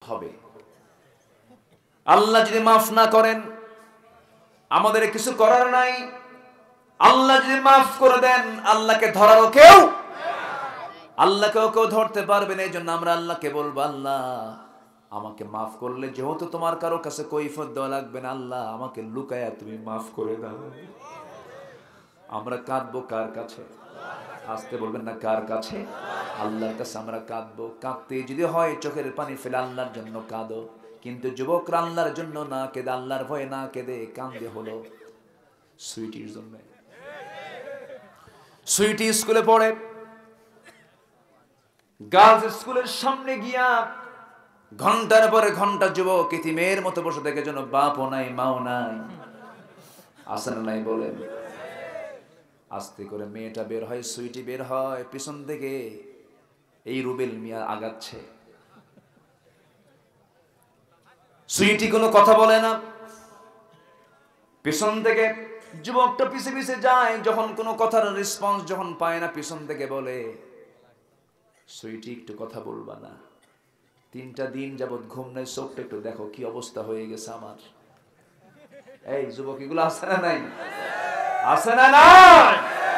হবে। আল্লাহ যদি মাফ না করেন আমাদের কিছু করার নাই। আল্লাহ যদি মাফ করে দেন আল্লাহকে ধরারও কেউ, আল্লাহকেও কেউ ধরতে পারবে না। এই জন্য আমরা আল্লাহকে বলবো, আল্লাহ আমাকে মাফ করলে, যেহেতু তোমার কারো কাছে কৈফিয়ত দেওয়া লাগবে না, আল্লাহ আমাকে লুকায়া তুমি মাফ করে দাও। আমরা কাঁদবো কার কাছে? আসতে বলবেন না, কার কাছে? আল্লাহর কাছে আমরা কাঁদবো। কাঁদতে যদি হয় চোখের পানি ফেলে আল্লাহর জন্য কাঁদো। কিন্তু যুবকরা আল্লাহর জন্য না কেঁদে, আল্লাহর ভয়ে না কেঁদে কান্দে হলো সুইটির জন্য। সুইটি স্কুলে পড়ে, গার্লস স্কুলের সামনে গিয়া ঘন্টার পরে ঘন্টা যুবক ইতিমের মতো বসে থেকে, যেন বাপও নাই মাও নাই, আসেন নাই বলেন। আস্তে করে মেয়েটা বের হয়, সুইটি বের হয়, পিছন থেকে এই রুবেল মিয়া আগাচ্ছে। সুইটি কোনো কথা বলে না, পিছন থেকে যুবকটা পিছে পিছে যায়। যখন কোনো কথার রেসপন্স যখন পায় না, পিছন থেকে বলে, সুইটি একটু কথা বলবা না? 3টা দিন যাবত ঘুম নাই, চোখটা একটু দেখো কি অবস্থা হয়ে গেছে আমার। এই যুবক, এগুলো আছে না নাই? আছে না নাই?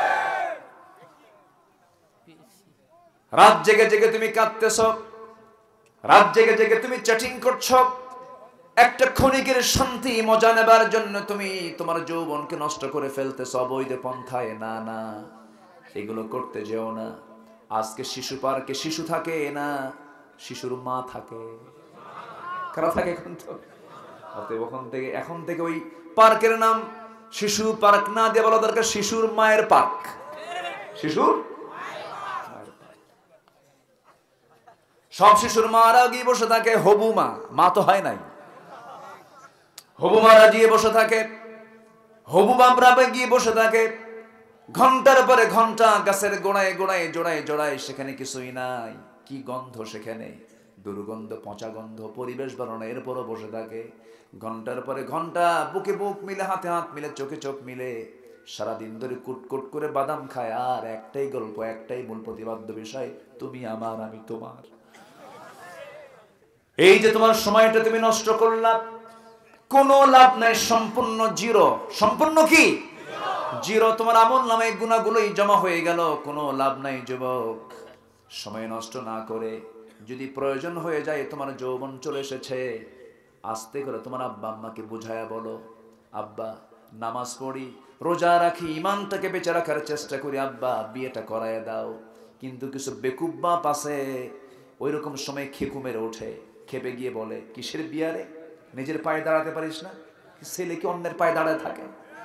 রাত জেগে জেগে তুমি কাঁদতেছ, রাত জেগে জেগে তুমি চ্যাটিং করছো, একটা ক্ষণিকের শান্তি মজা নেবার জন্য তুমি তোমার যৌবনকে নষ্ট করে ফেলতেছ অবৈধ পন্থায়। না না, এগুলো করতে যেও না। আজকে শিশু পার্কে শিশু থাকে না, শিশুর মা থাকে। কারা থাকে এখন? তো এখন থেকে ওই পার্কের নাম শিশু পার্ক না দিয়ে বলা দরকার শিশুর মায়ের পার্ক। শিশুর সব শিশুর মারা গিয়ে বসে থাকে, হবু মা, মা তো হয় নাই, হবু মারা গিয়ে বসে থাকে, হবু বাবরা গিয়ে বসে থাকে ঘন্টার পরে ঘন্টা গাছের গোড়ায় গোড়ায় জোড়ায় জোড়ায়। সেখানে কিছুই নাই। কি গন্ধ সেখানে, দুর্গন্ধ, পচা গন্ধ, পরিবেশ বানানো। এরপরও বসে থাকে ঘন্টার পরে ঘন্টা, বুকে বুক মিলে, হাতে হাত মিলে, চোখে চোখ মিলে, সারাদিন ধরে কুটকুট করে বাদাম খায়। আর একটাই গল্প, একটাই মূল প্রতিপাদ্য বিষয়, তুমি আমার, আমি তোমার। এই যে তোমার সময়টা তুমি নষ্ট করলা, কোনো লাভ নাই, সম্পূর্ণ জিরো। সম্পূর্ণ কি জিরো। তোমার আমল নামায় গুনাহগুলোই জমা হয়ে গেল, কোনো লাভ নাই। যুবক, সময় নষ্ট না করে, যদি প্রয়োজন হয়ে যায়, তোমার যৌবন চলে এসেছে, আস্তে করে তোমার আব্বা আম্মাকে বুঝায়া বলো, আব্বা নামাজ পড়ি, রোজা রাখি, ইমানটাকে বেঁচে রাখার চেষ্টা করি, আব্বা বিয়েটা করায় দাও। কিন্তু কিছু বেকুব বাপ আছে, ওই রকম সময় খেকু মেরে ওঠে, খেপে গিয়ে বলে, কিসের বিয়া রে, নিজের পায়ে দাঁড়াতে পারিস না? ছেলে কি অন্যের পায়ে দাঁড়ায় থাকে?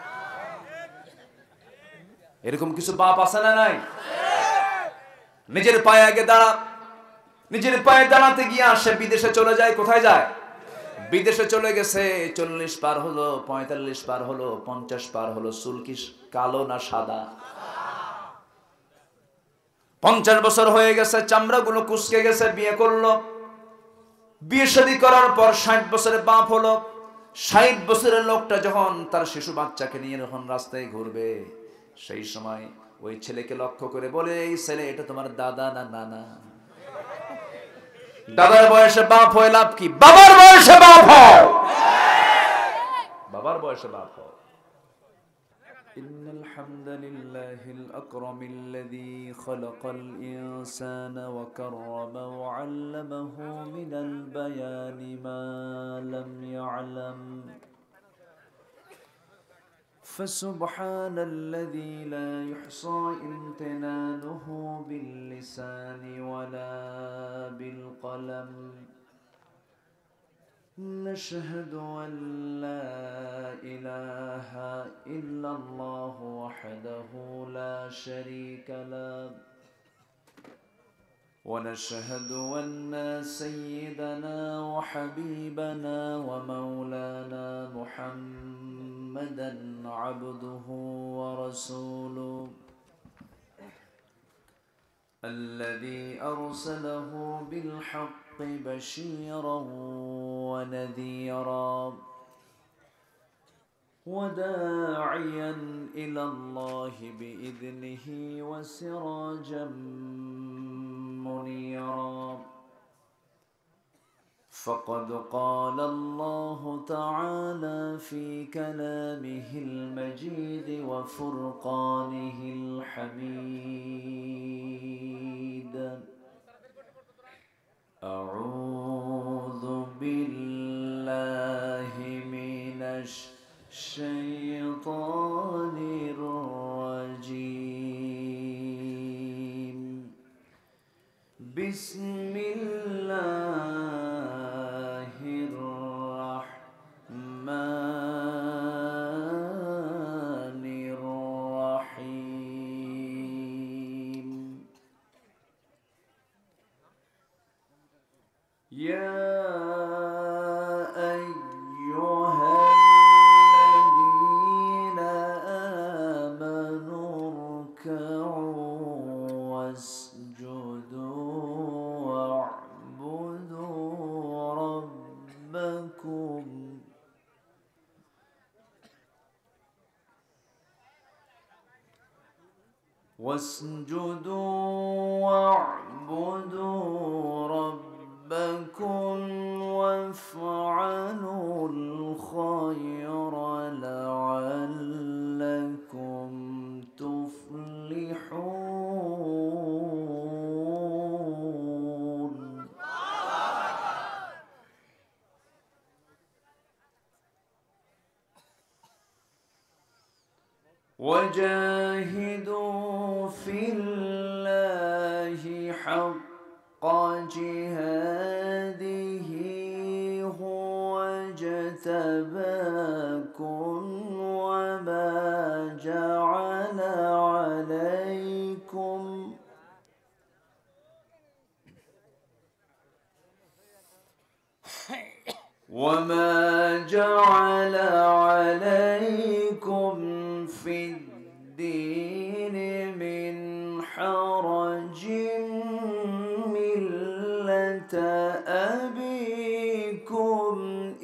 এরকম কিছু বাপ আছে না নাই? নিজের পায়ে আগে দাঁড়া। নিজের পায়ে দাঁড়াতে গিয়ে আসে বিদেশে চলে যায়। কোথায় যায়? বিদেশে চলে গেছে। 40 পার হলো, 45 পার হলো, 50 পার হলো, চুল কি কালো না সাদা? 50 বছর হয়ে গেছে, চামড়াগুলো কুচকে গেছে, বিয়ে করলো। বিয়ে শাদী করার পর 60 বছরের বাপ হলো। 60 বছরের লোকটা যখন তার শিশু বাচ্চাকে নিয়ে যখন রাস্তায় ঘুরবে, সেই সময় ওই ছেলেকে লক্ষ্য করে বলে, এই ছেলে, এটা তোমার দাদা না নানা? দাদার বয়সে বাপ হয়ে লাভ কি? বাবার বয়সে বাপ হও, বাবার বয়সে বাপ হও। ইন্নাল হামদালিল্লাহিল আকরামিল্লাযী খালাকাল ইনসানা ওয়া কাররামা ওয়া 'আল্লামাহু মিনাল বায়ানি মা লাম ইয়া'লাম। فسبحان الذي لا يحصى امتنانه باللسان ولا بالقلم. نشهد أن لا إله إلا الله وحده لا شريك له، ونشهد أن سيدنا وحبيبنا ومولانا محمدا عبده ورسوله، الذي أرسله بالحق بشيرا ونذيرا وداعيا إلى الله بإذنه وسراجا منيرا. فقد قال الله تعالى في كلامه المجيد وفرقانه الحميد: أعوذ بالله من الشيطان الرجيم. بسم الله الرحمن الرحيم. يا أيها الذين آمنوا اركعوا واسجدوا واعبدوا ربكم وافعلوا الخير لعلكم تفلحون. وجاهدوا في الله حق جهاده هو اجتباكم وما جعل عليكم في الدين من حرج ملة أبيكم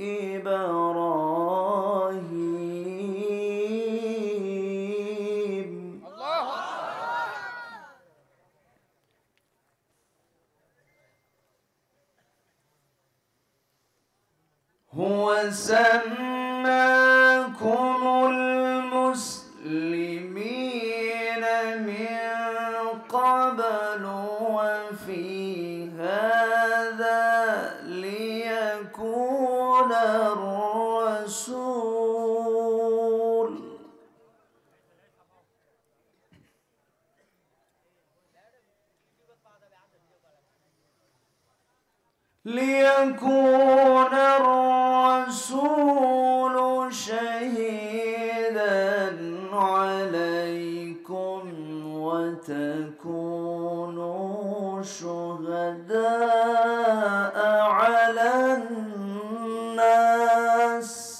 إبراهيم. هو سماكم المسلمين من قبل وفي هذا ليكون الرسول شهيدا عليكم وتكونوا شهداء على الناس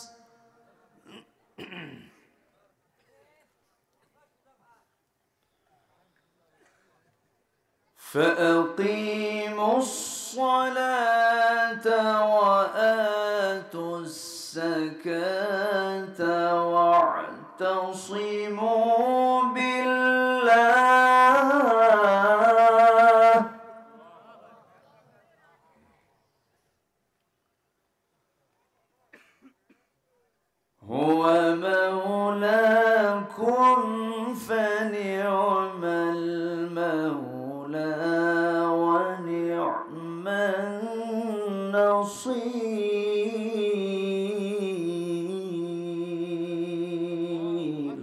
فأقيموا الصلاة وآتوا الزكاة واعتصموا بالله هو مولاكم فنعم المولى ونعم النصير.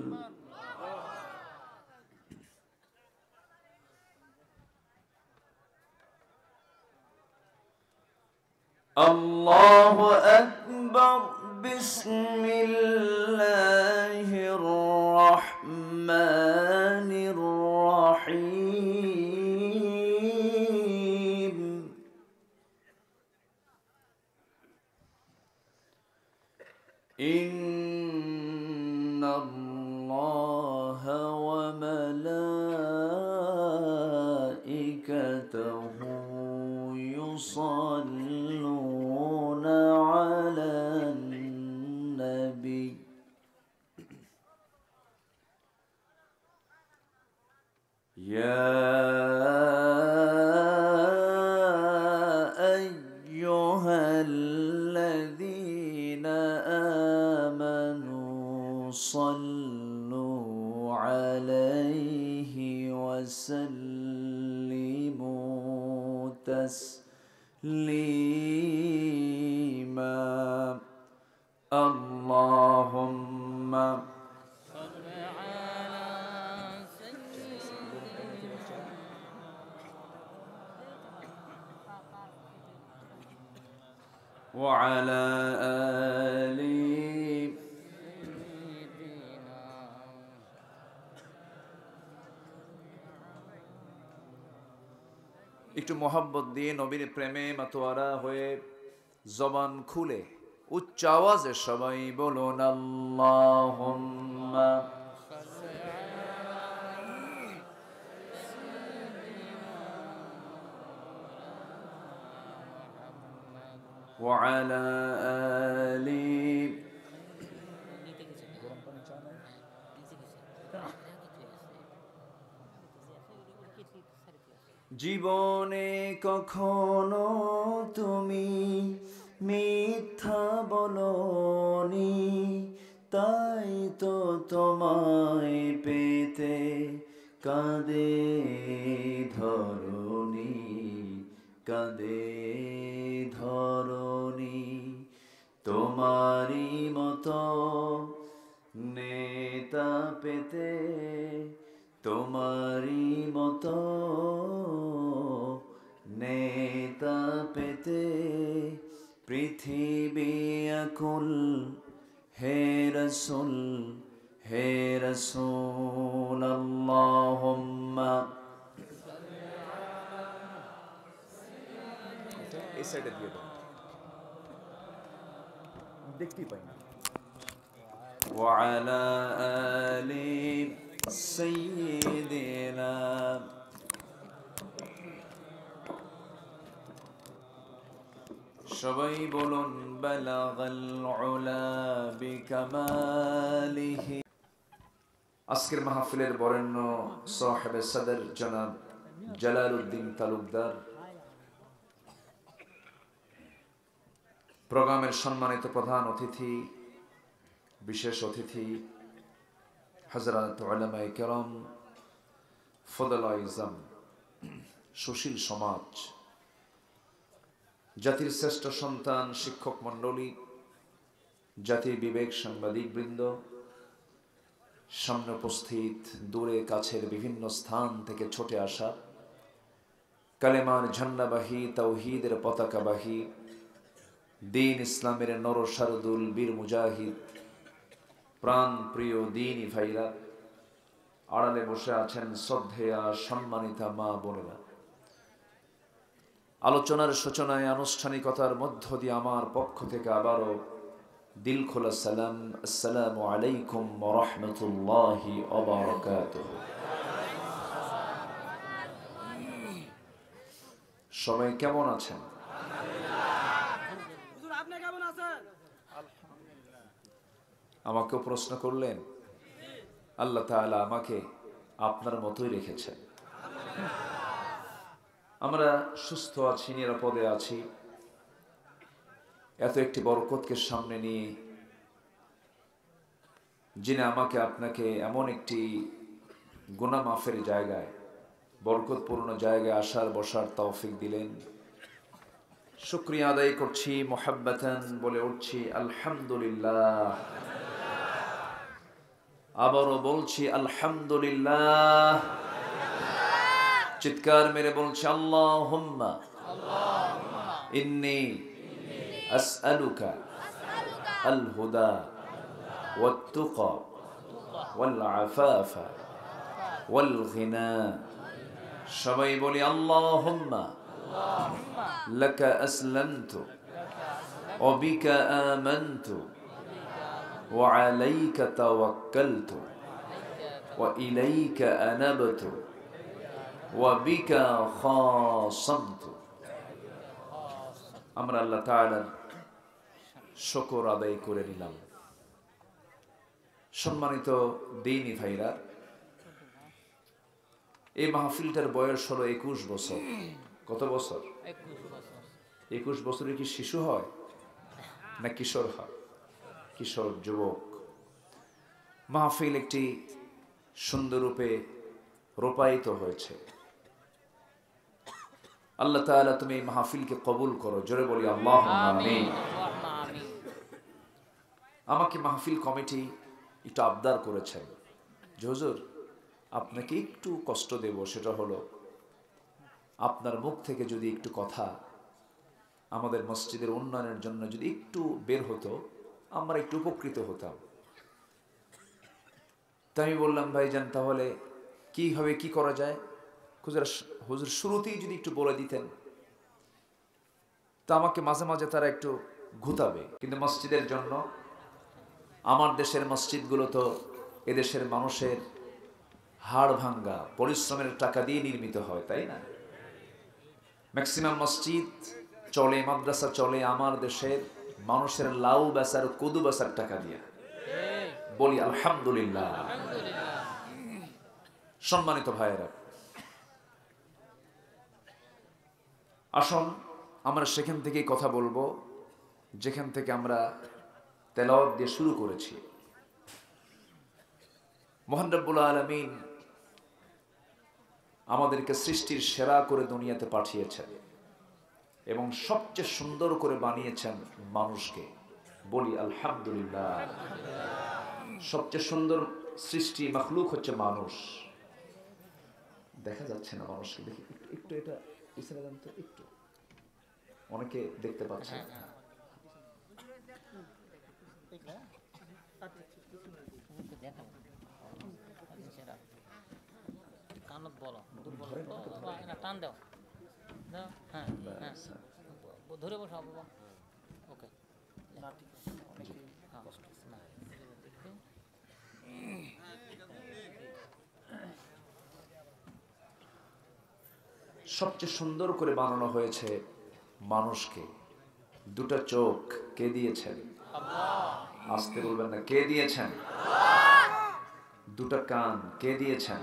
الله أكبر. بسم الله الرحمن الرحيم. إن الله وملائكته يصلون على النبي يا أيها الذين آمنوا صلوا عليه وسلموا تسليما اللهم وعلى آل একটু মোহাব্বত দিয়ে নবীর প্রেমে মাতোয়ারা হয়ে জবান খুলে উচ্চ আওয়াজে সবাই বলুন আল্লাহুম্মা وعلى آل জীবনে কখনো তুমি মিথ্যা বলনি, তাই তো তোমায় পেতে কাঁদে ধরণী, কাঁদে ধরণী। তোমারই মতো নেতা পেতে, তোমারই মতো নেতা পেতে পৃথিবী আকুল। হে রসুল, হে রসুল আল্লাহুম্মা। এই সাইডে দিয়ে দাও, দেখতেই পাই না। وعلى آل سيدنا সবাই বলুন বালাগাল উলা বিকামালিহি। আজকের মাহফিলের বরেণ্য সাহেবে সদর জনাব জালালউদ্দিন তালুকদার, প্রোগ্রামের সম্মানিত প্রধান অতিথি, বিশেষ অতিথি হযরত উলামায়ে কেরাম, ফদলায়ে ইজম, সুশীল সমাজ, জাতির শ্রেষ্ঠ সন্তান, শিক্ষক মণ্ডলী, জাতির বিবেক সাংবাদিক বৃন্দ, সামনে উপস্থিত, দূরে কাছের বিভিন্ন স্থান থেকে ছুটে আসা কালেমার ঝান্ডাবাহী, তাওহীদের পতাকাবাহী, দ্বীন ইসলামের নরসারদুল বীর মুজাহিদ, প্রাণ প্রিয় দ্বীনি ভাইরা, আড়ালে বসে আছেন শ্রদ্ধেয়া সম্মানিতা মা বোনেরা। আলোচনার সূচনায় আনুষ্ঠানিকতার মধ্য দিয়ে আমার পক্ষ থেকে আবারও দিল খোলা সালাম, আসসালামু আলাইকুম ওয়া রাহমাতুল্লাহি ওয়া বারাকাতুহু। সবাই কেমন আছেন? আমাকেও প্রশ্ন করলেন। আল্লাহ তাআলা আমাকে আপনার মতোই রেখেছেন। আমরা সুস্থ আছি, নিরাপদে আছি। এত একটি বরকতকে সামনে নিয়ে যিনি আমাকে আপনাকে এমন একটি গুনাহ মাফের জায়গায়, বরকতপূর্ণ জায়গায় আসার বসার তৌফিক দিলেন, শুকরিয়া আদায় করছি, মুহাব্বাতান বলে উঠছি আলহামদুলিল্লাহ। আবারও বলছি আলহামদুলিল্লাহ। চিৎকার মেরে বলছি আল্লাহুম্মা ইন্নী আসআলুকা আল হুদা ওয়াত তুকা ওয়াল আফাফা ওয়াল গিনা। সবাই বলি আল্লাহুম্মা লাকা আসলামতু ওয়া বিকা আমানতু ওয়া আলাইকা তাওয়াক্কালতু ওয়া ইলাইকা আনাবতু ওয়া বিকা খাসামতু। আমরা আল্লাহ তাআলার শুকর আদায় করে নিলাম। সম্মানিত দ্বীনি ভাইরা, এই মাহফিলটার বয়স হলো 21 বছর। কত বছর? 21 বছরে কি শিশু হয়? না কিশোর হয়, কিশোর যুবক। মাহফিল একটি সুন্দর রূপে রূপায়িত হয়েছে। আল্লাহ তাআলা তুমি এই মাহফিলকে কবুল করো, জোরে বলি আল্লাহুম্মা আমিন। আমাকে মাহফিল কমিটি একটু আবদার করেছেন যে হুজুর আপনাকে একটু কষ্ট দেব, সেটা হলো আপনার মুখ থেকে যদি একটু কথা আমাদের মসজিদের উন্নয়নের জন্য যদি একটু বের হতো, আমরা একটু উপকৃত হতাম। তাই আমি বললাম ভাইজান তাহলে কিভাবে কি করা যায়, হুজুর শুরুতেই যদি একটু বলে দিতেন। তা আমাকে মাঝে মাঝে তারা একটু ঘুতাবে, কিন্তু মসজিদের জন্য, আমার দেশের মসজিদগুলো তো এদেশের মানুষের হাড় ভাঙ্গা পরিশ্রমের টাকা দিয়ে নির্মিত হয়, তাই না? ম্যাক্সিমাম মসজিদ চলে, মাদ্রাসা চলে আমার দেশের মানুষের লাউ বেচার কদু বেচার টাকা দিয়ে। বলি আলহামদুলিল্লাহ। সম্মানিত ভাইয়েরা, আসুন আমরা সেখান থেকেই কথা বলবো যেখান থেকে আমরা তেলাওয়াত দিয়ে শুরু করেছি। মহান রব্বুল আলামিন আমাদেরকে সৃষ্টির সেরা করে দুনিয়াতে পাঠিয়েছেন এবং সবচেয়ে সুন্দর করে বানিয়েছেন মানুষকে। বলি আলহামদুলিল্লাহ। সবচেয়ে সুন্দর সৃষ্টি মাখলুক হচ্ছে মানুষ। দেখা যাচ্ছে না মানুষকে, দেখি একটু এটা পিছনে যান তো, একটু অনেকে দেখতে পাচ্ছে। টান দাও, হ্যাঁ হ্যাঁ, ধরে বসো। ওকে, সবচেয়ে সুন্দর করে বানানো হয়েছে মানুষকে। দুটো চোখ কে দিয়েছেন? আসতে বলবেন না, কে দিয়েছেন? দুটো কান কে দিয়েছেন?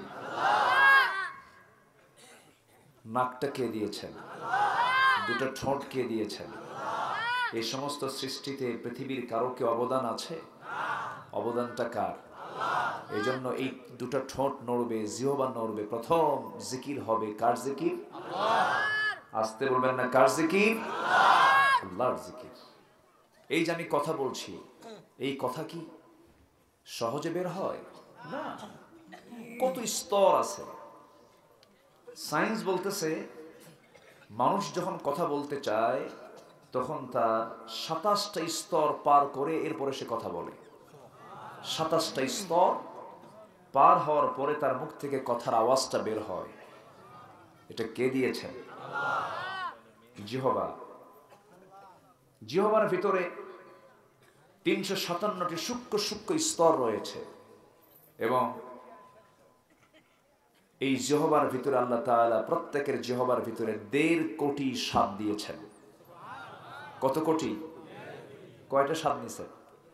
নাকটা কে দিয়েছেন? দুটো ঠোঁট কে দিয়েছেন? এই সমস্ত সৃষ্টিতে পৃথিবীর কারো কি অবদান আছে? অবদানটা কার? এই জন্য এই দুটো ঠোঁট নড়বে, জিহ্বা নড়বে, প্রথম জিকির হবে কার জিকির? আসতে বলবেন না, কার জিকির? আল্লাহর জিকির। এই যে আমি কথা বলছি, এই কথা কি সহজে বের হয় না, কত স্তর আছে। সায়েন্স বলতেছে মানুষ যখন কথা বলতে চায় তখন তার 27টা স্তর পার করে এরপরে সে কথা বলে। 27টা স্তর পার হওয়ার পরে তার মুখ থেকে কথার আওয়াজটা বের হয়। এটা কে দিয়েছেন? জিহ্বা। জিহ্বার ভিতরে 357টি সূক্ষ্ম সূক্ষ্ম স্তর রয়েছে এবং এই জিহ্বার ভিতরে আল্লাহ তাআলা প্রত্যেকের জিহ্বার ভিতরে 1.5 কোটি স্বাদ দিয়েছেন। কত কোটি? কয়টা স্বাদ নিছেন?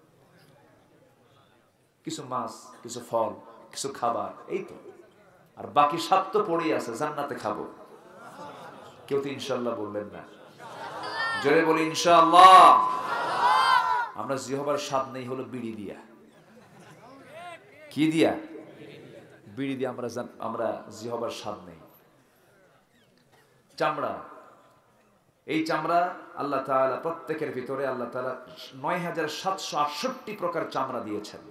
কিছু মাছ, কিছু ফল, কিছু খাবার, এই তো। আর বাকি স্বাদ তো পড়েই আছে, জান্নাতে খাবো। কেউ তো ইনশাআল্লাহ বললেন না, জোরে বলি ইনশাআল্লাহ। আমরা জিহ্বার স্বাদ নেই হলো বিড়ি দিয়া। কি দিয়া? বিড়ি দিয়ে আমরা জিহ্বার স্বাদ নেই। চামড়া, এই চামড়া আল্লাহ তাআলা প্রত্যেকের ভিতরে আল্লাহ তাআলা ৯৭৬৮ প্রকার চামড়া দিয়েছেন।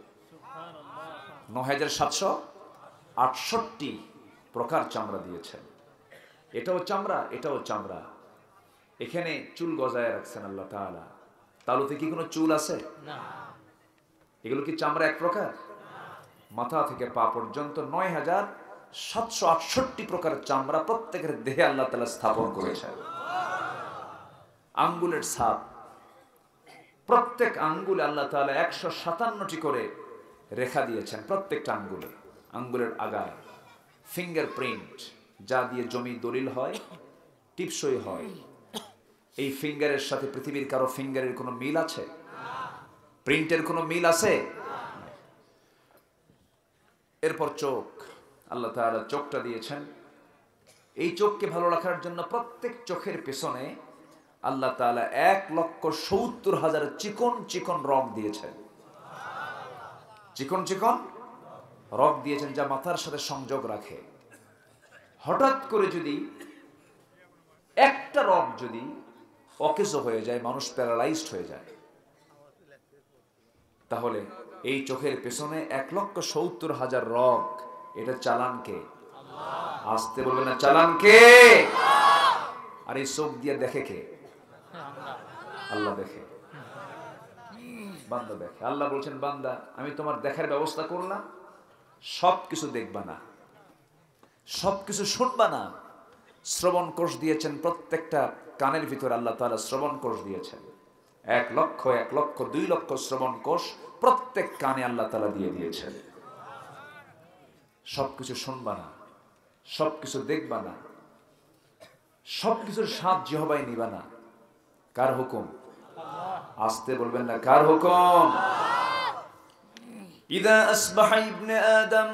৯৭৬৮ প্রকার চামড়া দিয়েছেন। এটাও চামড়া, এটাও চামড়া। এখানে চুল গজায় রাখছেন আল্লাহ তাআলা। তালুতে কি কোনো চুল আছে? না। এগুলো কি চামড়া এক প্রকার? মাথা থেকে পা পর্যন্ত ৯৭৬৮ প্রকার চামড়া প্রত্যেকের দেহে আল্লাহ তাআলা স্থাপন করেছেন। আঙ্গুলের ছাপ, প্রত্যেক আঙ্গুলে আল্লাহ তাআলা ১৫৭টি করে রেখা দিয়েছেন। প্রত্যেকটা আঙ্গুলে, আঙ্গুলের আগায় ফিঙ্গারপ্রিন্ট, যা দিয়ে জমি দলিল হয়, টিপসই হয়। এই ফিঙ্গারের সাথে পৃথিবীর কারো ফিঙ্গারের কোনো মিল আছে? প্রিন্টের কোনো মিল আছে? এরপর চোখ, আল্লাহ তাআলা চোখটা দিয়েছেন। এই চোখকে ভালো রাখার জন্য প্রত্যেক চোখের পেছনে আল্লাহ তাআলা 1,70,000 চিকন চিকন রগ দিয়েছেন। চিকন চিকন রগ দিয়েছেন যা মাথার সাথে সংযোগ রাখে। হঠাৎ করে যদি একটা রগ যদি অকেজো হয়ে যায়, মানুষ প্যারালাইজড হয়ে যায়, তাহলে এই চোখের পেছনে 1,70,000 রগ, এটা চালান কে? আসতে বলবে না, চালান কে? আর এই চোখ দিয়ে দেখে কে? আল্লাহ দেখে, বান্দা দেখে। আল্লাহ বলছেন, বান্দা আমি তোমার দেখার ব্যবস্থা করলাম, সবকিছু দেখবা না, সবকিছু শুনবা না। শ্রবণ কোষ দিয়েছেন প্রত্যেকটা কানের ভিতরে, আল্লাহ তাআলা শ্রবণ কোষ দিয়েছেন 1 লক্ষ 1 লক্ষ 2 লক্ষ শ্রবণ কোষ প্রত্যেক কানে আল্লাহ তাআলা দিয়ে দিয়েছেন। সবকিছু শুনবা না, সবকিছু দেখবা না, সবকিছুর স্বাদ জিহ্বায় নিবা না। কার হুকুম? আসতে বলবেন না, কার হুকুম? ইদা আসবাহা ইবনে আদম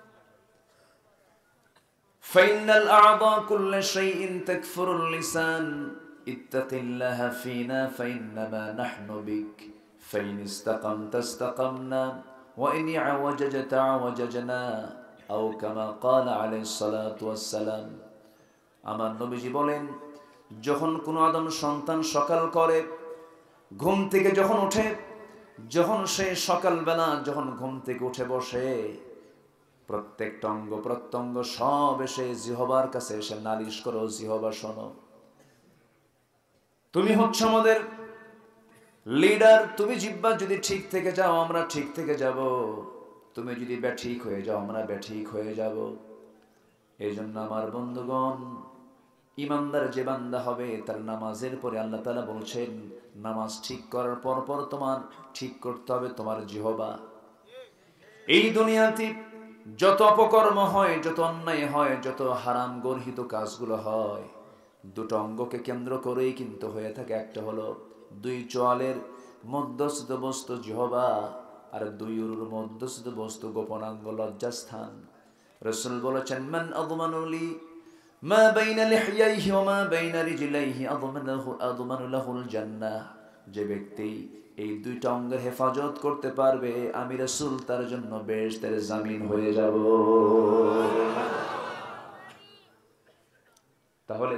فإن الأعضاء كل شيء تكفر اللسان اتق الله فينا فإنما نحن بك فإن استقمت استقمنا وإن اعوججت اعوججنا أو كما قال عليه الصلاة والسلام। আমার নবীজি বলেন, যখন কোনো আদম সন্তান সকাল করে, ঘুম থেকে যখন ওঠে, যখন সে সকালবেলা যখন ঘুম থেকে উঠে বসে, প্রত্যেকটা অঙ্গ প্রত্যঙ্গ সব এসে জিহ্বার কাছে এসে নালিশ করো, জিহ্বা শোনো, তুমি হচ্ছ আমাদের লিডার। তুমি জিহ্বা যদি ঠিক থেকে যাও আমরা ঠিক থেকে যাব, তুমি যদি ব্যাঠিক হয়ে যাও আমরা ব্যাঠিক হয়ে যাব। এই জন্য আমার বন্ধুগণ, ইমানদার যে বান্দা হবে তার নামাজের পরে আল্লাহ তাআলা বলছেন, নামাজ ঠিক করার পর পর তোমার ঠিক করতে হবে তোমার জিহ্বা। এই দুনিয়াতে যত অপকর্ম হয়, যত অন্যায় হয়, যত হারাম গর্হিত কাজগুলো হয়, দুটো অঙ্গকে কেন্দ্র করেই কিন্তু হয়ে থাকে। একটা হলো 2 চোয়ালের মধ্যস্থ বস্তু জিহ্বা, আর 2 উরুর মধ্যস্থ বস্তু গোপনাঙ্গ লজ্জাস্থান। রাসূল বলেছেন, মান আযমানু লি মা বাইনা লিহইয়াইহি ওয়া মা বাইনা রিজলাইহি আযমানু লাহুল জান্নাহ। যে ব্যক্তি এই 2টা অঙ্গের হেফাজত করতে পারবে, আমি রাসূল তার জন্য বেহেশতের জামিন হয়ে যাব। তাহলে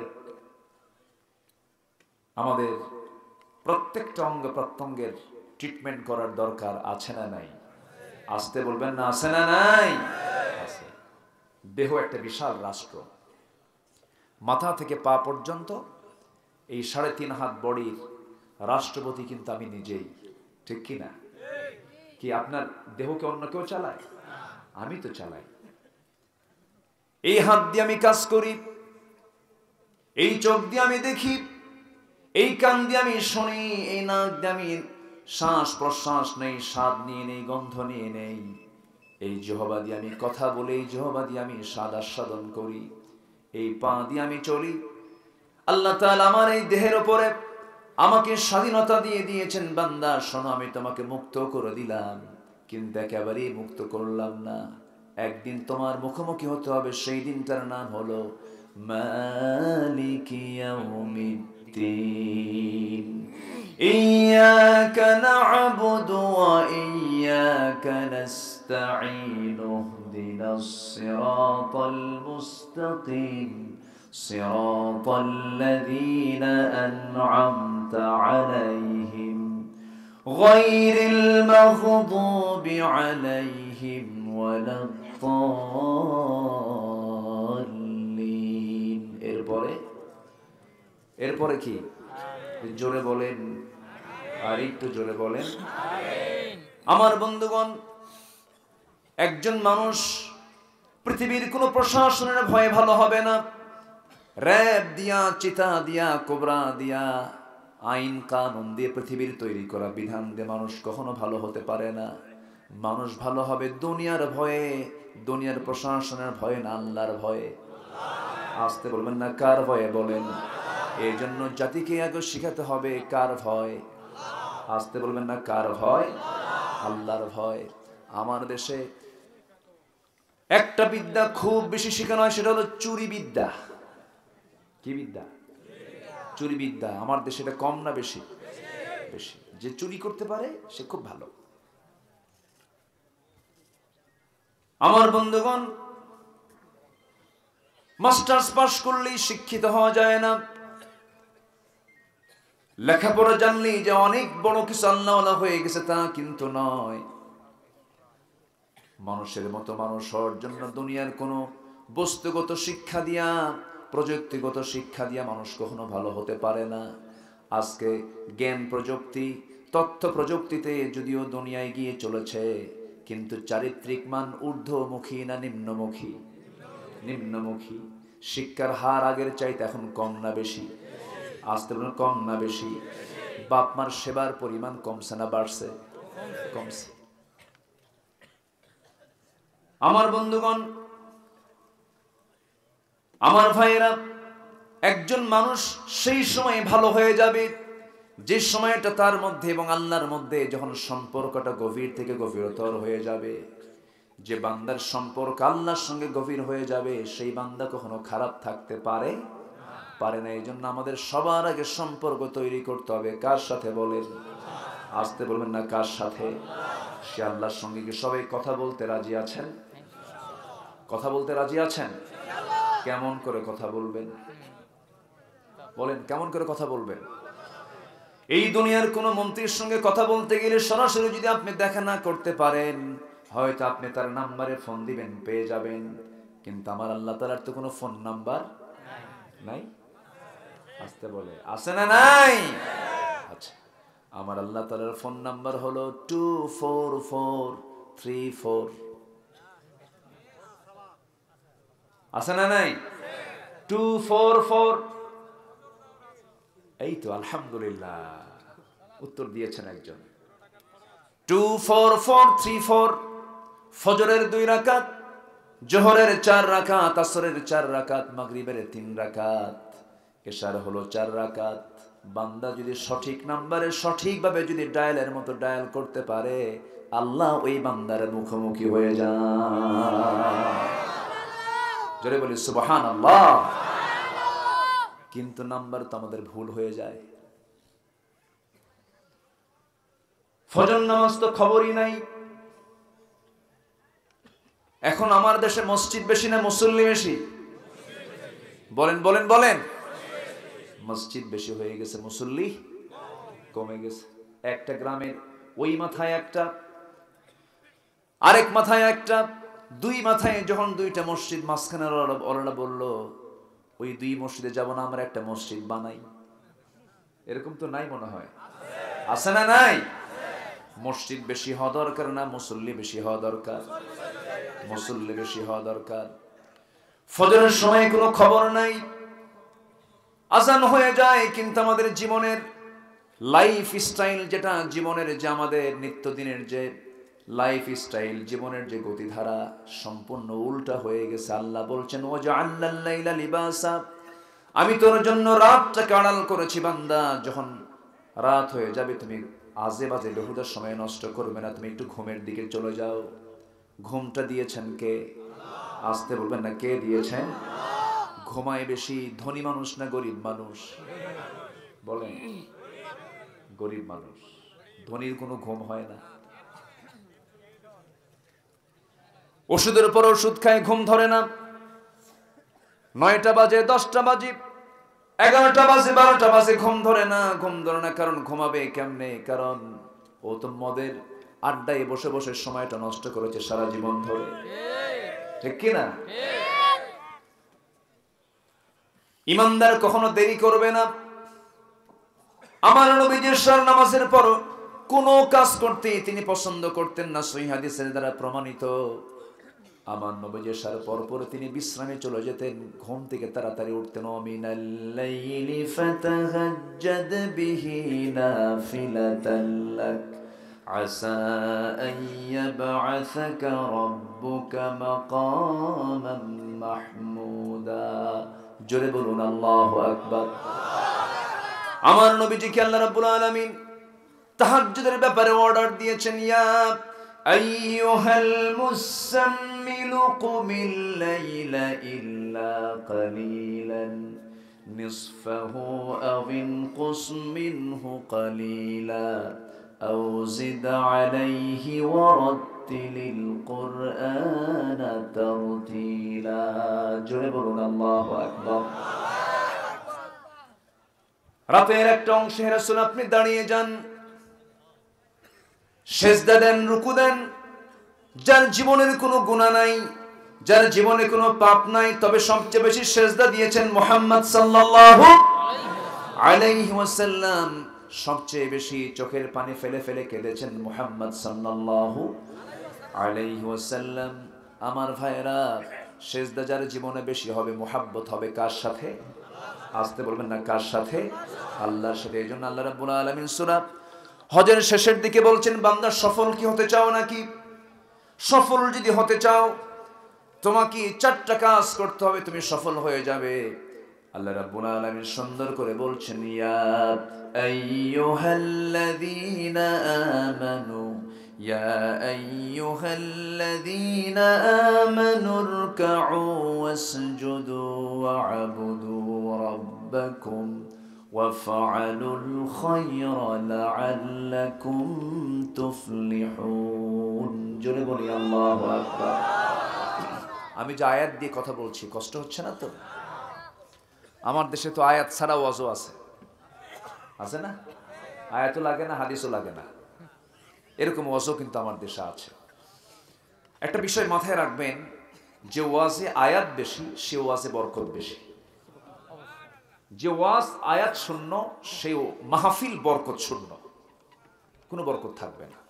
আমাদের প্রত্যেকটা অঙ্গ প্রত্যঙ্গের ট্রিটমেন্ট করার দরকার আছে না নাই? আসতে বলবেন না, আছে না নাই? আছে। দেহ একটা বিশাল রাষ্ট্র, মাথা থেকে পা পর্যন্ত এই 3.5 হাত বডির রাষ্ট্রপতি কিন্তু আমি নিজেই, ঠিক কি না? কি আপনার দেহকে অন্য কেউ চালায়? আমি তো চালাই। এই হাত দিয়ে আমি কাজ করি, এই চোখ দিয়ে আমি দেখি, এই কান দিয়ে আমি শুনি, এই নাক দিয়ে আমি শ্বাস প্রশ্বাস নেই, স্বাদ নিয়ে নেই, গন্ধ নিয়ে নেই। এই জিহ্বা দিয়ে আমি কথা বলি, এই জিহ্বা দিয়ে আমি স্বাদ আস্বাদন করি, এই পা দিয়ে আমি চলি। আল্লাহ তাআলা আমার এই দেহের উপরে আমাকে স্বাধীনতা দিয়ে দিয়েছেন। বান্দা শোনো, আমি তোমাকে মুক্ত করে দিলাম, কিন্তু একেবারেই মুক্ত করলাম না। একদিন তোমার মুখোমুখি হতে হবে, সেই দিনটার নাম হলো মালিকি ইয়াউমিদ্দিন। ইয়্যাকা না'বুদু ওয়া ইয়্যাকা নাস্তাঈন ইহদিনাস সিরাতাল মুস্তাকিম صراط الذين أنعمت عليهم غير المغضوب عليهم ولا الضالين। এরপরে কি? জোরে বলেন, আর একটু জোরে বলেন। আমার বন্ধুগণ, একজন মানুষ পৃথিবীর কোন প্রশাসনের ভয়ে ভালো হবে না। র‍্যাব দিয়া, চিতা দিয়া, কোবরা দিয়া, আইন কানুন দিয়ে পৃথিবীর তৈরি করা বিধান দিয়ে মানুষ কখনো ভালো হতে পারে না। মানুষ ভালো হবে দুনিয়ার ভয়ে, দুনিয়ার প্রশাসনের ভয়ে না, আল্লাহর ভয়ে। আসতে বলবেন না, কার ভয়ে বলেন? এই জন্য জাতিকে আগে শিখাতে হবে কার ভয়। আসতে বলবেন না, কার ভয়? আল্লাহর ভয়। আমার দেশে একটা বিদ্যা খুব বেশি শেখানো হয়, সেটা হলো চুরি বিদ্যা। কি বিদ্যা? চুরি বিদ্যা আমার দেশে এটা কম না বেশি? বেশি। যে চুরি করতে পারে সে খুব ভালো। আমার বন্ধুগণ, মাস্টার্স পাস করলেই শিক্ষিত হওয়া যায় না। লেখাপড়া জানলেই যে অনেক বড় কিছু আল্লাহওয়ালা হয়ে গেছে তা কিন্তু নয়। মানুষের মতো মানুষ হওয়ার জন্য দুনিয়ার কোনো বস্তুগত শিক্ষা দিয়া, প্রযুক্তিগত শিক্ষা দিয়া মানুষ কখনো ভালো হতে পারে না। আজকে জ্ঞান প্রযুক্তি, তথ্য প্রযুক্তিতে যদিও দুনিয়া এগিয়ে চলেছে, কিন্তু চারিত্রিক মান ঊর্ধ্বমুখী না নিম্নমুখী? নিম্নমুখী। শিক্ষার হার আগের চাইতে এখন কম না বেশি? আসতে বলুন, কম না বেশি? বাপ মার সেবার পরিমাণ কমছে না বাড়ছে? কমছে। আমার বন্ধুগণ, আমার ভাইয়েরা, একজন মানুষ সেই সময় ভালো হয়ে যাবে যে সময়টা তার মধ্যে এবং আল্লাহর মধ্যে যখন সম্পর্কটা গভীর থেকে গভীরতর হয়ে যাবে। যে বান্দার সম্পর্ক আল্লাহর সঙ্গে গভীর হয়ে যাবে সেই বান্দা কখনো খারাপ থাকতে পারে না। এই জন্য আমাদের সবার আগে সম্পর্ক তৈরি করতে হবে কার সাথে বলেন? আসতে বলবেন না, কার সাথে? সে আল্লাহর সঙ্গে কি সবাই কথা বলতে রাজি আছেন? কথা বলতে রাজি আছেন? কেমন করে কথা বলবেন বলেন? কেমন করে কথা বলবেন? এই দুনিয়ার কোন মন্ত্রীর সঙ্গে কথা বলতে গেলে সরাসরি যদি আপনি দেখা না করতে পারেন, হয়তো আপনি তার নাম্বারে ফোন দিবেন, পেয়ে যাবেন। কিন্তু আমার আল্লাহ তাআলার তো কোনো ফোন নাম্বার নাই। আসতে বলে, আছে না নাই? আচ্ছা, আমার আল্লাহ তাআলার ফোন নাম্বার হলো 24434। আছে না নাই? 244। এই তো আলহামদুলিল্লাহ, উত্তর দিয়েছেন একজন। 24434। ফজরের 2 রাকাত, জোহরের 4 রাকাত, আসরের 4 রাকাত, মাগরিবের 3 রাকাত, এশার হলো 4 রাকাত। বান্দা যদি সঠিক নাম্বারে সঠিকভাবে যদি ডায়ালের মতো ডায়াল করতে পারে, আল্লাহ ওই বান্দার মুখোমুখি হয়ে যায়। জোরে বলি সুবহানাল্লাহ। কিন্তু নাম্বার তো আমাদের ভুল হয়ে যায়। ফজর নামাজ তো খবরই নাই। এখন আমার দেশে মসজিদ বেশি না মুসল্লি বেশি? বলেন বলেন বলেন। মসজিদ বেশি হয়ে গেছে, মুসল্লি কমে গেছে। একটা গ্রামের ওই মাথায় একটা, আরেক মাথায় একটা, 2 মাথায় যখন 2টা মসজিদ, মাঝখানে ওরা বলল ওই 2 মসজিদে যাব না, আমরা একটা মসজিদ বানাই। এরকম তো নাই মনে হয়? আছে না নাই? মসজিদ বেশি হওয়া দরকার না মুসল্লি বেশি হওয়া দরকার? মুসল্লি বেশি হওয়া দরকার। ফজরের সময় কোনো খবর নাই, আজান হয়ে যায়, কিন্তু আমাদের জীবনের লাইফ স্টাইল, যেটা জীবনের যে আমাদের নিত্যদিনের যে লাইফ স্টাইল, জীবনের যে গতিধারা সম্পূর্ণ উল্টা হয়ে গেছে। আল্লাহ বলছেন, ওয়াজআলনাল লাইলা লিবাসা, আমি তোর জন্য রাতটাকে আড়াল করেছি। বান্দা, যখন রাত হয়ে যাবে তুমি আজে বাজে বেহুদার সময় নষ্ট করবে না, তুমি একটু ঘুমের দিকে চলে যাও। ঘুমটা দিয়েছেন কে? আসতে বলবেন না, কে দিয়েছেন? ঘুমায় বেশি ধনী মানুষ না গরিব মানুষ? বলেন। গরিব মানুষ। ধনীর কোনো ঘুম হয় না। ওষুধের উপর ওষুধ খায়, ঘুম ধরে না। 9টা বাজে, 10টা বাজে, 11টা বাজে, 12টা বাজে, ঘুম ধরে না। ঘুম ধরে না কারণ ঘুমাবে কেমনে? কারণ ও তো মদের আড্ডায় বসে বসে সময়টা নষ্ট করেছে সারা জীবন ধরে। ঠিক কিনা? ইমানদার কখনো দেরি করবে না। আমার নবীজি এশার নামাজের পর কোন কাজ করতে তিনি পছন্দ করতেন না, সহিহ হাদিসের দ্বারা প্রমাণিত। আমার নবীজি এশার পর তিনি বিশ্রামে চলে যেতেন, ঘুম থেকে তাড়াতাড়ি উঠতেন। মিনাল লাইলি ফাতাহাজ্জাদ বিহি নাফিলাতান লাক আসা আন ইয়াবআসাকা রাব্বুকা মাকামান মাহমুদা। জোরে বলুন আল্লাহু আকবার। আমার নবীজিকে আল্লাহ রাব্বুল আলামিন তাহাজ্জুদের ব্যাপারে অর্ডার দিয়েছেন, ইয়া আইয়ুহাল মুসাম্মিলু কুমিল লাইলা ইল্লা কালিলান نصفه أو انقص منه قليلا أو زد عليه ورتل القرآن ترتيلا جربنا الله أكبر রাতের একটা অংশে রাসূল আপনি দাঁড়িয়ে যান, সিজদা দেন, রুকু দেন। যার জীবনের কোনো গুনাহ নাই, যার জীবনে কোনো পাপ নাই, তবে সবচেয়ে বেশি সিজদা দিয়েছেন মুহাম্মদ সাল্লাল্লাহু আলাইহি ওয়াসাল্লাম। সবচেয়ে বেশি চোখের পানি ফেলে ফেলে কেঁদেছেন মুহাম্মদ সাল্লাল্লাহু আলাইহি ওয়াসাল্লাম। আমার ভাইরা, সিজদা যার জীবনে বেশি হবে, মুহাব্বত হবে কার সাথে? আসতে বলবেন না, কার সাথে? আল্লাহর সাথে। এই জন্য আল্লাহ রাব্বুল আলামিন সূরা হজের শেষের দিকে বলছেন, বান্দা সফল কি হতে চাও নাকি? সফল যদি হতে চাও তোমাকে 4টা কাজ করতে হবে, তুমি সফল হয়ে যাবে। আল্লাহ রাব্বুল আলামিন সুন্দর করে বলছেন, ইয়া আইয়ুহাল্লাযীনা আমানু ইয়া আইয়ুহাল্লাযীনা আমানু রুকউ ওয়াসজুদু ওয়া'বুদু রাব্বাকুম ওয়াফআলুল খায়রা লাআল্লাকুম তুফলিহুন। জোরে বলি আল্লাহু আকবার। আমি যে আয়াত দিয়ে কথা বলছি, কষ্ট হচ্ছে না তো? আমার দেশে তো আয়াত ছাড়া ওয়াজও আছে, আছে না? আয়াতও লাগে না, হাদিসও লাগে না, এরকম ওয়াজও কিন্তু আমার দেশে আছে। একটা বিষয় মাথায় রাখবেন, যে ওয়াজে আয়াত বেশি সে ওয়াজে বরকত বেশি। যে ওয়াজ আয়াত শূন্য সে মাহফিল বরকত শূন্য, কোনো বরকত থাকবে না।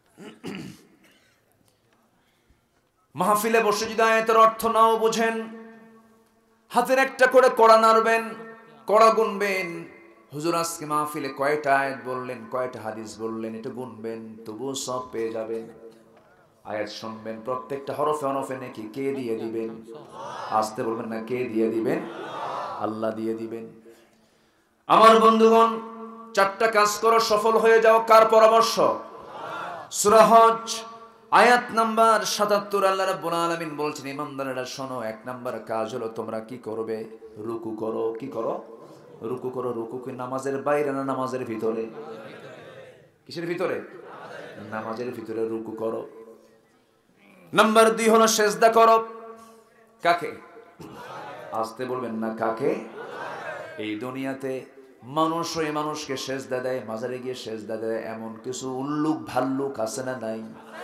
মাহফিলে বসে যদি আয়াতের অর্থ নাও বোঝেন, হাতের একটা করে কড়া নাড়বেন, কড়া গুনবেন, হুজুর আজকে মাহফিলে কয়টা আয়াত বললেন, কয়টা হাদিস বললেন, এটা গুনবেন, তবুও সব পেয়ে যাবেন। আয়াত শুনবেন, প্রত্যেকটা হরফে হরফে নাকি কে দিয়ে দিবেন? আসতে বলবেন না, কে দিয়ে দিবেন? আল্লাহ দিয়ে দিবেন। আমার বন্ধুগণ, 4টা কাজ করো, সফল হয়ে যাও। কার পরামর্শ? সূরা হজ আয়াত নাম্বার 77 আল্লাহ রাব্বুল আলামিন বলছেন, ইমানদারেরা শোনো, 1 নাম্বার কাজ হলো তোমরা কি করবে? রুকু করো। কি করো? রুকু করো। রুকু কি নামাজের বাইরে না নামাজের ভিতরে? কিসের ভিতরে? নামাজের ভিতরে রুকু করো। নাম্বার 2 হলো সিজদা করো। কাকে? আসতে বলবেন না, কাকে? এই দুনিয়াতে মানুষ ওই মানুষকে সিজদা দেয়, মাজারে গিয়ে সিজদা দেয়, এমন কিছু উল্লুক ভাল্লুক আছে না নাই?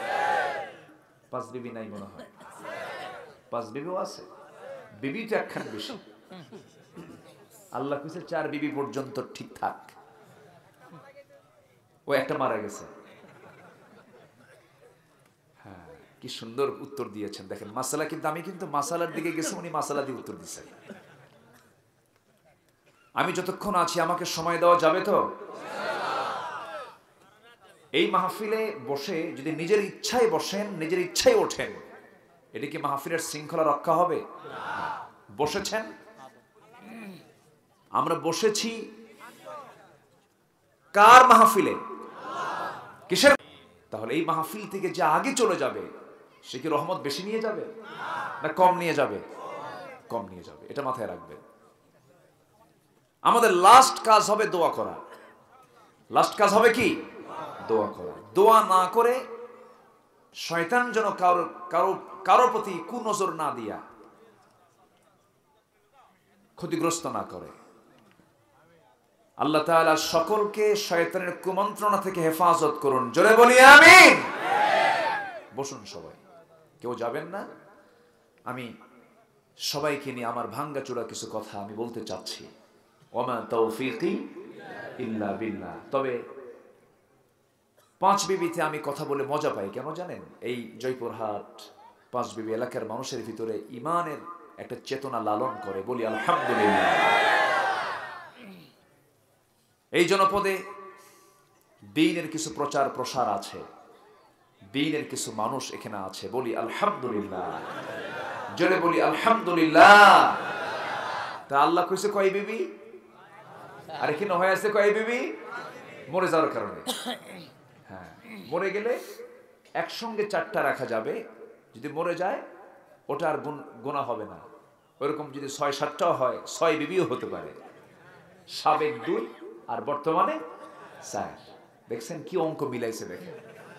5 বিবি নাই মনে হয়? 5 বিবিও আছে। বিবি তো একখান বেশি। আল্লাহ কইছে 4 বিবি পর্যন্ত ঠিকঠাক। ও একটা মারা গেছে। হ্যাঁ, কি সুন্দর উত্তর দিয়েছেন দেখেন। মাসালা কিন্তু, আমি কিন্তু মাসালার দিকে গেছি, উনি মাসালা দিয়ে উত্তর দিচ্ছেন। আমি যতক্ষণ আছি আমাকে সময় দেওয়া যাবে তো? এই মাহফিলে বসে যদি নিজের ইচ্ছায় বসেন, নিজের ইচ্ছায় ওঠেন, এটা কি মাহফিলের শৃঙ্খলা রক্ষা হবে? বসেছেন, আমরা বসেছি কার মাহফিলে? কিসের? তাহলে এই মাহফিল থেকে যে আগে চলে যাবে সে কি রহমত বেশি নিয়ে যাবে না কম নিয়ে যাবে? কম নিয়ে যাবে, এটা মাথায় রাখবেন। আমাদের লাস্ট কাজ হবে দোয়া করা। লাস্ট কাজ হবে কি? দোয়া করা। দোয়া না করে শয়তান যেন কারো প্রতি কুনজর না দিয়া, ক্ষতিগ্রস্ত না করে। আল্লাহ তাআলা সকলকে শয়তানের কুমন্ত্রণা থেকে হেফাজত করুন। জোরে বলি আমিন। বসুন সবাই, কেউ যাবেন না। আমি সবাইকে নিয়ে আমার ভাঙ্গাচোরা কিছু কথা আমি বলতে চাচ্ছি। ওমা তৌফিকি ইল্লা বিল্লাহ। তবে 5 বিবিতে আমি কথা বলে মজা পাই, কেন জানেন? এই জয়পুরহাট 5 বিবি এলাকার মানুষের ভিতরে ইমানের একটা চেতনা লালন করে। বলি আলহামদুলিল্লাহ। এই জনপদে দ্বীনের কিছু প্রচার প্রসার আছে, দ্বীনের কিছু মানুষ এখানে আছে। বলি আলহামদুলিল্লাহ। জোরে বলি আলহামদুলিল্লাহ। তা আল্লাহ কইছে কয় বিবি? আর এখানে হয়ে আছে কয় বিবি? মরে যাওয়ার কারণে। হ্যাঁ, মরে গেলে একসঙ্গে 4টা রাখা যাবে। যদি মরে যায় ওটা আর গুনাহ হবে না, ওরকম যদি 6-7টাও হয় 6 বিবিও হতে পারে। সাবেক 2 আর বর্তমানে 4। দেখছেন কি অঙ্ক মিলাইছে দেখেন।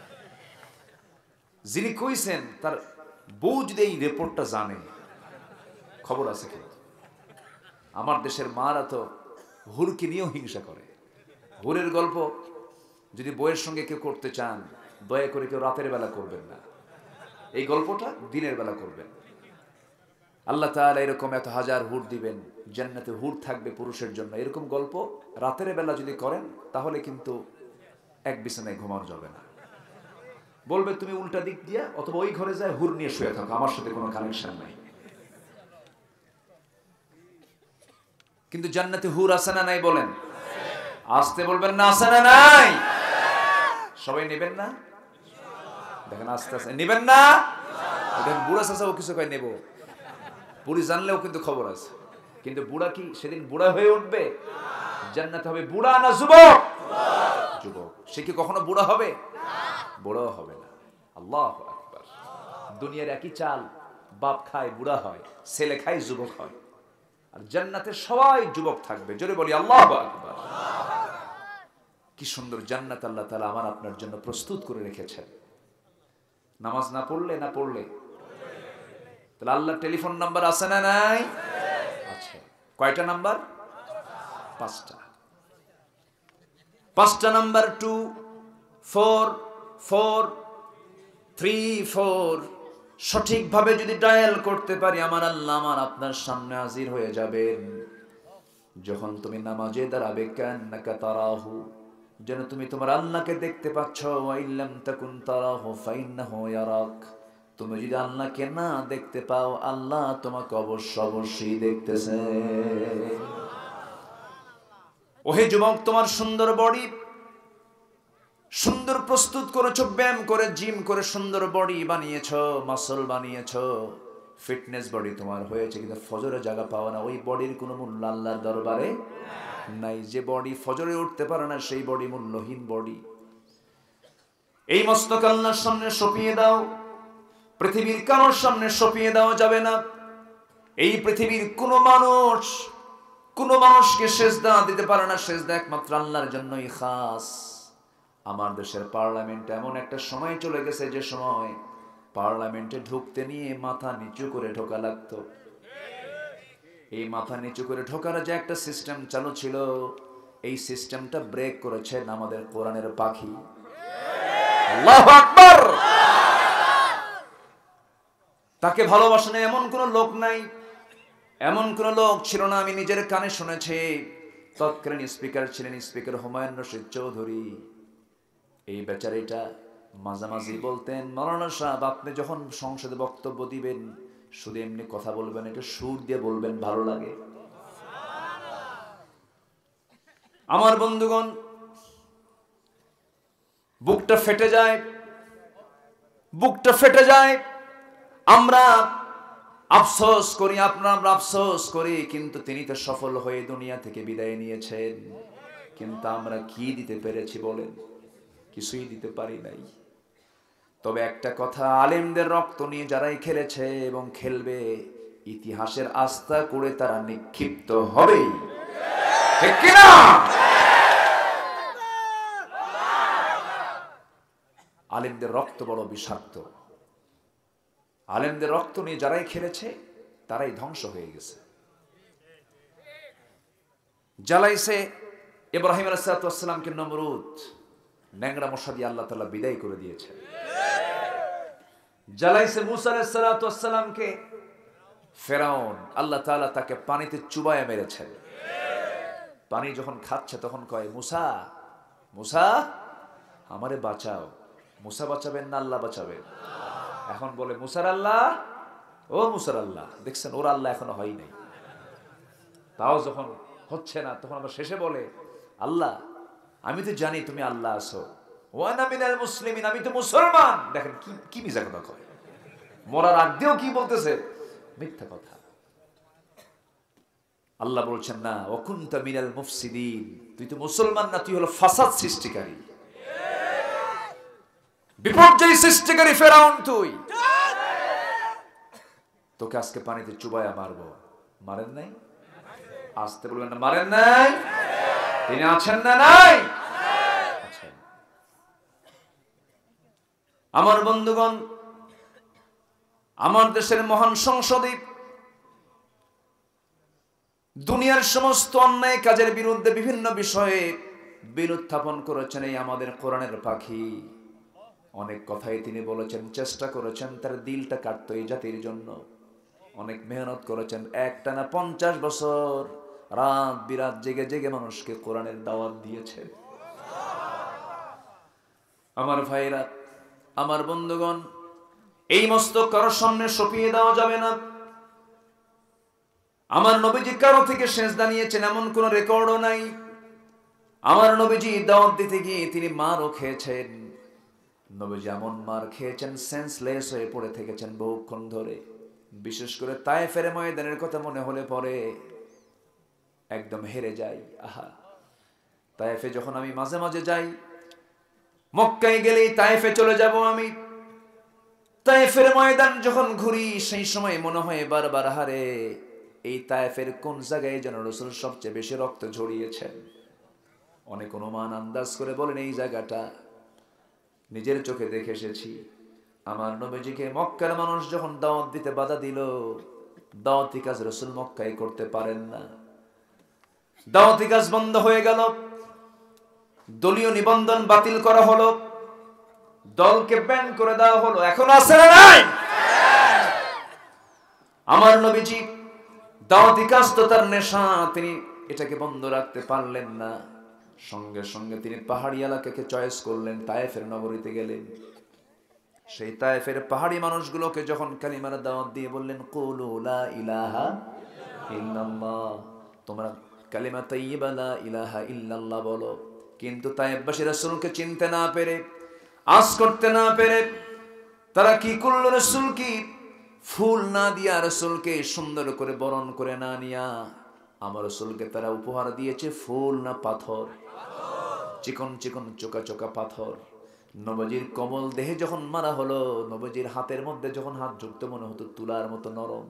যিনি কইছেন তার বউ যদি এই রিপোর্টটা জানে, খবর আছে কিন্তু। আমার দেশের মারা তো হুরকে নিয়েও হিংসা করে। হুরের গল্প যদি বইয়ের সঙ্গে কেউ করতে চান, দয়া করে কেউ রাতের বেলা করবেন না, এই গল্পটা দিনের বেলা করবেন। আল্লাহ তাআলা এরকম এত হাজার হুর দিবেন, জান্নাতে হুর থাকবে পুরুষের জন্য। এরকম গল্প রাতের বেলা যদি করেন তাহলে কিন্তু এক বিছানায় ঘুমানো যাবে না। বলবে তুমি উল্টা দিক দিয়া অথবা ওই ঘরে যায় হুর নিয়ে শুয়ে থাকো, আমার সাথে কোনো কানেকশন নাই। কিন্তু জান্নাতে হুর আছে না নাই বলেন? আসতে বলবেন না, আছে না নাই? সবাই নেবেন না? দেখেন আস্তে আস্তে নেবেন না। দেখেন বুড়া চাচাও কিছু কয় নেব, বুড়ি জানলেও কিন্তু খবর আছে। কিন্তু বুড়া কি সেদিন বুড়া হয়ে উঠবে? জান্নাতে হবে বুড়া না যুবক? যুবক। সে কি কখনো বুড়া হবে? বুড়াও হবে না। আল্লাহু আকবার। দুনিয়ার একই চাল, বাপ খায় বুড়া হয়, ছেলে খায় যুবক হয়। আর জান্নাতে সবাই যুবক থাকবে। জোরে বলি আল্লাহু আকবার। কি সুন্দর জান্নাত আল্লাহ তাআলা আমার আপনার জন্য প্রস্তুত করে রেখেছেন। নামাজ না পড়লে তাহলে আল্লাহর টেলিফোন নাম্বার আছে না নাই? আচ্ছা, কয়টা নাম্বার? 5টা। 5টা নাম্বার 2 4 4 3 4 সঠিকভাবে যদি ডায়াল করতে পারি, আমার আল্লাহ আমার আপনার সামনে হাজির হয়ে যাবেন। যখন তুমি নামাজে দাঁড়াবে, কান্নাকা তারাহু, যেন তুমি তোমার আল্লাহকে দেখতে পাচ্ছ। ওয়া ইল্লাম তাকুন তারাহু ফাইন্নাহু ইয়ারাক, তুমি যদি আল্লাহকে না দেখতে পাও, আল্লাহ তোমাকে অবশ্যই দেখতেছে। ওহে যুবক, তোমার সুন্দর বডি, সুন্দর প্রস্তুত করেছো, ব্যায়াম করে জিম করে সুন্দর বডি বানিয়েছো, মাসল বানিয়েছো, ফিটনেস বডি তোমার হয়েছে, কিন্তু ফজরে জায়গা পাওয়া না। ওই বডির কোনো মূল্য আল্লাহর দরবারে নাই। যে বডি ফজরে উঠতে পারে না, সেই বডি মূল্যহীন বডি। এই মস্তক আল্লাহর সামনে সঁপিয়ে দাও। পৃথিবীর কারোর সামনে সঁপিয়ে দেওয়া যাবে না। এই পৃথিবীর কোনো মানুষকে সেজদা দিতে পারে না। সেজদা একমাত্র আল্লাহর জন্যই খাস। আমার দেশের পার্লামেন্টে এমন একটা সময় চলে গেছে, যে সময় পার্লামেন্টে ঢুকতে নিয়ে মাথা নিচু করে ঢোকা লাগতো। এই মাথা নিচু করে ঢোকার যে একটা সিস্টেম চালু ছিল, এই সিস্টেমটা ব্রেক করেছেন আমাদের কোরআনের পাখি। আল্লাহু আকবার। তাকে ভালোবাসেন এমন কোন লোক নাই, এমন কোন লোক ছিল না। আমি নিজের কানে শুনেছি। তৎকালীন স্পিকার ছিলেন স্পিকার হুমায়ুন রশিদ চৌধুরী। এই বেচারিটা মাঝামাঝি বলতেন, মাওলানা সাহেব আপনি যখন সংসদে বক্তব্য দিবেন, শুধু এমনি কথা বলবেন, এটা সুর দিয়ে বলবেন, ভালো লাগে। আমার বন্ধুগণ, বুকটা ফেটে যায়। আমরা আফসোস করি, আমরা আফসোস করি, কিন্তু তিনি তো সফল হয়ে দুনিয়া থেকে বিদায় নিয়েছেন। কিন্তু আমরা কি দিতে পেরেছি বলেন? কিছুই দিতে পারি নাই। তবে একটা কথা, আলেমদের রক্ত নিয়ে যারাই খেলেছে এবং খেলবে, ইতিহাসের আস্থা করে তারা নিক্ষিপ্ত হবেই। ঠিক কি না? আলেমদের রক্ত বড় বিষাক্ত। আলেমদের রক্ত নিয়ে যারাই খেলেছে, তারাই ধ্বংস হয়ে গেছে। জ্বালাইছে ইব্রাহিম আলাইহিস সালামকে নমরুদ, ন্যাংরা মশা দিয়ে আল্লাহ তাআলা বিদায় করে দিয়েছে। জ্বালাইছে মুসা আলাইহিস সালামকে ফেরাউন, আল্লাহ তাআলা তাকে পানিতে চুবায়া মেরেছেন। পানি যখন খাচ্ছে তখন কয়, মুসা মুসা আমারে বাঁচাও। মুসা বাঁচাবেন না আল্লাহ বাঁচাবেন? এখন বলে মুসার আল্লাহ, ও মুসার আল্লাহ। দেখছেন, ওর আল্লাহ এখনো হয় নাই। তাও যখন হচ্ছে না, তখন আবার শেষে বলে, আল্লাহ আমি তো জানি তুমি আল্লাহ আছো, ওয়ানা মিনাল মুসলিমিন, আমি তো মুসলমান। দেখেন কি মিথ্যা কথা কয়। মরার আগ দিয়েও কি বলতেছে? মিথ্যা কথা। আল্লাহ বলছেন না, ওয়াকুনতা মিনাল মুফসিদিন, তুই তো মুসলমান না, তুই হলো ফাসাদ সৃষ্টিকারী, বিপর্যয় সৃষ্টিকারী ফেরাউন তুই। তোকে আজকে পানিতে চুবায়া মারবো। মারেন নাই? আসতে বলবেন না, মারেন নাই? তিনি আছেন না নাই? আছেন। আমার বন্ধুগণ, আমার দেশের মহান সংসদে দুনিয়ার সমস্ত অন্যায় কাজের বিরুদ্ধে বিভিন্ন বিষয়ে বিল উত্থাপন করেছেন এই আমাদের কোরআনের পাখি। অনেক কথাই তিনি বলেছেন, চেষ্টা করেছেন তার দিলটা কাটতো এই জাতির জন্য। অনেক মেহনত করেছেন, একটানা 50 বছর রাত বিরাত জেগে জেগে মানুষকে কোরআনের দাওয়াত দিয়েছে। আমার ভাইরা, আমার বন্ধুগণ, এই মস্তক কারোর সামনে সঁপিয়ে দেওয়া যাবে না। আমার নবীজি কারো থেকে সেজদা নিয়েছেন এমন কোন রেকর্ডও নাই। আমার নবীজি দাওয়াত দিতে গিয়ে তিনি মারও খেয়েছেন। নবীজি এমন মার খেয়েছেন, সেন্সলেস হয়ে পড়ে থেকেছেন বহুক্ষণ ধরে। বিশেষ করে তায়েফের ময়দানের কথা মনে হলে পরে একদম হেরে যাই। আহা, তায়েফে যখন আমি মাঝে মাঝে যাই, মক্কায় গেলেই তায়েফে চলে যাব আমি। তায়েফের ময়দান যখন ঘুরি সেই সময় মনে হয় বারবার, হারে এই তায়েফের কোন জায়গায় যেন রাসূল সবচেয়ে বেশি রক্ত ঝরিয়েছেন। অনেক অনুমান আন্দাজ করে বলেন এই জায়গাটা। নিজের চোখে দেখে এসেছি। আমার নবীজিকে মক্কার মানুষ যখন দাওয়াত দিতে বাধা দিল, দাওয়াতি কাজ রাসূল মক্কায় করতে পারেন না, দাওয়াতি কাজ বন্ধ হয়ে গেল, দলীয় নিবন্ধন বাতিল করা হলো, দলকে ব্যান করে দেওয়া হলো। এখন আছে না নাই? আমার নবীজি দাওয়াতি কাজ তো তার নেশা, তিনি এটাকে বন্ধ রাখতে পারলেন না। সঙ্গে সঙ্গে তিনি পাহাড়ি এলাকাকে চয়েস করলেন, তায়েফের নগরীতে গেলেন। সেই তায়েফের পাহাড়ি মানুষগুলোকে যখন কালিমার দাওয়াত দিয়ে বললেন, কুলু লা ইলাহা ইল্লাল্লাহ, তোমরা কালিমা তাইয়্যিবা লা ইলাহা ইল্লাল্লাহ বলো। কিন্তু তায়েফবাসী রাসূলকে চিনতে না পেরে, আজ করতে না পেরে তারা কি করল? রাসূল কি ফুল না দিয়া, রাসূলকে সুন্দর করে বরণ করে না নিয়া আমার রাসূলকে তারা উপহার দিয়েছে ফুল না পাথর, চিকন চিকন চোকা চোকা পাথর। নবীজির কোমল দেহে যখন মারা হলো, নবীজির হাতের মধ্যে যখন হাত ঢুকতো মনে হতো তুলার মতো নরম।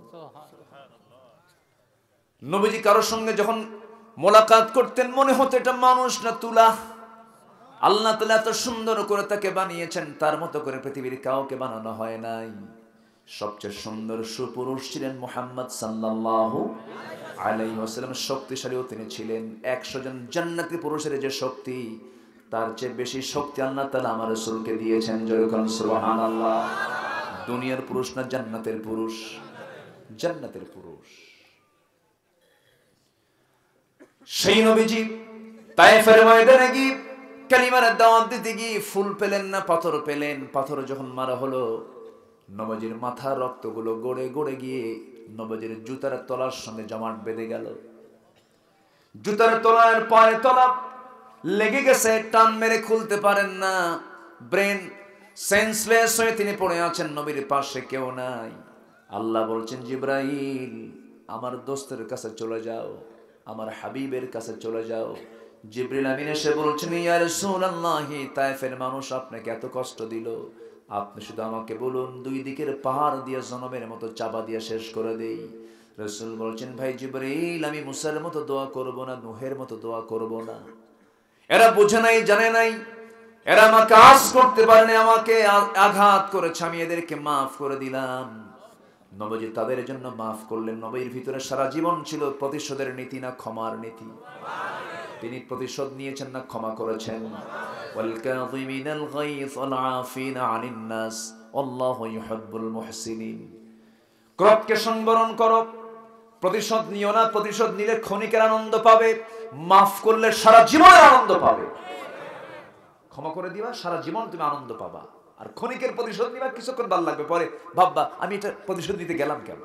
নবীজি কারোর সঙ্গে যখন মোলাকাত করতেন মনে হতো এটা মানুষ না তুলা। আল্লাহ তাআলা এত সুন্দর করে তাকে বানিয়েছেন, তার মতো করে পৃথিবীর কাউকে বানানো হয় নাই। সবচেয়ে সুন্দর সুপুরুষ ছিলেন মুহাম্মদ সাল্লাল্লাহু আলাইহি ওয়াসাল্লাম। শক্তিশালীও তিনি ছিলেন। 100 জন জান্নাতি পুরুষের যে শক্তি, তার চেয়ে বেশি শক্তি আল্লাহ তাআলা আমার রাসূলকে দিয়েছেন। যেরকম সুবহানাল্লাহ। দুনিয়ার পুরুষ না, জান্নাতের পুরুষ, জান্নাতের পুরুষ। সেই নবীজি তায়েফের ময়দানে গিয়ে কালিমার দাওয়াত দিতে গিয়ে ফুল পেলেন না, পাথর পেলেন। পাথর যখন মারা হলো, নবীজির মাথার রক্তগুলো গড়ে গড়ে গিয়ে নবীজির জুতার তলার সঙ্গে জমাট বেঁধে গেল। জুতার তলার পায়ের তলা লেগে গেছে, টান মেরে খুলতে পারেন না। ব্রেন সেন্সলেস হয়ে তিনি পড়ে আছেন, নবীর পাশে কেউ নাই। আল্লাহ বলছেন, জিবরাইল আমার দোস্তের কাছে চলে যাও, আমার হাবিবের কাছে চলে যাও। জিবরিল আমিন এসে বলছেন, ইয়া রাসূলুল্লাহ, তায়েফের মানুষ আপনাকে এত কষ্ট দিল, আপনি শুধু আমাকে বলুন, 2 দিকের পাহাড় দিয়ে জনমের মতো চাপা দিয়ে শেষ করে দেই। রাসূল বলছেন, ভাই জিবরিল, আমি মুসার মতো দোয়া করব না, নূহের মতো দোয়া করব না। এরা বুঝে নাই, জানে নাই, এরা আমাকে আজ করতে পারেনি, আমাকে আঘাত করেছে, আমি এদেরকে মাফ করে দিলাম। নবীজি তাদের জন্য মাফ করলেন। নবীর ভিতরে সারা জীবন ছিল প্রতিশোধের নীতি না ক্ষমার নীতি? তিনি প্রতিশোধ নিয়েছেন না ক্ষমা করেছেন? ওয়াল কাযিমিনাল গায়জ ওয়াল আফিনা আনিন নাস আল্লাহু ইউহিব্বুল মুহসিনিন। ক্রোধকে সংবরণ করো, প্রতিশোধ নিও না। প্রতিশোধ নিলে ক্ষণিকের আনন্দ পাবে, মাফ করলে সারা জীবনের আনন্দ পাবে। ক্ষমা করে দিবা, সারা জীবন তুমি আনন্দ পাবা। আর ক্ষণিকের প্রতিশোধ নিবা, কিছুক্ষণ ভালো লাগবে, পরে ভাববা আমি এটা প্রতিশোধ নিতে গেলাম কেন।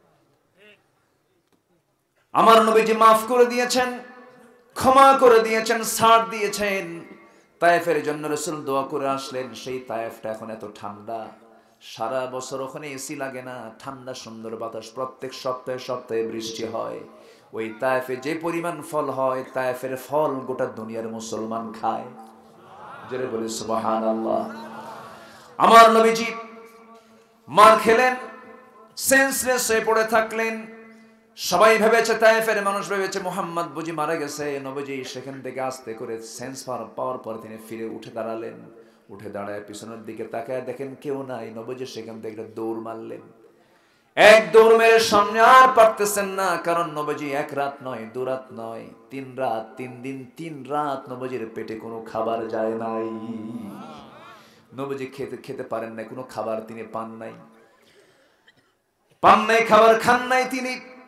আমার নবীজি মাফ করে দিয়েছেন, ক্ষমা করে দিয়েছেন, ছাড় দিয়েছেন। তায়েফের জন্য রাসূল দোয়া করে আসলেন। সেই তায়েফটা এখন এত ঠান্ডা, সারা বছর ওখানে এসি লাগে না, ঠান্ডা সুন্দর বাতাস, প্রত্যেক সপ্তাহে সপ্তাহে বৃষ্টি হয়। ওই তায়েফে যে পরিমাণ ফল হয়, তায়েফের ফল গোটা দুনিয়ার মুসলমান খায়। জোরে বলি সুবহানাল্লাহ। আমার নবীজি মার খেলেন, সেন্সলেস হয়ে পড়ে থাকলেন। সবাই ভেবেছে, তায়েফের মানুষ ভেবেছে মুহাম্মদ বুঝি মারা গেছে। নবীজি সেখান থেকে আস্তে করে সেন্স পাওয়ার পর তিনি ফিরে উঠে দাঁড়ালেন। উঠে দাঁড়ায় পিছনের দিকে তাকায় দেখেন কেউ নাই। নবীজি সেখান থেকে একটা দৌড় মারলেন। এক দৌড় মেরে সামনে আর পারতেছেন না, কারণ নবীজি 1 রাত নয় 2 রাত নয় 3 রাত 3 দিন 3 রাত নবীজির পেটে কোনো খাবার যায় নাই। নবীজি খেতে পারেন না, কোনো খাবার তিনি পান নাই, খাবার খান নাই তিনি।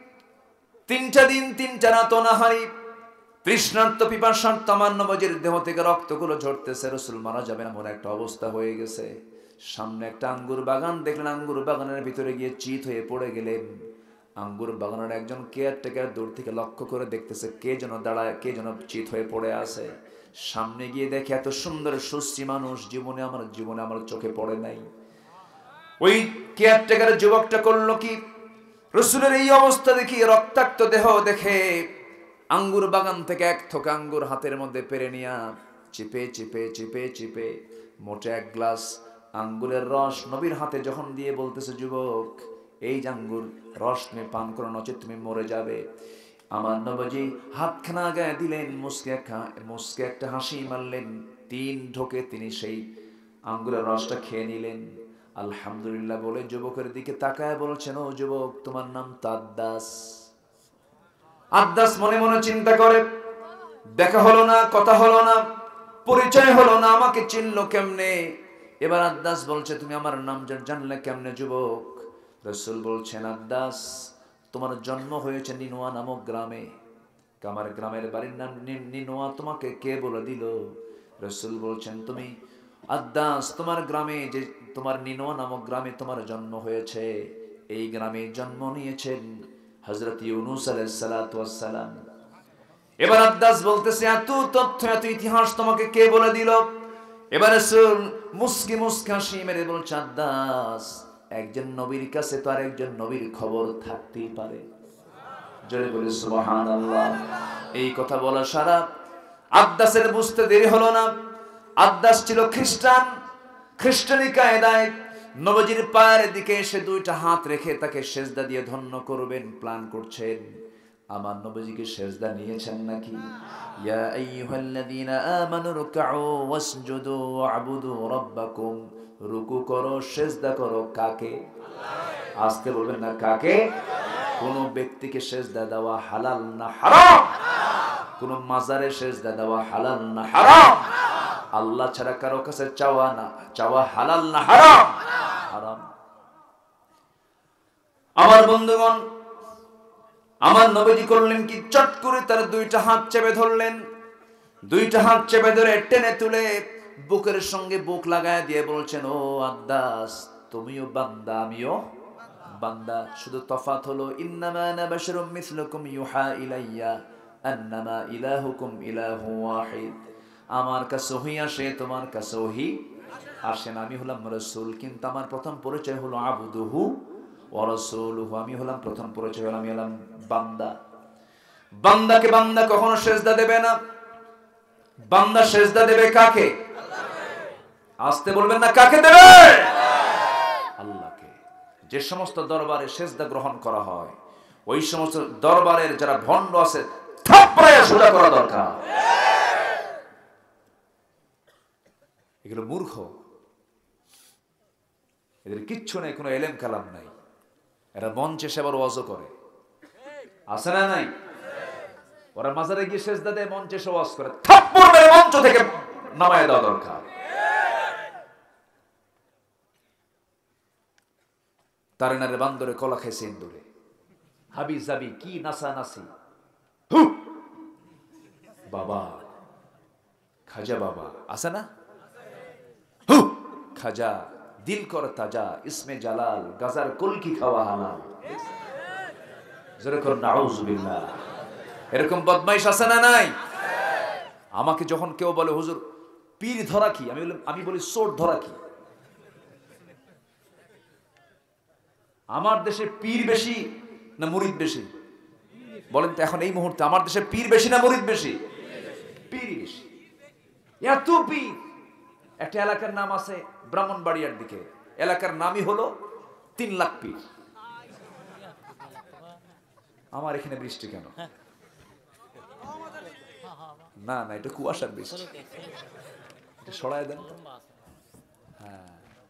3টা দিন 3টা রাত অনাহারি, তৃষ্ণার্ত পিপাসার্ত। আমার নবীজির দেহ থেকে রক্তগুলো ঝরতেছে। রাসূল মারা যাবেন এমন একটা অবস্থা হয়ে গেছে। সামনে একটা আঙ্গুর বাগান দেখলেন, আঙ্গুর বাগানের ভিতরে গিয়ে চিত হয়ে পড়ে গেলেন। আঙ্গুর বাগানের একজন কেয়ারটেকার দূর থেকে লক্ষ্য করে দেখতেছে কে যেন দাঁড়ায়, কে যেন চিত হয়ে পড়ে আছে। সামনে গিয়ে দেখে এত সুন্দর সুশ্রী মানুষ জীবনে আমার চোখে পড়ে নাই। ওই কেয়ারটেকারের যুবকটা করলো কি, রাসূলের এই অবস্থা দেখি, রক্তাক্ত দেহ দেখে আঙ্গুর বাগান থেকে 1 থোকা আঙ্গুর হাতের মধ্যে পেরে নিয়া চিপে চিপে চিপে চিপে মোটে 1 গ্লাস আঙ্গুরের রস নবীর হাতে যখন দিয়ে বলতেছে, যুবক এই আঙ্গুর রস তুমি পান করো, নচেত তুমি মরে যাবে। আমার নবীজি হাতখানা গায়ে দিলেন, মুসকে একটা হাসি মারলেন। 3 ঢোকে তিনি সেই আঙ্গুরের রসটা খেয়ে নিলেন। আলহামদুলিল্লাহ বলে যুবকের দিকে তাকায় বলছেন, ও যুবক তোমার নাম তো আদ্দাস। আদ্দাস মনে মনে চিন্তা করে, দেখা হলো না, কথা হলো না, পরিচয় হলো না, আমাকে চিনলো কেমনে? এবার আদ্দাস বলছে, তুমি আমার নাম জানলে কেমনে যুবক? রাসূল বলছেন, আদ্দাস তোমার জন্ম হয়েছে নিনোয়া নামক গ্রামে। আমার গ্রামের বাড়ির নাম নিনোয়া, তোমাকে কে বলে দিল? রাসূল বলছেন, তুমি আদ্দাস তোমার গ্রামে, যে তোমার নিনোয়া নামক গ্রামে তোমার জন্ম হয়েছে, এই গ্রামে জন্ম নিয়েছেন হযরত ইউনূস আলাইহিস সালাতু ওয়াস সালাম। এবার আদ্দাস বলতেছে, এত তথ্য এত ইতিহাস তোমাকে কে বলে দিল? এবার রাসূল মুস্কি হাসি মেরে বলছে, আদ্দাস একজন নবীর কাছে তো আর একজন নবীর খবর থাকতেই পারে। জোরে বলে সুবহানাল্লাহ। এই কথা বলা সারা আদ্দাসের বুঝতে দেরি হলো না। আদ্দাস ছিল খ্রিস্টান, খ্রিস্টানি কায়দায় নবীজির পায়ের দিকে এসে 2টা হাত রেখে তাকে সেজদা দিয়ে ধন্য করবেন প্ল্যান করছেন। আমার নবীজিকে সেজদা নিয়েছেন নাকি? ইয়া আইয়ুহাল্লাযীনা আমানু রুকউ ওয়াসজুদু ওয়া'বুদু রাব্বাকুম, রুকু করো সেজদা করো কাকে? আল্লাহকে। আস্তে বলবেন না, কাকে? কোন ব্যক্তিকে সেজদা দেওয়া হালাল না হারাম? কোন মাজারে সেজদা দেওয়া হালাল না হারাম? আল্লাহ ছাড়া কারো কাছে চাওয়া হালাল না হারাম? হারাম। আমার বন্ধুগণ, আমার নবীজি করলেন কি, চট করে তার 2টা হাত চেপে ধরলেন। 2টা হাত চেপে ধরে টেনে তুলে বুকের সঙ্গে বুক লাগায় দিয়ে বলছেন, ও আদ্দাস তুমিও বান্দা আমিও বান্দা, শুধু তফাৎ হলো ইন্নামা আনা বাশারুম মিসলুকুম ইউহা ইলাইয়া আন্নামা ইলাহুকুম ইলাহু ওয়াহিদ। আমার কাছে ওহী আসে, তোমার কাছে ওহী আসে না। আমি হলাম রাসূল, কিন্তু আমার প্রথম পরিচয় হলো আবদুহু ওয়া রাসূলুহু। আমি হলাম প্রথম পরিচয় হলো আমি হলাম বান্দা। বান্দাকে বান্দা কখনো সেজদা দেবে না। বান্দা সেজদা দেবে কাকে? আল্লাহকে। আস্তে বলবেন না, কাকে দেবে? আল্লাহকে। যে সমস্ত দরবারে সেজদা গ্রহণ করা হয়, ওই সমস্ত দরবারের যারা ভণ্ড আছে থাপড়ায়া সোজা করা দরকার। এগুলো মূর্খ, এদের কিচ্ছু নেই, কোনো এলেম কালাম নাই। এরা মঞ্চে সেবার ওয়াজও করে, আছে না নাই? ওরা মাজারে গিয়ে সেজদা দেয়, মঞ্চে সে ওয়াজ করে, থাপ্পড় মেরে মঞ্চ থেকে নামায় দেওয়া দরকার। তারেনারে বান্দরে কলা খাইছে ইন্দুরে, হাবি জাবি কি নাসা নাসি। বাবা খাজা বাবা আছে না? খাজা দিল কর তাজা, ইসমে জালাল গাজার কলকি খাওয়া হালাল। যেরকম নাউজুবিল্লাহ, এরকম বদমাইশ আছে না নাই? আমাকে যখন কেউ বলে হুজুর পীর ধরা কি, আমি বলি চোর ধরা কি। আমার দেশে পীর বেশি না মুরিদ বেশি? বলেন তো এখন এই মুহূর্তে, আমার দেশে পীর বেশি না মুরিদ বেশি? পীর বেশি। এত পীর। একটা এলাকার নাম আছে ব্রাহ্মণবাড়িয়ার দিকে, এলাকার নামই হলো 3 লাখ পীর। আমার এখানে বৃষ্টি কেন? হ্যাঁ না না, এটা কুয়াশার বৃষ্টি, শুরুতে এটা সরায় দেন। লম্বা আছে। হ্যাঁ,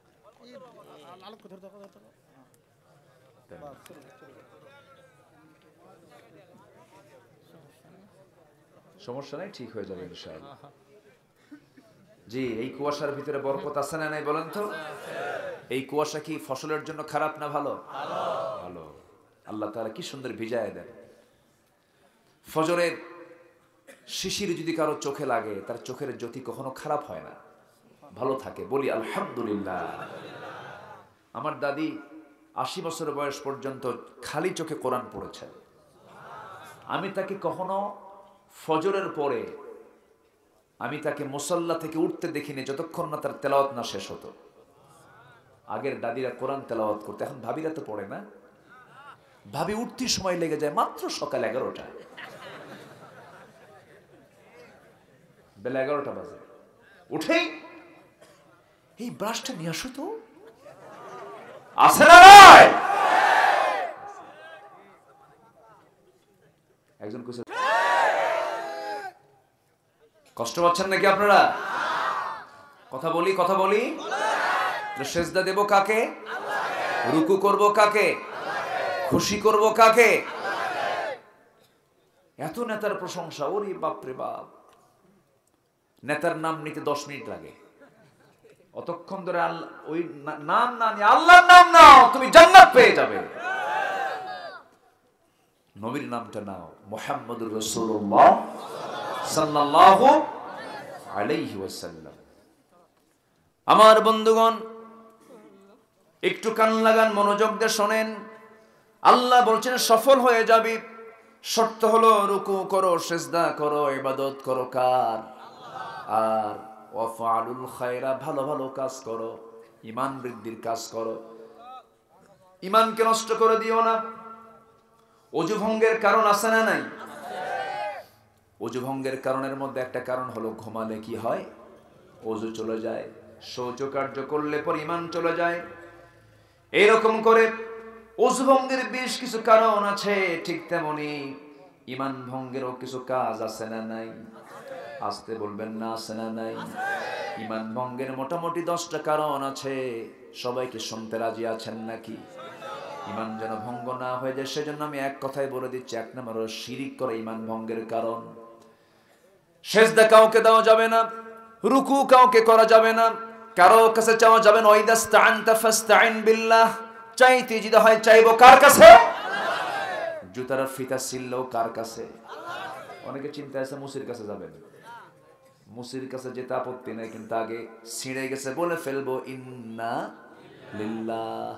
সমস্যা নাই, ঠিক হয়ে যাবে ইনশাআল্লাহ। জি, এই কুয়াশার ভিতরে বরকত আছে না নাই বলেন তো? এই কুয়াশা কি ফসলের জন্য খারাপ না ভালো? ভালো। আল্লাহ তাআলা কি সুন্দর ভিজায় দেন। ফজরের শিশির যদি কারো চোখে লাগে, তার চোখের জ্যোতি কখনো খারাপ হয় না, ভালো থাকে। বলি আলহামদুলিল্লাহ। আমার দাদি 80 বছর বয়স পর্যন্ত খালি চোখে কোরআন পড়েছেন। আমি তাকে কখনো ফজরের পরে আমি তাকে মুসাল্লা থেকে উঠতে দেখিনি যতক্ষণ না তার তেলাওয়াত না শেষ হতো। আগের দাদিরা কোরআন তেলাওয়াত করতে, এখন ভাবিরা তো পড়ে না। ভাবি উঠতে সময় লেগে যায় মাত্র সকাল 11টা, বেলা 11টা বাজে, উঠেই এই ব্রাশটা নিয়ে আসো তো, আছে না নাই? একজন কইছে কষ্ট পাচ্ছেন নাকি আপনারা? কথা বলি কথা বলি। সেজদা দেব কাকে? রুকু করব কাকে? খুশি করব কাকে? এত নেতার প্রশংসা, ওরে বাপরে বাপ। নেতার নাম নিতে 10 মিনিট লাগে, অতক্ষণ ধরে ওই নাম না নিয়ে আল্লাহর নাম নাও, তুমি জান্নাত পেয়ে যাবে। নবীর নামটা নাও, মুহাম্মদুর রাসূলুল্লাহ সাল্লাল্লাহু আলাইহি ওয়াসাল্লাম। আমার বন্ধুগণ, একটু কান লাগান, মনোযোগ দিয়ে শোনেন। আল্লাহ বলছেন সফল হয়ে যাবি, শর্ত হলো রুকু করো, সিজদা করো, ইবাদত করো কার? আর ওয়াফআলুল খায়রা, ভালো ভালো কাজ করো, ঈমান বৃদ্ধির কাজ করো, ঈমানকে নষ্ট করে দিও না। ওযু ভঙ্গের কারণ আছে না নাই? ওযু ভঙ্গের কারণের মধ্যে একটা কারণ হলো ঘুমালে কি হয়? ওযু চলে যায়। শৌচ কার্য করলে পর ঈমান চলে যায়। এইরকম করে ওযু ভঙ্গের বেশ কিছু কারণ আছে, ঠিক তেমনি ঈমান ভঙ্গেরও কিছু কাজ আছে না নাই? আসতে বলবেন না, আছে না নাই? ঈমান ভঙ্গের মোটামুটি 10টা কারণ আছে। সবাইকে শুনতে রাজি আছেন নাকি? ঈমান যেন ভঙ্গ না হয়ে যায় সেজন্য আমি এক কথাই বলে দিচ্ছি। 1 নম্বর হলো শিরিক করা ঈমান ভঙ্গের কারণ। সিজদা কাউকে দেওয়া যাবে না, রুকু কাউকে করা যাবে না, কারো কাছে চাওয়া যাবে না। ওয়াইদাস্তাআনতা ফাস্তাইন বিল্লাহ, চাইতে যদি হয় চাইবো কার কাছে? জুতার ফিতা ছিললেও কার কাছে? অনেকে চিন্তা আছে মুসির কাছে যাবেন। মুসির কাছে যেতে আপত্তি নাই, কিন্তু আগে ছিঁড়ে গেছে বলে ফেলবো ইন্না লিল্লাহ।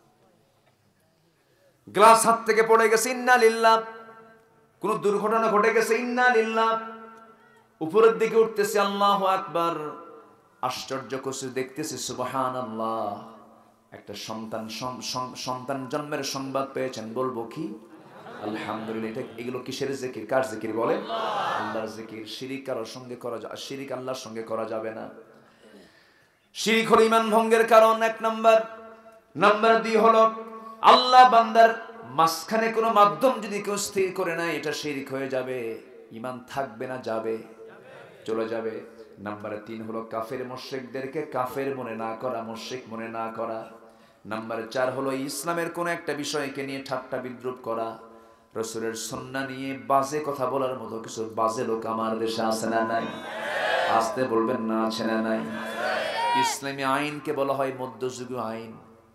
গ্লাস হাত থেকে পড়ে গেছে ইন্না লিল্লাহ। কোন দুর্ঘটনা ঘটে গেছে ইন্না লিল্লাহ। উপরের দিকে উঠতেছে আল্লাহু আকবার, আশ্চর্য কিছু দেখতেছি সুবহানাল্লাহ। একটা সন্তান জন্মের সংবাদ পেয়েছেন, বলবো কি? আলহামদুলিল্লাহ। এটা এগুলো কিসের জিকির? কার জিকির বলে? আল্লাহর জিকির। শিরিক কারোর সঙ্গে করা যায়, শিরিক আল্লাহর সঙ্গে করা যাবে না। শিরিক হলো ঈমান ভঙ্গের কারণ 1 নাম্বার। নাম্বার 2 হলো আল্লাহ বান্দার মাঝখানে কোনো মাধ্যম যদি কেউ স্থির করে না, এটা শিরিক হয়ে যাবে। ঈমান থাকবে না, যাবে, চলে যাবে। নাম্বার 3 হলো কাফের মুশরিকদেরকে কাফের মনে না করা, মুশরিক মনে না করা। নাম্বার 4 হলো ইসলামের কোন একটা বিষয়কে নিয়ে ঠাট্টা বিদ্রুপ করা। রাসূলের সুন্নাহ নিয়ে বাজে কথা বলার মতো কিছু বাজে লোক আমার দেশে আছে না নাই? আসতে বলবেন না, আছে না নাই? ইসলামী আইনকে বলা হয় মধ্যযুগীয় আইন।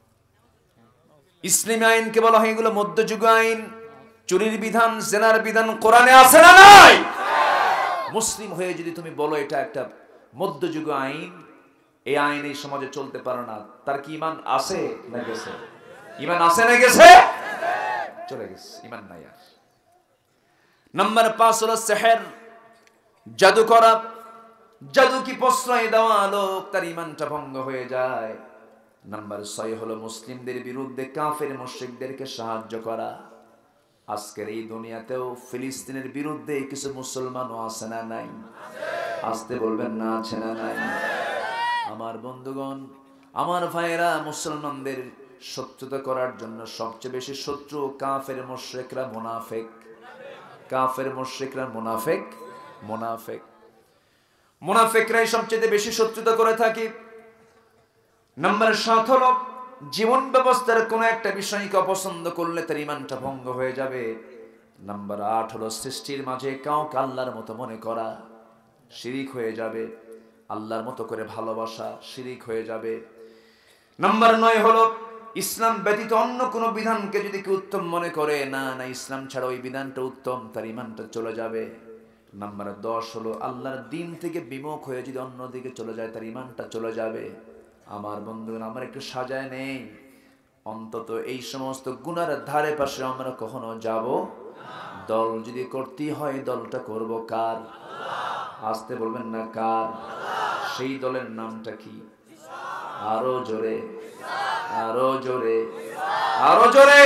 ইসলামী আইনকে বলা হয় এগুলো মধ্যযুগীয় আইন। চুরির বিধান, জেনার বিধান কোরআনে আছে না নাই? মুসলিম হয়ে যদি তুমি বলো এটা একটা মধ্যযুগীয় আইন, এই আইন এই সমাজে চলতে পারে না, তার কি ঈমান আছে না গেছে? ঈমান আছে না গেছে? চলে গেছে, ঈমান নাই আর। নাম্বার 5 হলো সিহর, জাদু করা। জাদু কি প্রশ্রয় দেওয়া লোক, তার ঈমানটা ভঙ্গ হয়ে যায়। নাম্বার 6 হলো মুসলিমদের বিরুদ্ধে কাফের মুশরিকদেরকে সাহায্য করা। আজকের এই দুনিয়াতেও ফিলিস্তিনের বিরুদ্ধে কিছু মুসলমানও আছে না নাই? আসতে বলবেন না, আছে না নাই? আমার বন্ধুগণ, আমার ভাইয়েরা, মুসলমানদের শত্রুতা করার জন্য সবচেয়ে বেশি শত্রু কাফের মুশরিকরা মুনাফিক। কাফের মুশরিকরা মুনাফিক। মুনাফিকরাই সবচেয়ে বেশি শত্রুতা করে থাকে। নাম্বার 7 হলো জীবন ব্যবস্থার কোন একটা বিষয়কে অপছন্দ করলে তার ঈমানটা ভঙ্গ হয়ে যাবে। নাম্বার 8 হলো সৃষ্টির মাঝে কাউকে আল্লাহর মতো মনে করা, শিরিক হয়ে যাবে। আল্লাহর মতো করে ভালোবাসা, শিরিক হয়ে যাবে। নাম্বার 9 হলো ইসলাম ব্যতীত অন্য কোন বিধানকে যদি কেউ উত্তম মনে করে, না না ইসলাম ছাড়া ওই বিধানটা উত্তম, তার ঈমানটা চলে যাবে। নাম্বার 10 হলো আল্লাহর দ্বীন থেকে বিমুখ হয়ে যদি অন্যদিকে চলে যায়, তার ঈমানটা চলে যাবে। আমার বন্ধুগণ, আমার একটু সাজায় নেই, অন্তত এই সমস্ত গুনার ধারে পাশে আমরা কখনো যাব দল যদি করতেই হয়, দলটা করব কার? আসতে বলবেন না কার? সেই দলের নামটা কি? আরো জোরে, আরো জোরে, আরো জোরে।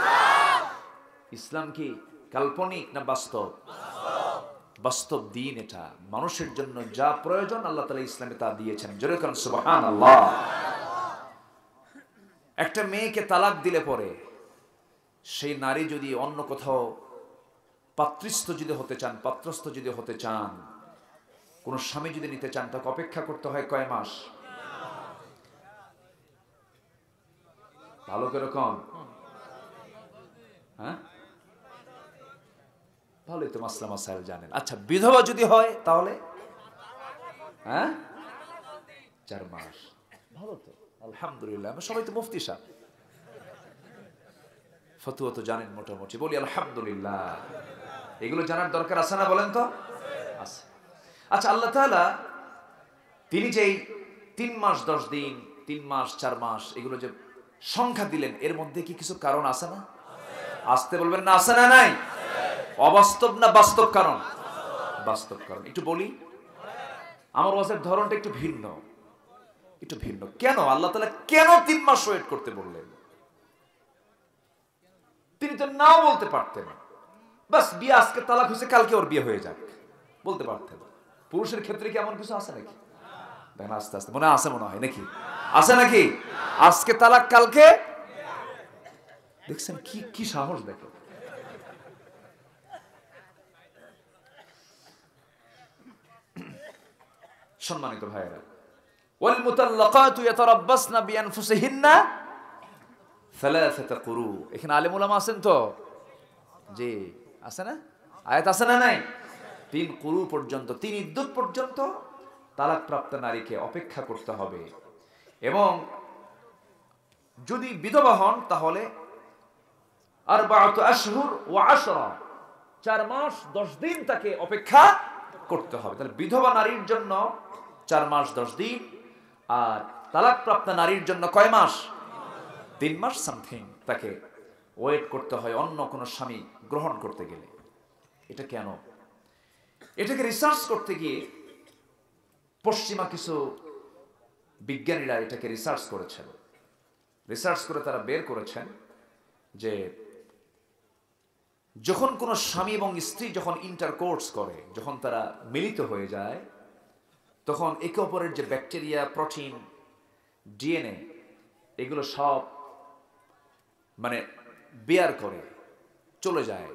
ইসলাম কি কাল্পনিক না বাস্তব? বাস্তব দিন। এটা মানুষের জন্য যা প্রয়োজন আল্লাহ তাআলা ইসলামে তা দিয়েছেন। জোরে কারণ সুবহানাল্লাহ। একটা মেয়েকে তালাক দিলে পরে সেই নারী যদি অন্য কোথাও পাত্রস্থ যদি হতে চান, পাত্রস্থ যদি হতে চান, কোন স্বামী যদি নিতে চান, তাকে অপেক্ষা করতে হয় কয় মাস? ভালো করে কন। হ্যাঁ, ভালোই তো মাসলা মাসাইল জানেন। আচ্ছা, বিধবা যদি হয় তাহলে? হ্যাঁ, 4 মাস। ভালো তো, আলহামদুলিল্লাহ। আমরা সবাই তো মুফতি সাহেব, ফতুয়া তো জানেন মোটামুটি। বলি আলহামদুলিল্লাহ। এগুলো জানার দরকার আছে না বলেন তো? আছে। আচ্ছা, আল্লাহ তাআলা তিনি যেই 3 মাস 10 দিন, 3 মাস 4 মাস এগুলো যে সংখ্যা দিলেন, এর মধ্যে কি কিছু কারণ আছে না? আসতে বলবেন না, আছে না নাই? অবাস্তব না বাস্তব কারণ? বাস্তব কারণ। একটু বলি, আমার ওয়াজের ধরনটা একটু ভিন্ন, একটু ভিন্ন। কেন আল্লাহ তাআলা কেন 3 মাস ওয়েট করতে বললেন? তিনি তো নাও বলতে পারতেন, বাস বিয়ে আজকে তালাক হয়েছে, কালকে ওর বিয়ে হয়ে যাক, বলতে পারতেন। পুরুষের ক্ষেত্রে কি এমন কিছু আছে নাকি? দেখেন আস্তে আস্তে মনে আছে, মনে হয় নাকি আছে নাকি? আজকে তালাক, কালকে। দেখছেন কি কি সাহস! দেখো, সম্মানিত ভাইয়েরা, ওয়াল মুতাল্লাকাতু ইয়াতারাব্বাসনা বিআনফুসিহিন্না সালাসাতা কুরু। এখানে আলেম উলামা আছেন তো? জি, আছে না? আয়াত আছে না নাই? 3 কুরু পর্যন্ত, 3 ইদ্যত পর্যন্ত তালাকপ্রাপ্ত নারীকে অপেক্ষা করতে হবে। এবং যদি বিধবা হন তাহলে 4 আশহুর ওয়া 10, 4 মাস 10 দিন তাকে অপেক্ষা করতে হবে। তাহলে বিধবা নারীর জন্য 4 মাস 10 দিন, আর তালাকপ্রাপ্ত নারীর জন্য কয় মাস? 3 মাস সামথিং তাকে ওয়েট করতে হয় অন্য কোনো স্বামী গ্রহণ করতে গেলে। এটা কেন? এটাকে রিসার্চ করতে গিয়ে পশ্চিমা কিছু বিজ্ঞানীরা এটাকে রিসার্চ করেছেন। রিসার্চ করে তারা বের করেছেন যে যখন কোনো স্বামী এবং স্ত্রী যখন ইন্টারকোর্স করে, যখন তারা মিলিত হয়ে যায়, তখন একে অপরের যে ব্যাকটেরিয়া, প্রোটিন, ডিএনএ, এগুলো সব মানে বেয়ার করে চলে যায়।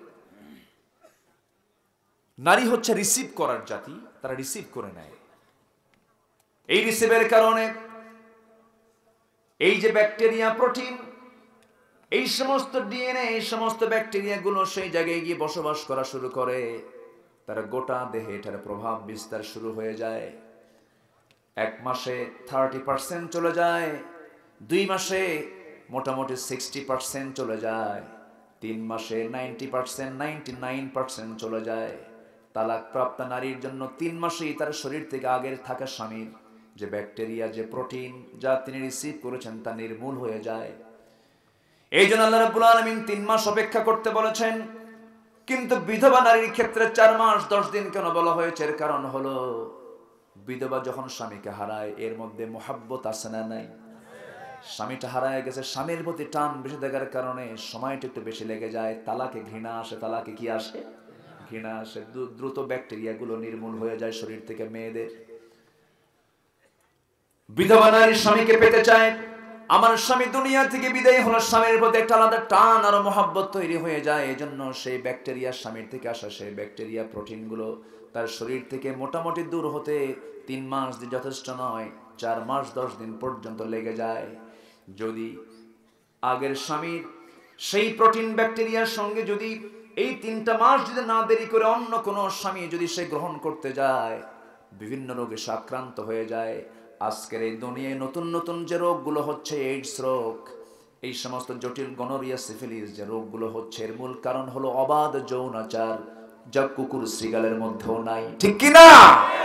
নারী হচ্ছে রিসিভ করার জাতি, তারা রিসিভ করে নেয়। এই রিসিভের কারণে এই যে ব্যাকটেরিয়া, প্রোটিন, এই সমস্ত ডিএনএ, এই সমস্ত ব্যাকটেরিয়াগুলো সেই জায়গায় গিয়ে বসবাস করা শুরু করে। তারা গোটা দেহে এটার প্রভাব বিস্তার শুরু হয়ে যায়। 1 মাসে 30% চলে যায়, 2 মাসে মোটামুটি 60% চলে যায়, 3 মাসে 90%, 99% চলে যায়। তালাকপ্রাপ্ত নারীর জন্য 3 মাসেই তার শরীর থেকে আগের থাকা স্বামীর যে ব্যাকটেরিয়া, যে প্রোটিন যা তিনি রিসিভ করেছেন তা নির্মূল হয়ে যায়। এই জন্য আল্লাহ রাব্বুল আলামিন 3 মাস অপেক্ষা করতে বলেছেন। কিন্তু বিধবা নারীর ক্ষেত্রে 4 মাস 10 দিন কেন বলা হয়েছে? এর কারণ হলো বিধবা যখন স্বামীকে হারায়, এর মধ্যে মোহাব্বত আছে না নাই? স্বামীটা হারায় গেছে, স্বামীর প্রতি টান বেশি থাকার কারণে সময়টা একটু বেশি লেগে যায়। তালাকে ঘৃণা আসে, তালাকে কি আসে? ঘৃণা আসে। দ্রুত ব্যাকটেরিয়াগুলো নির্মূল হয়ে যায় শরীর থেকে মেয়েদের। বিধবা নারী স্বামীকে পেতে চায়, আমার স্বামী দুনিয়া থেকে বিদায় হলো, স্বামীর প্রতি একটা আলাদা টান আর মহব্বত তৈরি হয়ে যায়। এই জন্য সেই ব্যাকটেরিয়া, স্বামীর থেকে আসা সেই ব্যাকটেরিয়া প্রোটিনগুলো তার শরীর থেকে মোটামুটি দূর হতে 3 মাস যথেষ্ট নয়, 4 মাস 10 দিন পর্যন্ত লেগে যায়। যদি আগের স্বামীর সেই প্রোটিন ব্যাকটেরিয়ার সঙ্গে যদি এই 3টা মাস যদি না দেরি করে অন্য কোনো স্বামী যদি সে গ্রহণ করতে যায়, বিভিন্ন রোগে সে আক্রান্ত হয়ে যায়। আজকের এই দুনিয়ায় নতুন নতুন যে রোগগুলো হচ্ছে, এইডস রোগ, এই সমস্ত জটিল গনোরিয়া, সিফিলিস যে রোগগুলো হচ্ছে, এর মূল কারণ হলো অবাধ যৌনাচার, যা কুকুর শ্রীগালের মধ্যেও নাই। ঠিক কি না?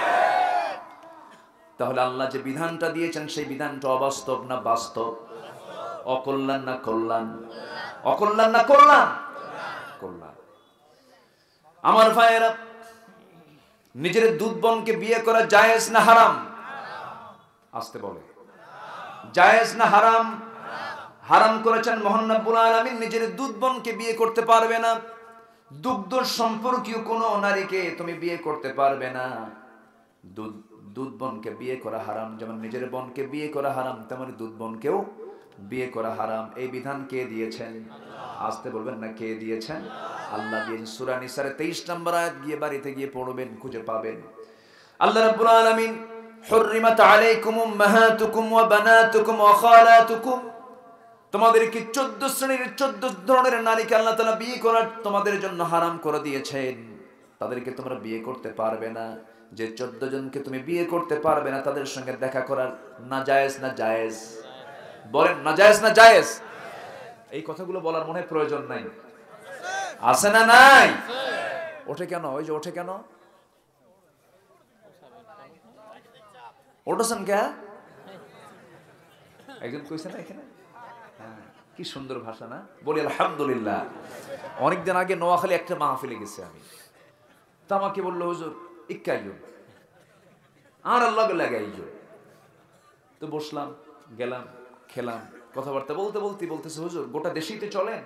তাহলে আল্লাহ যে বিধানটা দিয়েছেন সেই বিধানটা অবাস্তব না বাস্তব? অকল্যাণ না কল্যাণ? অকল্যাণ না কল্যাণ? কল্যাণ। আমার ভাইয়েরা, নিজের দুধ বোনকে বিয়ে করা জায়েজ না হারাম? আসতে বলে, জায়েজ না হারাম? হারাম করেছেন মহান রব্বুল আলামিন। নিজের দুধ বোনকে বিয়ে করতে পারবে না, দুগ্ধ সম্পর্কীয় কোনো নারীকে তুমি বিয়ে করতে পারবে না। দুধ বোনকে বিয়ে করা হারাম, যেমন নিজের বোনকে বিয়ে করা হারাম, তেমনি দুধ বোনকেও বিয়ে করা হারাম। এই বিধান কে দিয়েছেন? আসতে বলবেন না, কে দিয়েছেন? আল্লাহ দিয়েছেন। সূরা নিসার 23 নম্বর আয়াত গিয়ে বাড়িতে গিয়ে পড়বেন, খুঁজে পাবেন। আল্লাহ রাব্বুল আলামিন, হুররিমাত আলাইকুম উম্মাহাতুকুম ওয়া বানাতুকুম ওয়া খালাতুকুম, তোমাদেরকে 14 শ্রেণীর 14 ধরনের নারীকে আল্লাহ তাআলা বিয়ে করার তোমাদের জন্য হারাম করে দিয়েছেন। তাদেরকে তোমরা বিয়ে করতে পারবে না। যে 14 জনকে তুমি বিয়ে করতে পারবে না, তাদের সঙ্গে দেখা করার নাজায়েজ না জায়েজ? বলেন, নাজায়েজ না জায়েজ? এই কথাগুলো বলার মনে প্রয়োজন নাই, আছে না নাই? ওঠে কেন? ওই যে ওঠে কেন? ওঠেছেন কে? একজন কইছে না এখানে? কি সুন্দর ভাষা না? বলি আলহামদুলিল্লাহ। অনেকদিন আগে নোয়াখালী একটা মাহফিলে গেছি আমি, তা আমাকে বললো, হুজুর ইক্কাইও আর আল্লাহ লাগাইও। তো বসলাম, গেলাম, খেলাম, কথাবার্তা বলতে বলতে বলতেছে, হুজুর গোটা দেশেই তো চলেন,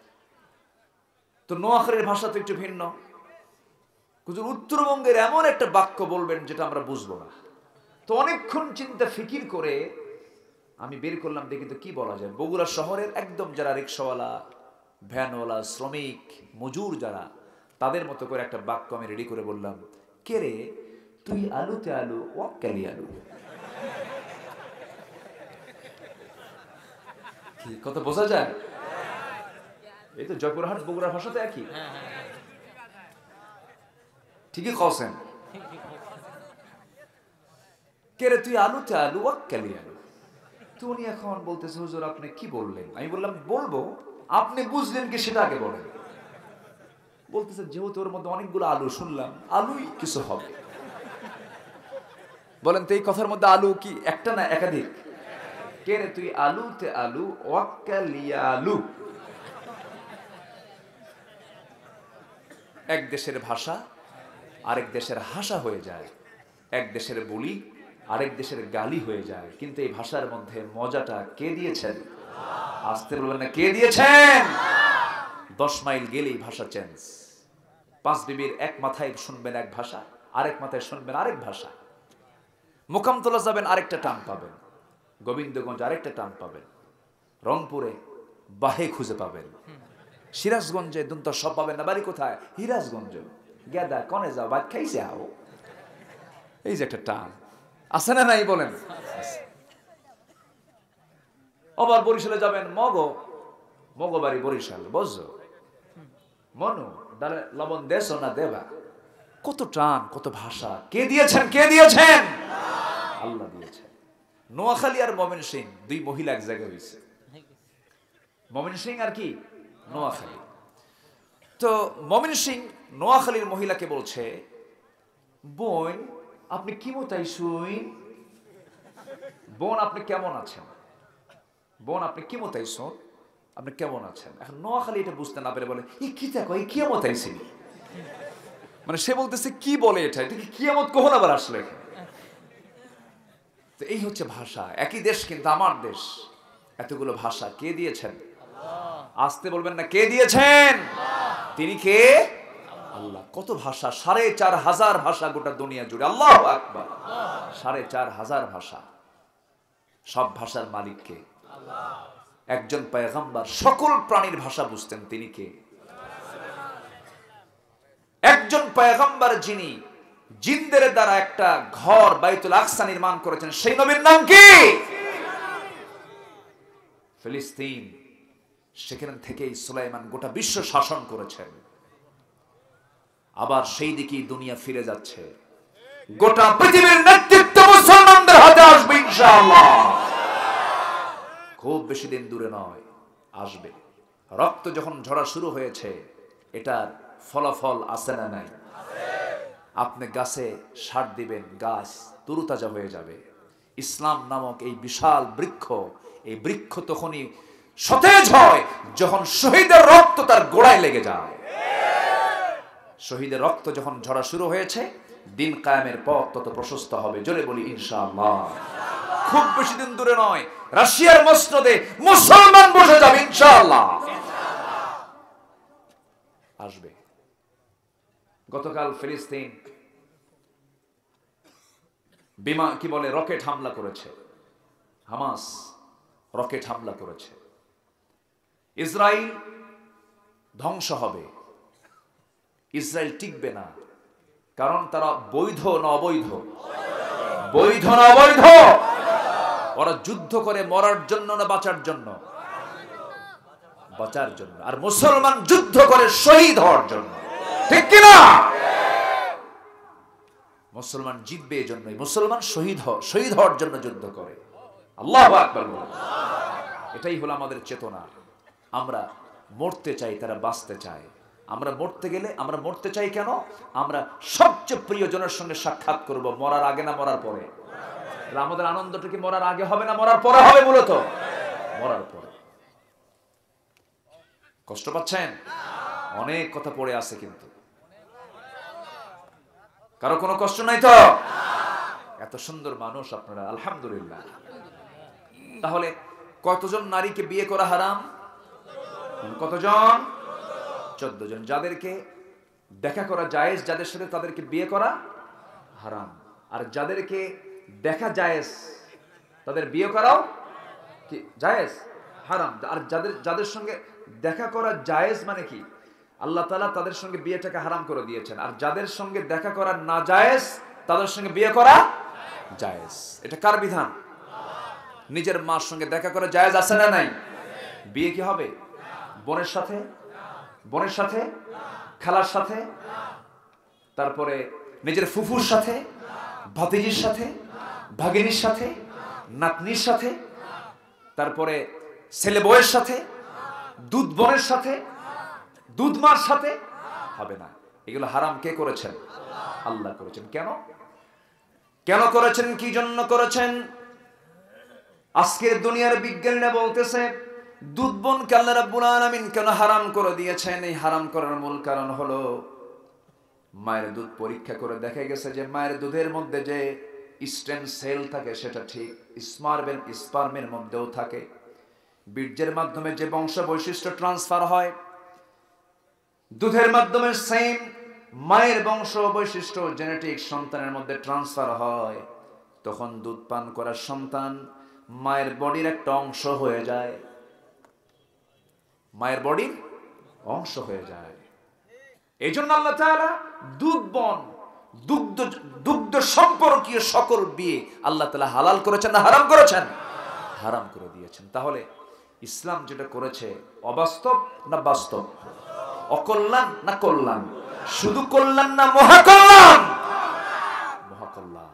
তো নোয়াখালীর ভাষা তো একটু ভিন্ন। হুজুর উত্তরবঙ্গের এমন একটা বাক্য বলবেন যেটা আমরা বুঝবো না। তো অনেকক্ষণ চিন্তা ফিকির করে আমি বের করলাম, দেখি তো কি বলা যায়। বগুড়া শহরের একদম যারা রিক্সাওয়ালা, ভ্যানওয়ালা, শ্রমিক, মজুর যারা, তাদের মতো করে একটা বাক্য আমি রেডি করে বললাম, কে রে তুই আলুতে আলু ওয়াক্কালি আলু। কত বোঝা যায়? এই তো জয়পুরহাট বগুড়ার ভাষা তো একই। ঠিকই কছেন, কে রে তুই আলুতে আলু ওয়াক্কালি আলু। তো উনি এখন বলতেছে, হুজুর আপনি কি বললেন? আমি বললাম, বলবো, আপনি বুঝলেন কি সেটা আগে বলেন। বলতেছে, যেহেতু ওর মধ্যে অনেকগুলো আলু শুনলাম, আলুই কিছু হবে। বলেন তো এই কথার মধ্যে আলু কি একটা না একাধিক? কে রে তুই আলুতে আলু ওয়াক্কালিয়া আলু। এক দেশের ভাষা আরেক দেশের হাসা হয়ে যায়, এক দেশের বলি আরেক দেশের গালি হয়ে যায়, কিন্তু এই ভাষার মধ্যে মজাটা কে দিয়েছেন? আসতে বলবেন না, কে দিয়েছেন? 10 মাইল গেলেই ভাষা চেঞ্জ। 5 বিবির এক মাথায় শুনবেন এক ভাষা, আরেক মাথায় শুনবেন আরেক ভাষা। মোকামতলা যাবেন আরেকটা টান পাবেন, গোবিন্দগঞ্জ আরেকটা টান পাবেন, রংপুরে বাহে খুঁজে পাবেন, সিরাজগঞ্জে দুনতা সব পাবেন না। বাড়ি কোথায়? হিরাজগঞ্জ। গেদা কনে যাও, ভাত খাইছে আও। এই যে একটা টান আছে না নাই বলেন? আবার বরিশালে যাবেন, মগো বাড়ি বরিশাল, বুঝছো মনু ডালে লবণ দেছো না দেবা। কত টান, কত ভাষা। কে দিয়েছেন? কে দিয়েছেন? আল্লাহ দিয়েছেন। নোয়াখালী আর ময়মনসিং 2 মহিলা এক জায়গায় হয়েছে। ময়মনসিং আর কি নোয়াখালী। তো ময়মনসিং নোয়াখালীর মহিলাকে বলছে, বোন আপনি কি মতাই শুই? বোন আপনি কেমন আছেন? বোন আপনি কি মতাই শুন? আপনি কেমন আছেন? এখন নোয়াখালী এটা বুঝতে না পেরে বলে, এই কি দেখো, এই কিয়ামত আইছে। মানে সে বলতেছে কি বলে এটা, এটা কি কিয়ামত কখন আবার আসলে? তো এই হচ্ছে ভাষা। একই দেশ কিন্তু আমার দেশ, এতগুলো ভাষা কে দিয়েছেন? আসতে বলবেন না, কে দিয়েছেন? তিনি কে? আল্লাহ। কত ভাষা, 4500 ভাষা গোটা দুনিয়া জুড়ে। আল্লাহু আকবার। 4500 ভাষা। সব ভাষার মালিক কে? একজন পয়গম্বর সকল প্রাণীর ভাষা বুঝতেন, তিনি কে? একজন পয়গম্বর যিনি জিনদের দ্বারা একটা ঘর বাইতুল আকসা নির্মাণ করেছেন, সেই নবীর নাম কি? ফিলিস্তিন, সেখান থেকেই সুলাইমান গোটা বিশ্ব শাসন করেছেন। আবার সেই দিকেই দুনিয়া ফিরে যাচ্ছে। গোটা পৃথিবীর নেতৃত্ব মুসলমানদের হাতে আসবে ইনশাআল্লাহ। খুব বেশি দিন দূরে নয়, আসবে। রক্ত যখন ঝরা শুরু হয়েছে, এটার ফলাফল আছে না নাই? আপনি গাছে সার দিবেন, গাছ তরুতাজা হয়ে যাবে। ইসলাম নামক এই বিশাল বৃক্ষ, এই বৃক্ষ তখনই সতেজ হয় যখন শহীদের রক্ত তার গোড়ায় লেগে যায়। শহীদের রক্ত যখন ঝরা শুরু হয়েছে, দিন কায়েমের পথ তত প্রশস্ত হবে। জোরে বলি ইনশাআল্লাহ। খুব বেশি দিন দূরে নয়, রাশিয়ার মসনদে মুসলমান বসে যাবে ইনশাআল্লাহ। আসবে। গতকাল ফিলিস্তিন বিমান কি বলে রকেট হামলা করেছে, হামাস রকেট হামলা করেছে। ইসরায়েল ধ্বংস হবে, ইসরায়েল টিকবে না। কারণ তারা বৈধ না অবৈধ? বৈধ না অবৈধ? ওরা যুদ্ধ করে মরার জন্য না বাঁচার জন্য? বাঁচার জন্য। আর মুসলমান যুদ্ধ করে শহীদ হওয়ার জন্য, ঠিক কিনা? মুসলমান জিতবে এই জন্যই। মুসলমান শহীদ হওয়ার জন্য যুদ্ধ করে। আল্লাহু আকবার। এটাই হলো আমাদের চেতনা। আমরা মরতে চাই, তারা বাঁচতে চায়। আমরা মরতে গেলে, আমরা মরতে চাই কেন? আমরা সবচেয়ে প্রিয়জনের সঙ্গে সাক্ষাৎ করব, মরার আগে না মরার পরে? আমাদের আনন্দটা কি মরার আগে হবে না মরার পরে হবে? মূলত মরার পরে। কষ্ট পাচ্ছেন? অনেক কথা পড়ে আছে, কিন্তু কারো কোনো কষ্ট নাই তো? এত সুন্দর মানুষ আপনারা, আলহামদুলিল্লাহ। তাহলে কতজন নারীকে বিয়ে করা হারাম? কতজন? 14 জন। যাদেরকে দেখা করা জায়েজ, যাদের সাথে তাদেরকে বিয়ে করা হারাম। আর যাদেরকে দেখা জায়েজ, তাদের বিয়ে করাও কি জায়েজ? হারাম। আর যাদের সঙ্গে দেখা করা জায়েজ মানে কি? আল্লাহ তাআলা তাদের সঙ্গে বিয়েটাকে হারাম করে দিয়েছেন। আর যাদের সঙ্গে দেখা করা না জায়েজ, তাদের সঙ্গে বিয়ে করা জায়েজ। এটা কার বিধান? নিজের মার সঙ্গে দেখা করা জায়েজ আছে না নাই? বিয়ে কি হবে বোনের সাথে? বোনের সাথে, খালার সাথে, তারপরে নিজের ফুফুর সাথে, ভাতিজির সাথে, ভাগিনীর সাথে, নাতনির সাথে, তারপরে ছেলে বউয়ের সাথে, দুধ বোনের সাথে, দুধ মার সাথে হবে না। এগুলো হারাম কে করেছেন? আল্লাহ করেছেন। কেন? কেন করেছেন? কি জন্য করেছেন? আজকের দুনিয়ার বিজ্ঞানীরা বলতেছে দুধ বোনকে আল্লাহ রাব্বুল আলামিন কেন হারাম করে দিয়েছেন? এই হারাম করার মূল কারণ হলো মায়ের দুধ পরীক্ষা করে দেখা গেছে যে মায়ের দুধের মধ্যে যে স্টেম সেল থাকে সেটা ঠিক স্পার্মের মধ্যেও থাকে। বীর্যের মাধ্যমে যে বংশ বৈশিষ্ট্য ট্রান্সফার হয়, দুধের মাধ্যমে সেম মায়ের বংশ বৈশিষ্ট্য জেনেটিক সন্তানের মধ্যে ট্রান্সফার হয়। তখন দুধ পান করার সন্তান মায়ের বডির একটা অংশ হয়ে যায়, মায়ের বডির অংশ হয়ে যায়। এই জন্য আল্লাহ তাআলা দুধ বন, দুগ্ধ সম্পর্কীয় সকল বিয়ে আল্লাহ তাআলা হালাল করেছেন না হারাম করেছেন? হারাম করে দিয়েছেন। তাহলে ইসলাম যেটা করেছে অবাস্তব না বাস্তব? অকল্যাণ না কল্যাণ? শুধু কল্যাণ না মহাকল্যাণ? মহাকল্যাণ।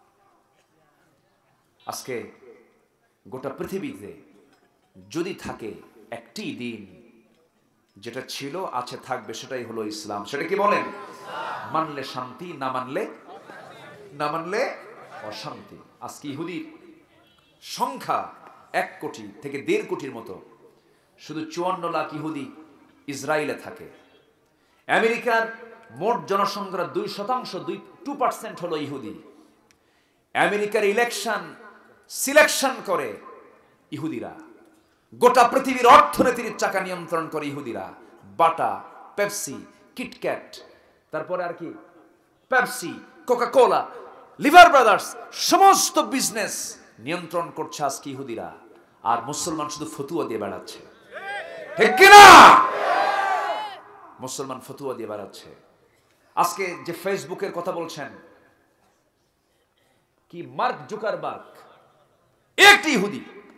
আজকে গোটা পৃথিবীতে যদি থাকে একটি দিন যেটা ছিল, আছে, থাকবে, সেটাই হলো ইসলাম। সেটা কি বলেন? মানলে শান্তি, না মানলে অশান্তি। আজকে ইহুদির সংখ্যা 1 কোটি থেকে 1.5 কোটির মতো। শুধু 54 লাখ ইহুদি ইসরায়েলে থাকে। আমেরিকার মোট জনসংখ্যার 2% হলো ইহুদি। আমেরিকার সিলেকশন করে ইহুদিরা। গোটা পৃথিবীর অর্থনীতির চাকা নিয়ন্ত্রণ করে ইহুদিরা। বাটা, পেপসি, কিটক্যাট, তারপরে আর কি, পেপসি, কোকা-কোলা, লিভার ব্রাদার্স, সমস্ত বিজনেস নিয়ন্ত্রণ করছে আজকে ইহুদিরা। আর মুসলমান শুধু ফতুয়া দিয়ে বেড়াচ্ছে, ঠিক কিনা? মুসলমান ফতুয়া দিয়ে বেড়াচ্ছে। আজকে যে ফেসবুকের কথা বলছেন, কি মার্ক জুকারবার্গ একটি ইহুদি,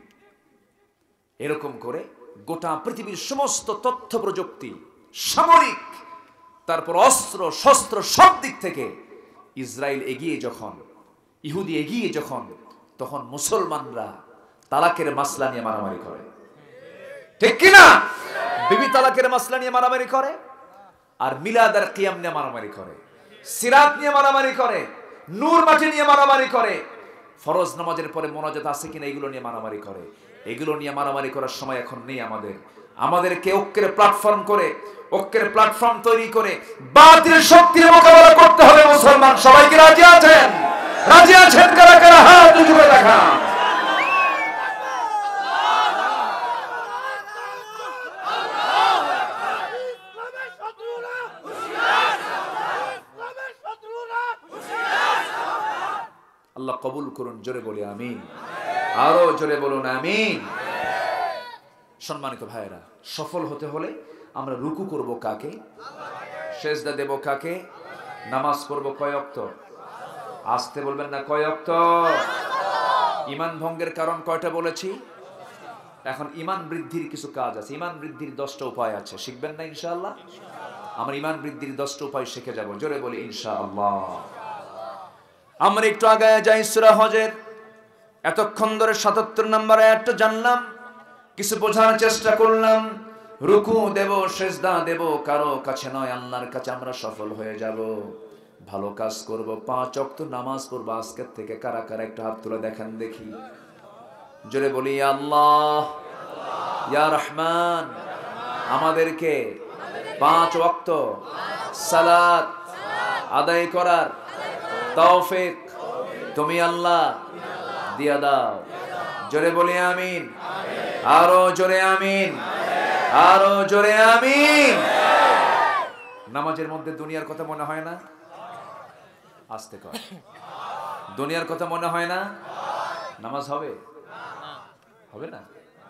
এরকম করে গোটা পৃথিবীর সমস্ত তথ্য প্রযুক্তি, সামরিক, তারপর অস্ত্র শস্ত্র সব দিক থেকে ইসরায়েল এগিয়ে যখন, ইহুদি এগিয়ে যখন, তখন মুসলমানরা তালাকের মাসলা নিয়ে মারামারি করে, ঠিক কিনা? বিবি তালাকের মাসলা নিয়ে মারামারি করে, আর মিলাদ আর কিয়াম নিয়ে মারামারি করে, সিরাত নিয়ে মারামারি করে, নূর মাটি নিয়ে মারামারি করে, ফরজ নামাজের পরে মোনাজাত আছে কিনা এগুলো নিয়ে মারামারি করে। এগুলো নিয়ে মারামারি করার সময় এখন নেই আমাদের। আমাদেরকে ঐক্যের প্ল্যাটফর্ম করে, ঐক্যের প্ল্যাটফর্ম তৈরি করে বাতিলের শক্তির মোকাবেলা করতে হবে। মুসলমান সবাই কি রাজি আছেন? রাজি আছেন কারা কারা? হাত উঁচু করে দেখা। আল্লাহ কবুল করুন, জোরে বলি আমিন। আরো জোরে বলুন আমিন। সম্মানিত ভাইয়েরা, সফল হতে হলে আমরা রুকু করব কাকে? সেজদা দেব কাকে? নামাজ পড়ব কয় ওয়াক্ত? আসতে বলবেন না, কয় ওয়াক্ত? ঈমান ভঙ্গের কারণ কয়টা বলেছি? এখন ঈমান বৃদ্ধির কিছু কাজ আছে। ঈমান বৃদ্ধির 10টা উপায় আছে, শিখবেন না ইনশাআল্লাহ? আমরা ঈমান বৃদ্ধির 10টা উপায় শিখে যাব, জোরে বলি ইনশাআল্লাহ। আমরা একটু আগায় যাই সূরা হজের। এতক্ষণ ধরে 77 নম্বর আয়াতটা জানলাম, কিছু বোঝার চেষ্টা করলাম। রুকু দেব, সেজদা দেব কারো কাছে নয়, আল্লাহর কাছে আমরা সফল হয়ে যাব। ভালো কাজ করব, 5 ওয়াক্ত নামাজ পড়ব। আজকের থেকে কারা কারা একটু হাত তুলে দেখান দেখি, জোরে বলি আল্লাহ, ইয়া রহমান। আমাদেরকে 5 ওয়াক্ত সালাত আদায় করার তৌফিক তুমি আল্লাহ দিয়া দাও, জোরে বলি আমিন। আরো জোরে আমিন, আরো জোরে আমিন। নামাজের মধ্যে দুনিয়ার কথা মনে হয় না? আস্তে কর, দুনিয়ার কথা মনে হয় না? নামাজ হবে? হবে না?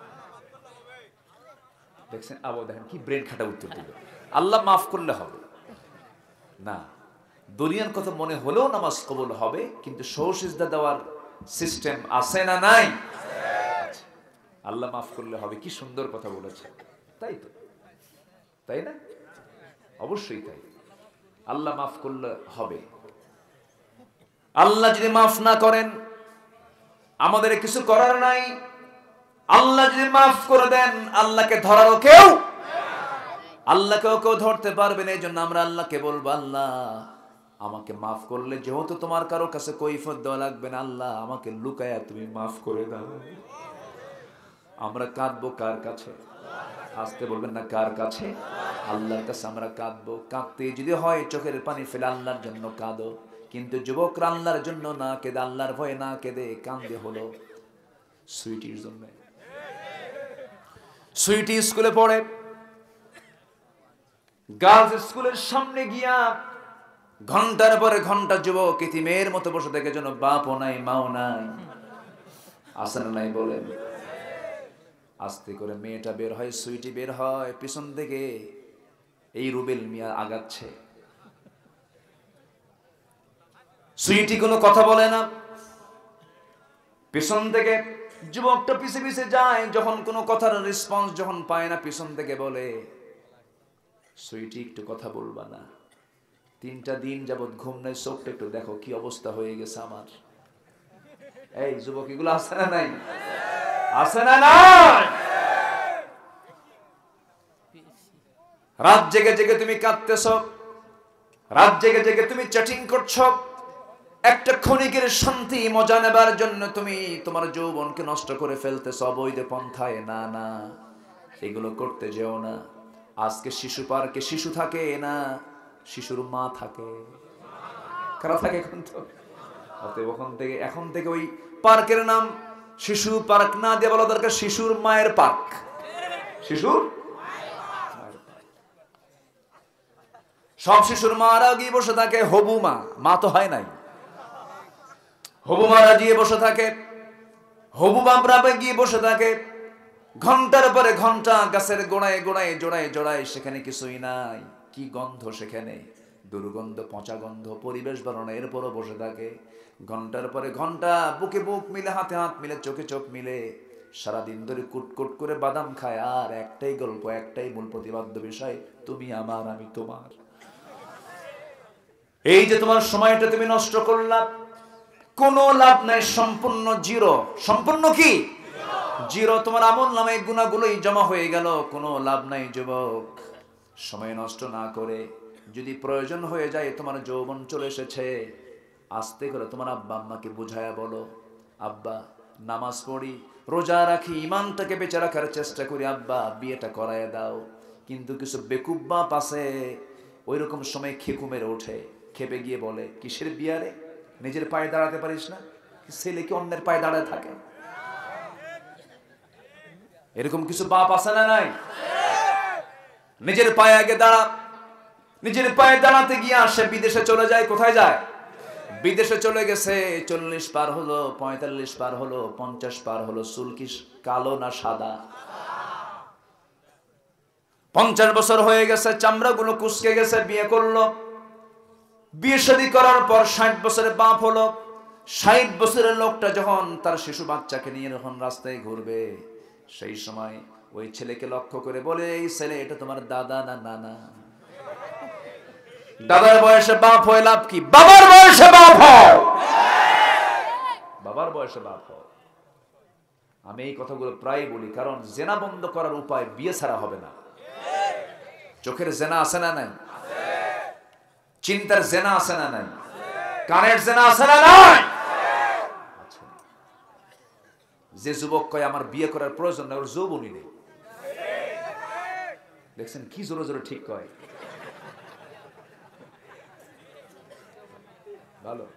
দেখছেন আবু, দেখেন কি ব্রেন খাটা উত্তর দিল। আল্লাহ মাফ করলে হবে না, দুনিয়ার কথা মনে হলেও নামাজ কবুল হবে, কিন্তু সহসিজদা দেওয়ার সিস্টেম আছে না নাই? আল্লাহ মাফ করলে হবে, কি সুন্দর কথা বলেছে, তাই তো, তাই না? অবশ্যই তাই। আল্লাহ মাফ করলে হবে। আল্লাহ যদি মাফ না করেন আমাদের কিছু করার নাই। আল্লাহ যদি মাফ করে দেন আল্লাহকে ধরারও কেউ, আল্লাহকেও কেউ ধরতে পারবে না। এই জন্য আমরা আল্লাহকে বলবো, আল্লাহ আমাকে মাফ করলে, যেহেতু তোমার কারো কাছে কৈফিয়ত দেওয়া লাগবে না, আল্লাহ আমাকে লুকায়া তুমি মাফ করে দাও। আমরা কাঁদবো কার কাছে? আসতে বলবেন না, কার কাছে? আল্লাহর কাছে আমরা কাঁদবো। কাঁদতে যদি হয় চোখের পানি ফেলে আল্লাহর জন্য কাঁদো, কিন্তু যুবকরা আল্লাহর জন্য না কেঁদে, আল্লাহর ভয়ে না কেঁদে কান্দে হলো সুইটির জন্য। সুইটি স্কুলে পড়ে, গার্লস স্কুলের সামনে গিয়া ঘন্টার পরে ঘন্টা যুবক ইতিমের মতো বসে থেকে, যেন বাপও নাই মাও নাই, আসেন নাই বলেন। আস্তে করে মেয়েটা বের হয়, সুইটি বের হয়, পিছন থেকে এই রুবেল মিয়া আগাচ্ছে। সুইটি কোনো কথা বলে না, পিছন থেকে যুবকটা পিছে পিছে যায়। যখন কোনো কথার রেসপন্স যখন পায় না, পিছন থেকে বলে, সুইটি একটু কথা বলবা না? 3টা দিন যাবত ঘুম নাই, চোখটা একটু দেখো কি অবস্থা হয়ে গেছে আমার। এই যুবক, এগুলো আছে না নাই? আছে না নাই? রাত জেগে জেগে তুমি কাঁদতেছ, রাত জেগে জেগে তুমি চ্যাটিং করছো, একটা ক্ষণিকের শান্তি মজা নেবার জন্য তুমি তোমার যৌবনকে নষ্ট করে ফেলতেছ অবৈধ পন্থায়। না না, এগুলো করতে যেও না। আজকে শিশু পার্কে শিশু থাকে না, শিশুর মা থাকে। কারা থাকে? এখন থেকে ওই পার্কের নাম শিশু পার্ক না দিয়ে বলা দরকার শিশুর মায়ের পার্ক। শিশুর সব শিশুর মারা গিয়ে বসে থাকে, হবু মা, মা তো হয় নাই, হবু মারা গিয়ে বসে থাকে। হবু বাবরা গিয়ে বসে থাকে ঘন্টার পরে ঘন্টা, গাছের গোড়ায় গোড়ায় জোড়ায় জোড়ায়, সেখানে কিছুই নাই। কি গন্ধ সেখানে, দুর্গন্ধ, পচা গন্ধ, পরিবেশ ভালো না, এরপরও বসে থাকে ঘন্টার পরে ঘন্টা, বুকে বুক মিলে, হাতে হাত মিলে, চোখে চোখ মিলে, সারাদিন ধরে কুটকুট করে বাদাম খায়। আর একটাই গল্প, একটাই মূল প্রতিপাদ্য বিষয়, তুমি আমার, আমি তোমার। এই যে তোমার সময়টা তুমি নষ্ট করলা, কোনো লাভ নাই, সম্পূর্ণ জিরো। সম্পূর্ণ কি জিরো। তোমার আমল নামায় গুনাহগুলোই জমা হয়ে গেল, কোনো লাভ নাই যুবক। সময় নষ্ট না করে, যদি প্রয়োজন হয়ে যায়, তোমার যৌবন চলে এসেছে, আস্তে করে তোমার আব্বা আম্মাকে বুঝায়া বলো, আব্বা নামাজ পড়ি, রোজা রাখি, ইমানটাকে বেঁচে রাখার চেষ্টা করি, আব্বা বিয়েটা করায় দাও। কিন্তু কিছু বেকুব বাপ আছে, ওই রকম সময় খেকু মেরে ওঠে, খেপে গিয়ে বলে, কিসের বিয়া রে, নিজের পায়ে দাঁড়াতে পারিস না, ছেলে কি অন্যের পায়ে দাঁড়ায় থাকে? এরকম কিছু বাপ আছে না নাই? নিজের পায়ে আগে দাঁড়া, নিজের পায়ে দাঁড়াতে গিয়ে সে বিদেশে চলে যায়। কোথায় যায়? বিদেশে চলে গেছে। 40 পার হলো, 45 পার হলো, 50 পার হলো, চুল কি কালো না সাদা? 50 বছর হয়ে গেছে, চামড়াগুলো কুচকে গেছে, বিয়ে করলো। বিয়ে শাদী করার পর 60 বছরের বাপ হলো। 60 বছরের লোকটা যখন তার শিশু বাচ্চাকে নিয়ে যখন রাস্তায় ঘুরবে, সেই সময় ওই ছেলেকে লক্ষ্য করে বলে, এই ছেলে, এটা তোমার দাদা না নানা? দাদার বয়সে বাপ হয়ে লাভ কি? বাবার বয়সে বাপ হও, বাবার বয়সে বাপ হও। আমি এই কথাগুলো প্রায় বলি, কারণ জেনা বন্ধ করার উপায় বিয়ে ছাড়া হবে না। চোখের জেনা আছে না নাই? চিন্তার জেনা আছে না নাই? কানের জেনা আছে না নাই? যে যুবক কয় আমার বিয়ে করার প্রয়োজন নেই, ওর যৌবনই নেই। দেখছেন কি জোরে জোরে ঠিক কয়। ভালো।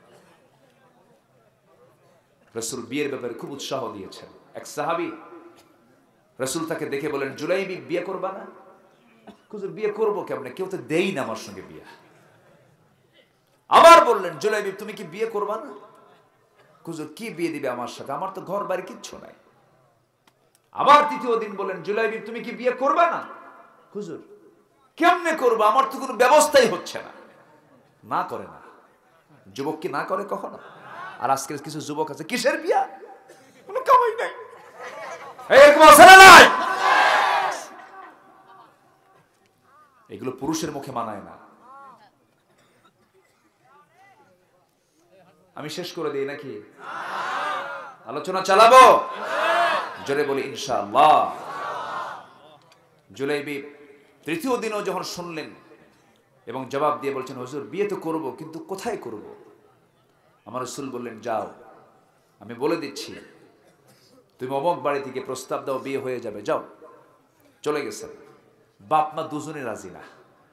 রাসূল বিয়ের ব্যাপারে খুব উৎসাহ দিয়েছেন। এক সাহাবী, রাসূল তাকে দেখে বলেন, জুলাইবি বিয়ে করবা না? হুজুর বিয়ে করবো কেমনে, কেউ তো দেই না আমার সঙ্গে বিয়ে। আবার বললেন, জুলাইবি তুমি কি বিয়ে করবা না? হুজুর কি বিয়ে দিবে আমার সাথে, আমার তো ঘর বাড়ি কিচ্ছু নাই। আবার তৃতীয় দিন বলেন, জুলাইবি তুমি কি বিয়ে করবা না? হুজুর কেমনে করবো, আমার তো কোনো ব্যবস্থাই হচ্ছে না। না করে না। যুবক কি না করে কখনো? আর আজকের কিছু যুবক আছে, কিসের বিয়া, কোনো কামাই নাই, এরকম আছে না নাই? এগুলো পুরুষের মুখে মানায় না। আমি শেষ করে দিই নাকি আলোচনা চালাবো? জোরে বলি ইনশাআল্লাহ। জুলাইবি তৃতীয় দিনও যখন শুনলেন এবং জবাব দিয়ে বলছেন, হুজুর বিয়ে তো করব, কিন্তু কোথায় করব? আমার রাসূল বললেন, যাও আমি বলে দিচ্ছি, তুমি অমুক বাড়ি থেকে প্রস্তাব দাও, বিয়ে হয়ে যাবে, যাও। চলে গেছেন। বাপ মা দুজনে রাজি না।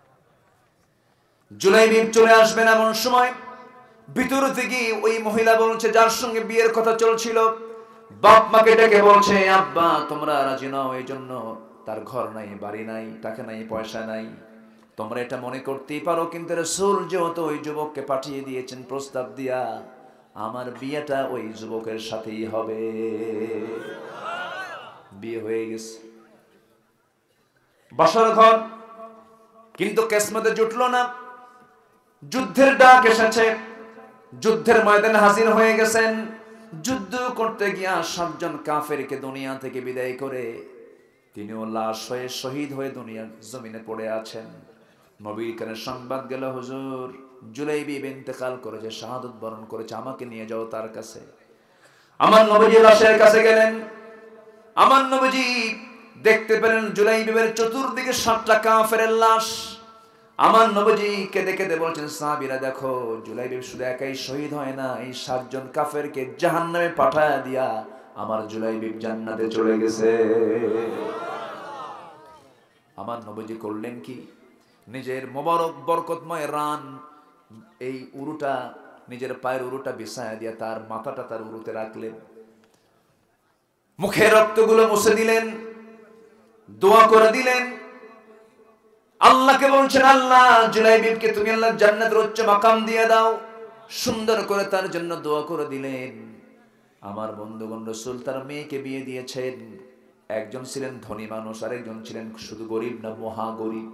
জুলাইবি চলে আসবেন এমন সময় ভিতর থেকে ওই মহিলা বলছে, যার সঙ্গে বিয়ের কথা চলছিল, বাপ মাকে ডেকে বলছে, আব্বা তোমরা রাজি নাও, এই জন্য তার ঘর নাই, বাড়ি নাই, টাকা নাই, পয়সা নাই, তোমরা এটা মনে করতেই পারো, কিন্তু রাসূল যেহেতু ওই যুবককে পাঠিয়ে দিয়েছেন প্রস্তাব দিয়া, আমার বিয়েটা ওই যুবকের সাথেই হবে। বিয়ে হয়ে গেছে, বাসর ঘর, কিন্তু কিসমতে জুটলো না। যুদ্ধের ডাক এসেছে, যুদ্ধের ময়দানে হাজির হয়ে গেছেন। যুদ্ধ করতে গিয়া 7 জন কাফেরকে দুনিয়া থেকে বিদায় করে তিনিও লাশ হয়ে শহীদ হয়ে দুনিয়ার জমিনে পড়ে আছেন। নবীর কানে সংবাদ গেল, হুজুর জুলাইবি ইন্তেকাল করেছে, শাহাদাত বরণ করেছে, আমাকে নিয়ে যাও তার কাছে। আমার নবীজি লাশের কাছে গেলেন। আমার নবীজি দেখতে পেলেন জুলাইবির চতুর্দিকে 7টা কাফেরের লাশ। আমার নবীজি কেঁদে কেঁদে বলছেন, সাহাবীরা দেখো, জুলাইবি শুধু একাই শহীদ হয় না, এই 7 জন কাফেরকে জাহান্নামে পাঠায় দিয়া আমার জুলাইবি জান্নাতে চলে গেছে। আমার নবীজি করলেন কি, নিজের মোবারক বরকতময় রান, এই উরুটা, নিজের পায়ের উরুটা বিছায়া দিয়া তার মাথাটা তার উরুতে রাখলেন, মুখের রক্তগুলো মুছে দিলেন, দোয়া করে দিলেন। আল্লাহকে বলছেন, আল্লাহ জুলাইবিকে তুমি আল্লাহ জান্নাতের উচ্চ মাকাম দিয়ে দাও। সুন্দর করে তার জন্য দোয়া করে দিলেন। আমার বন্ধুগণ, রাসূল তার মেয়েকে বিয়ে দিয়েছেন। একজন ছিলেন ধনী মানুষ, আর একজন ছিলেন শুধু গরিব না মহা গরিব।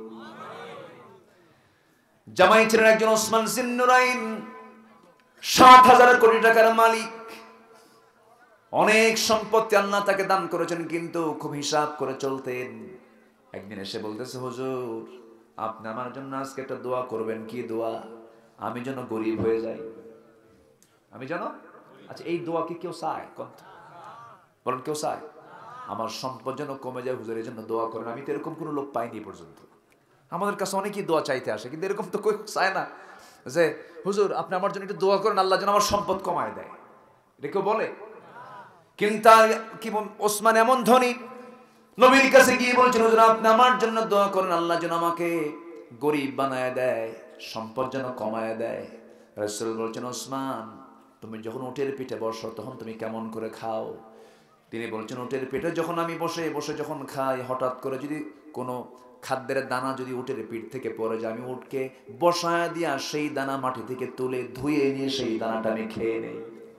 জামাই ছিলেন একজন ওসমান জিন্নুরাইন, 60,000 কোটি টাকার মালিক। অনেক সম্পত্তি আল্লাহ তাকে দান করেছেন, কিন্তু খুব হিসাব করে চলতেন। একদিন এসে বলতেছে, হুজুর আপনি আমার জন্য আজকে একটা দোয়া করবেন। কি দোয়া? আমি যেন গরিব হয়ে যাই। আমি যেন, আচ্ছা এই দোয়া কি কেউ চায়? বলেন, কেউ চায়? আমার সম্পদ যেন কমে যায়, হুজুরের জন্য দোয়া করেন। আমি তো এরকম কোনো লোক পাইনি পর্যন্ত। আমাদের কাছে অনেকেই দোয়া চাইতে আসে, কিন্তু এরকম তো কেউ চায় না যে হুজুর আপনি আমার জন্য একটু দোয়া করেন, আল্লাহ যেন আমার সম্পদ কমায় দেয়। এটা কেউ বলে? কিন্তু কি ওসমান এমন ধনী, নবীর কাছে গিয়ে বলছেন, হুজুর আপনি আমার জন্য দোয়া করেন, আল্লাহ যেন আমাকে গরিব বানায় দেয়, সম্পদ যেন কমায় দেয়। রাসূল বলছেন, ওসমান তুমি যখন উটের পিঠে বসো তখন তুমি কেমন করে খাও? তিনি বলছেন, উটের পিঠে যখন আমি বসে বসে যখন খাই, হঠাৎ করে যদি কোনো খাদ্যের দানা যদি উটের পিঠ থেকে পড়ে যায়, আমি উটকে বসায় দিয়া সেই দানা মাটি থেকে তুলে ধুয়ে নিয়ে সেই দানাটা আমি খেয়ে নেই।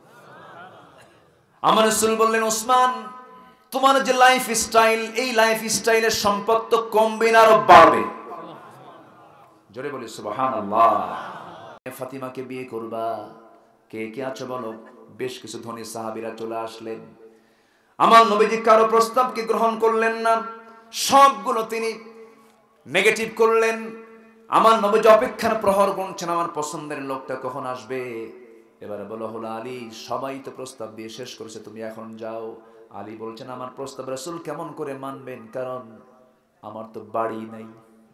আমার রাসূল বললেন, ওসমান তোমার যে লাইফ স্টাইল, এই লাইফ স্টাইলের সম্পদ তো কমবে না, আরো বাড়বে। জোরে বলি সুবহানাল্লাহ। ফাতিমাকে বিয়ে করবা? কে কে আছো বলো? বেশ কিছু ধনী সাহাবীরা চলে আসলেন। আমার নবীজি কারো প্রস্তাবকে গ্রহণ করলেন না, সবগুলো তিনি নেগেটিভ করলেন। আমার নবীজি অপেক্ষার প্রহর গুনছেন, আমার পছন্দের লোকটা কখন আসবে। এবারে বলো হলো, আলী সবাই তো প্রস্তাব দিয়ে শেষ করেছে, তুমি এখন যাও। আলী বলছেন, আমার প্রস্তাব রাসূল কেমন করে মানবেন, কারণ আমার তো বাড়ি নাই।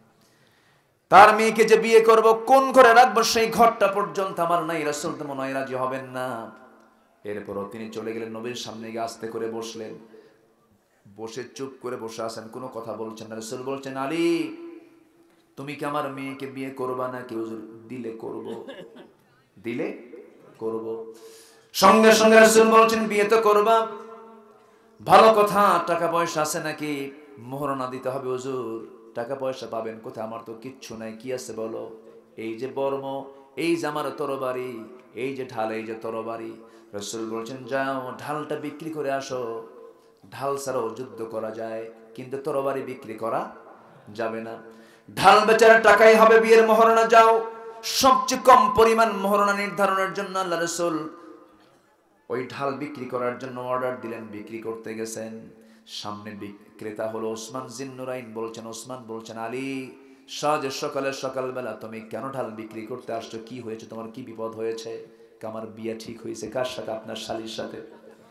তার মেয়েকে যে বিয়ে করব, কোন ঘরে রাখবো সেই ঘরটা পর্যন্ত আমার নাই। রাসূল তো মনে হয় রাজি হবেন না। এরপরও তিনি চলে গেলেন, নবীর সামনে গিয়ে আস্তে করে বসলেন। বসে চুপ করে বসে আছেন, কোনো কথা বলছেন না। রাসূল বলছেন, আলী তুমি কি আমার মেয়েকে বিয়ে করবা না? কেউ দিলে করব, দিলে করব। সঙ্গে সঙ্গে রাসূল বলছেন, বিয়ে তো করবা, ভালো কথা, টাকা পয়সা আছে নাকি? মোহরনা দিতে হবে হুজুর। টাকা পয়সা পাবেন কোথায়? আমার তো কিচ্ছু নাই। কি আছে বলো? এই যে বর্ম, এই যে আমার তরবারি, এই যে ঢাল, এই যে তরবারি। রাসূল বলছেন, যাও ঢালটা বিক্রি করে আসো। ঢাল ছাড়াও যুদ্ধ করা যায়, কিন্তু তরবারি বিক্রি করা যাবে না। ঢাল বেচার টাকাই হবে বিয়ের মোহরনা। যাও, সবচেয়ে কম পরিমাণ মোহরনা নির্ধারণের জন্য আল্লাহ রাসূল ওই ঢাল বিক্রি করার জন্য অর্ডার দিলেন। বিক্রি করতে গেছেন, সামনে বিক্রেতা হলো ওসমান জিন্নুরাইন। বলছেন, ওসমান বলছেন, আলী সাজে সকালবেলা তুমি কেন ঢাল বিক্রি করতে আসছো? কি হয়েছে তোমার? কি বিপদ হয়েছে? আমার বিয়ে ঠিক হয়েছে। কার সাথে? আপনার শালীর সাথে।